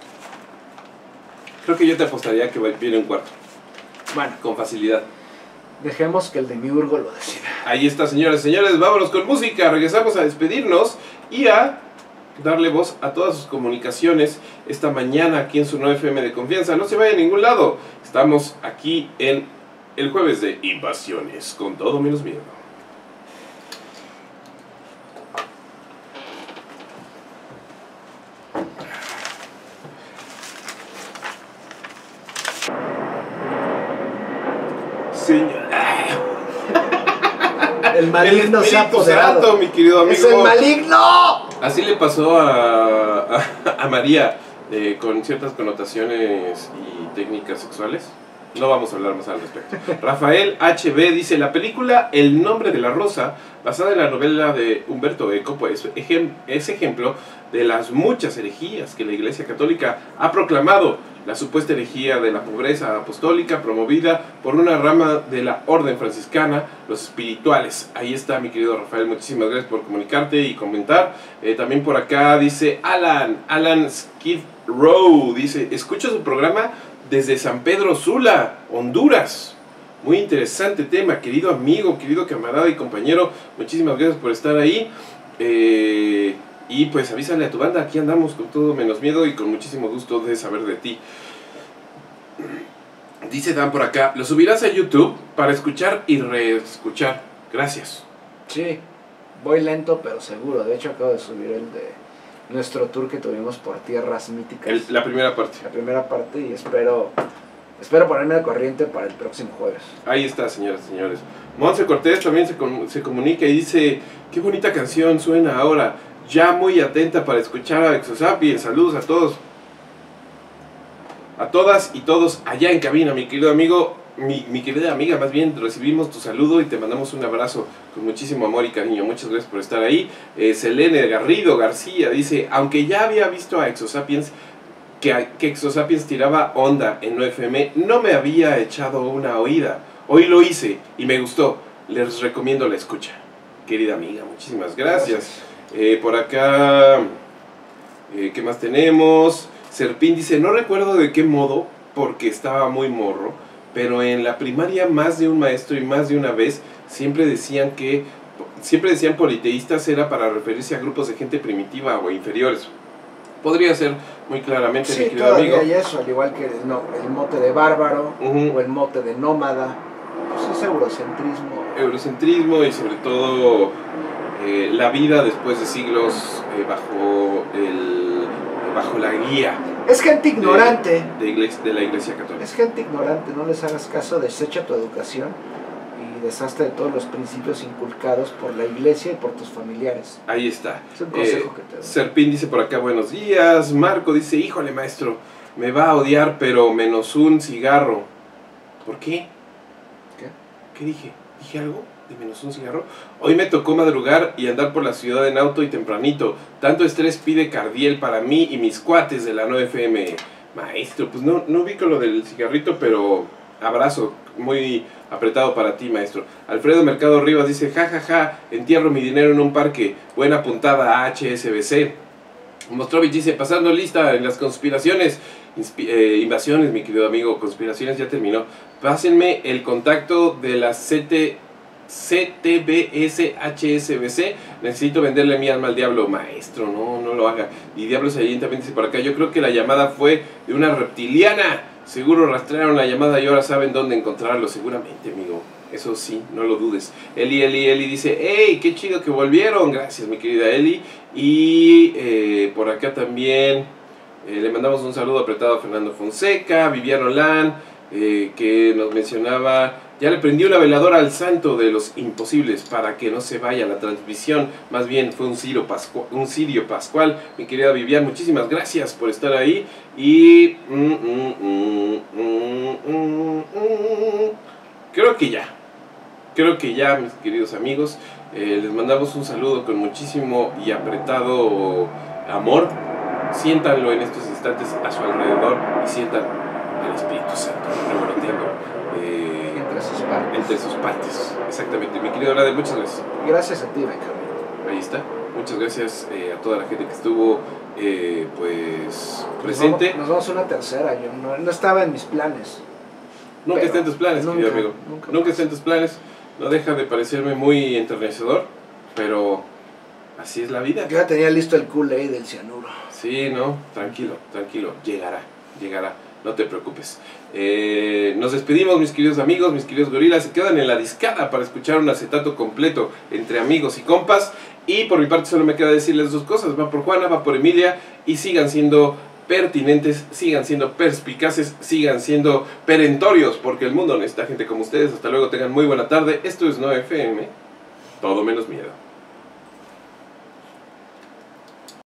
Creo que yo te apostaría que viene un cuarto. Bueno, Con facilidad. Dejemos que el demiurgo lo decida. Ahí está, señoras y señores, vámonos con música. Regresamos a despedirnos y a darle voz a todas sus comunicaciones esta mañana aquí en su 9FM de confianza. No se vaya a ningún lado. Estamos aquí en el jueves de Invasiones, con todo menos miedo. El maligno se ha Espíritu Santo, apoderado. mi querido amigo. ¡Es el maligno! Así le pasó a María, con ciertas connotaciones y técnicas sexuales. No vamos a hablar más al respecto. Rafael HB dice: la película El nombre de la rosa, basada en la novela de Humberto Eco, pues es ejemplo de las muchas herejías que la Iglesia Católica ha proclamado. La supuesta herejía de la pobreza apostólica promovida por una rama de la orden franciscana, los espirituales. Ahí está, mi querido Rafael, muchísimas gracias por comunicarte y comentar. También por acá dice Alan Skid Row, dice: escucho su programa desde San Pedro Sula, Honduras. Muy interesante tema, querido amigo, querido camarada y compañero. Muchísimas gracias por estar ahí. Y pues avísale a tu banda, aquí andamos con todo menos miedo y con muchísimo gusto de saber de ti. Dice Dan por acá: lo subirás a YouTube para escuchar y reescuchar. Gracias. Sí, voy lento pero seguro. De hecho acabo de subir el de nuestro tour que tuvimos por tierras míticas. La primera parte. La primera parte y espero ponerme al corriente para el próximo jueves. Ahí está, señoras y señores. Monse Cortés también se comunica y dice: qué bonita canción suena ahora. Ya muy atenta para escuchar a Exosapiens. Saludos a todos. A todas y todos allá en cabina, mi querido amigo, mi querida amiga, más bien, recibimos tu saludo y te mandamos un abrazo con muchísimo amor y cariño. Muchas gracias por estar ahí. Selene Garrido García dice: aunque ya había visto a Exosapiens, que Exosapiens tiraba onda en 9FM, no me había echado una oída. Hoy lo hice y me gustó. Les recomiendo la escucha. Querida amiga, muchísimas gracias. Por acá, ¿qué más tenemos? Serpín dice: no recuerdo de qué modo, porque estaba muy morro, pero en la primaria más de un maestro y más de una vez siempre decían politeístas era para referirse a grupos de gente primitiva o inferiores. Podría ser muy claramente, sí, mi querido amigo. hay eso, al igual que el mote de bárbaro o el mote de nómada. Pues es eurocentrismo. Eurocentrismo y sobre todo la vida después de siglos bajo la guía. Es gente ignorante. De la Iglesia Católica. Es gente ignorante, no les hagas caso, desecha tu educación y deshazte de todos los principios inculcados por la Iglesia y por tus familiares. Ahí está. Es un consejo que te doy. Serpín dice por acá: buenos días. Marco dice: híjole, maestro, me va a odiar, pero menos un cigarro. ¿Por qué? ¿Qué dije? ¿Dije algo de menos un cigarro? Hoy me tocó madrugar y andar por la ciudad en auto y tempranito. Tanto estrés pide Cardiel para mí y mis cuates de la 9FM. Maestro, pues no ubico lo del cigarrito, pero abrazo muy apretado para ti, maestro. Alfredo Mercado Rivas dice: jajaja, entierro mi dinero en un parque. Buena puntada a HSBC. Mostrovich dice: pasando lista en las conspiraciones, invasiones, mi querido amigo, conspiraciones ya terminó. Pásenme el contacto de la CTBS HSBC. Necesito venderle mi alma al diablo. Maestro, no lo haga. Y Diablo Saiyajin también dice por acá: yo creo que la llamada fue de una reptiliana. Seguro rastrearon la llamada y ahora saben dónde encontrarlo. Seguramente, amigo. Eso sí, no lo dudes. Eli dice: hey, qué chido que volvieron. Gracias, mi querida Eli. Y por acá también le mandamos un saludo apretado a Fernando Fonseca, Viviano Lan, que nos mencionaba: ya le prendí una veladora al santo de los imposibles para que no se vaya la transmisión. Más bien fue un cirio pascual. Mi querida Vivian, muchísimas gracias por estar ahí. Y creo que ya, mis queridos amigos, les mandamos un saludo con muchísimo y apretado amor. Siéntanlo en estos instantes a su alrededor y sientan al Espíritu Santo revoloteando entre sus partes. Exactamente, mi querido Radel, muchas gracias. Gracias a ti, Benjamín. Ahí está. Muchas gracias a toda la gente que estuvo presente. Nos vamos a una tercera. Yo no estaba en mis planes. Nunca Pero está en tus planes, nunca, querido amigo. nunca Nunca pasa. está en tus planes. No deja de parecerme muy enternecedor, pero así es la vida. Yo ya tenía listo el Kool-Aid del cianuro. Sí, no, tranquilo, tranquilo, llegará, llegará, no te preocupes. Nos despedimos, mis queridos amigos, mis queridos gorilas, se quedan en la discada para escuchar un acetato completo entre amigos y compas. Y por mi parte solo me queda decirles dos cosas, va por Juana, va por Emilia, y sigan siendo pertinentes, sigan siendo perspicaces, sigan siendo perentorios, porque el mundo necesita gente como ustedes. Hasta luego, tengan muy buena tarde. Esto es No FM, todo menos miedo.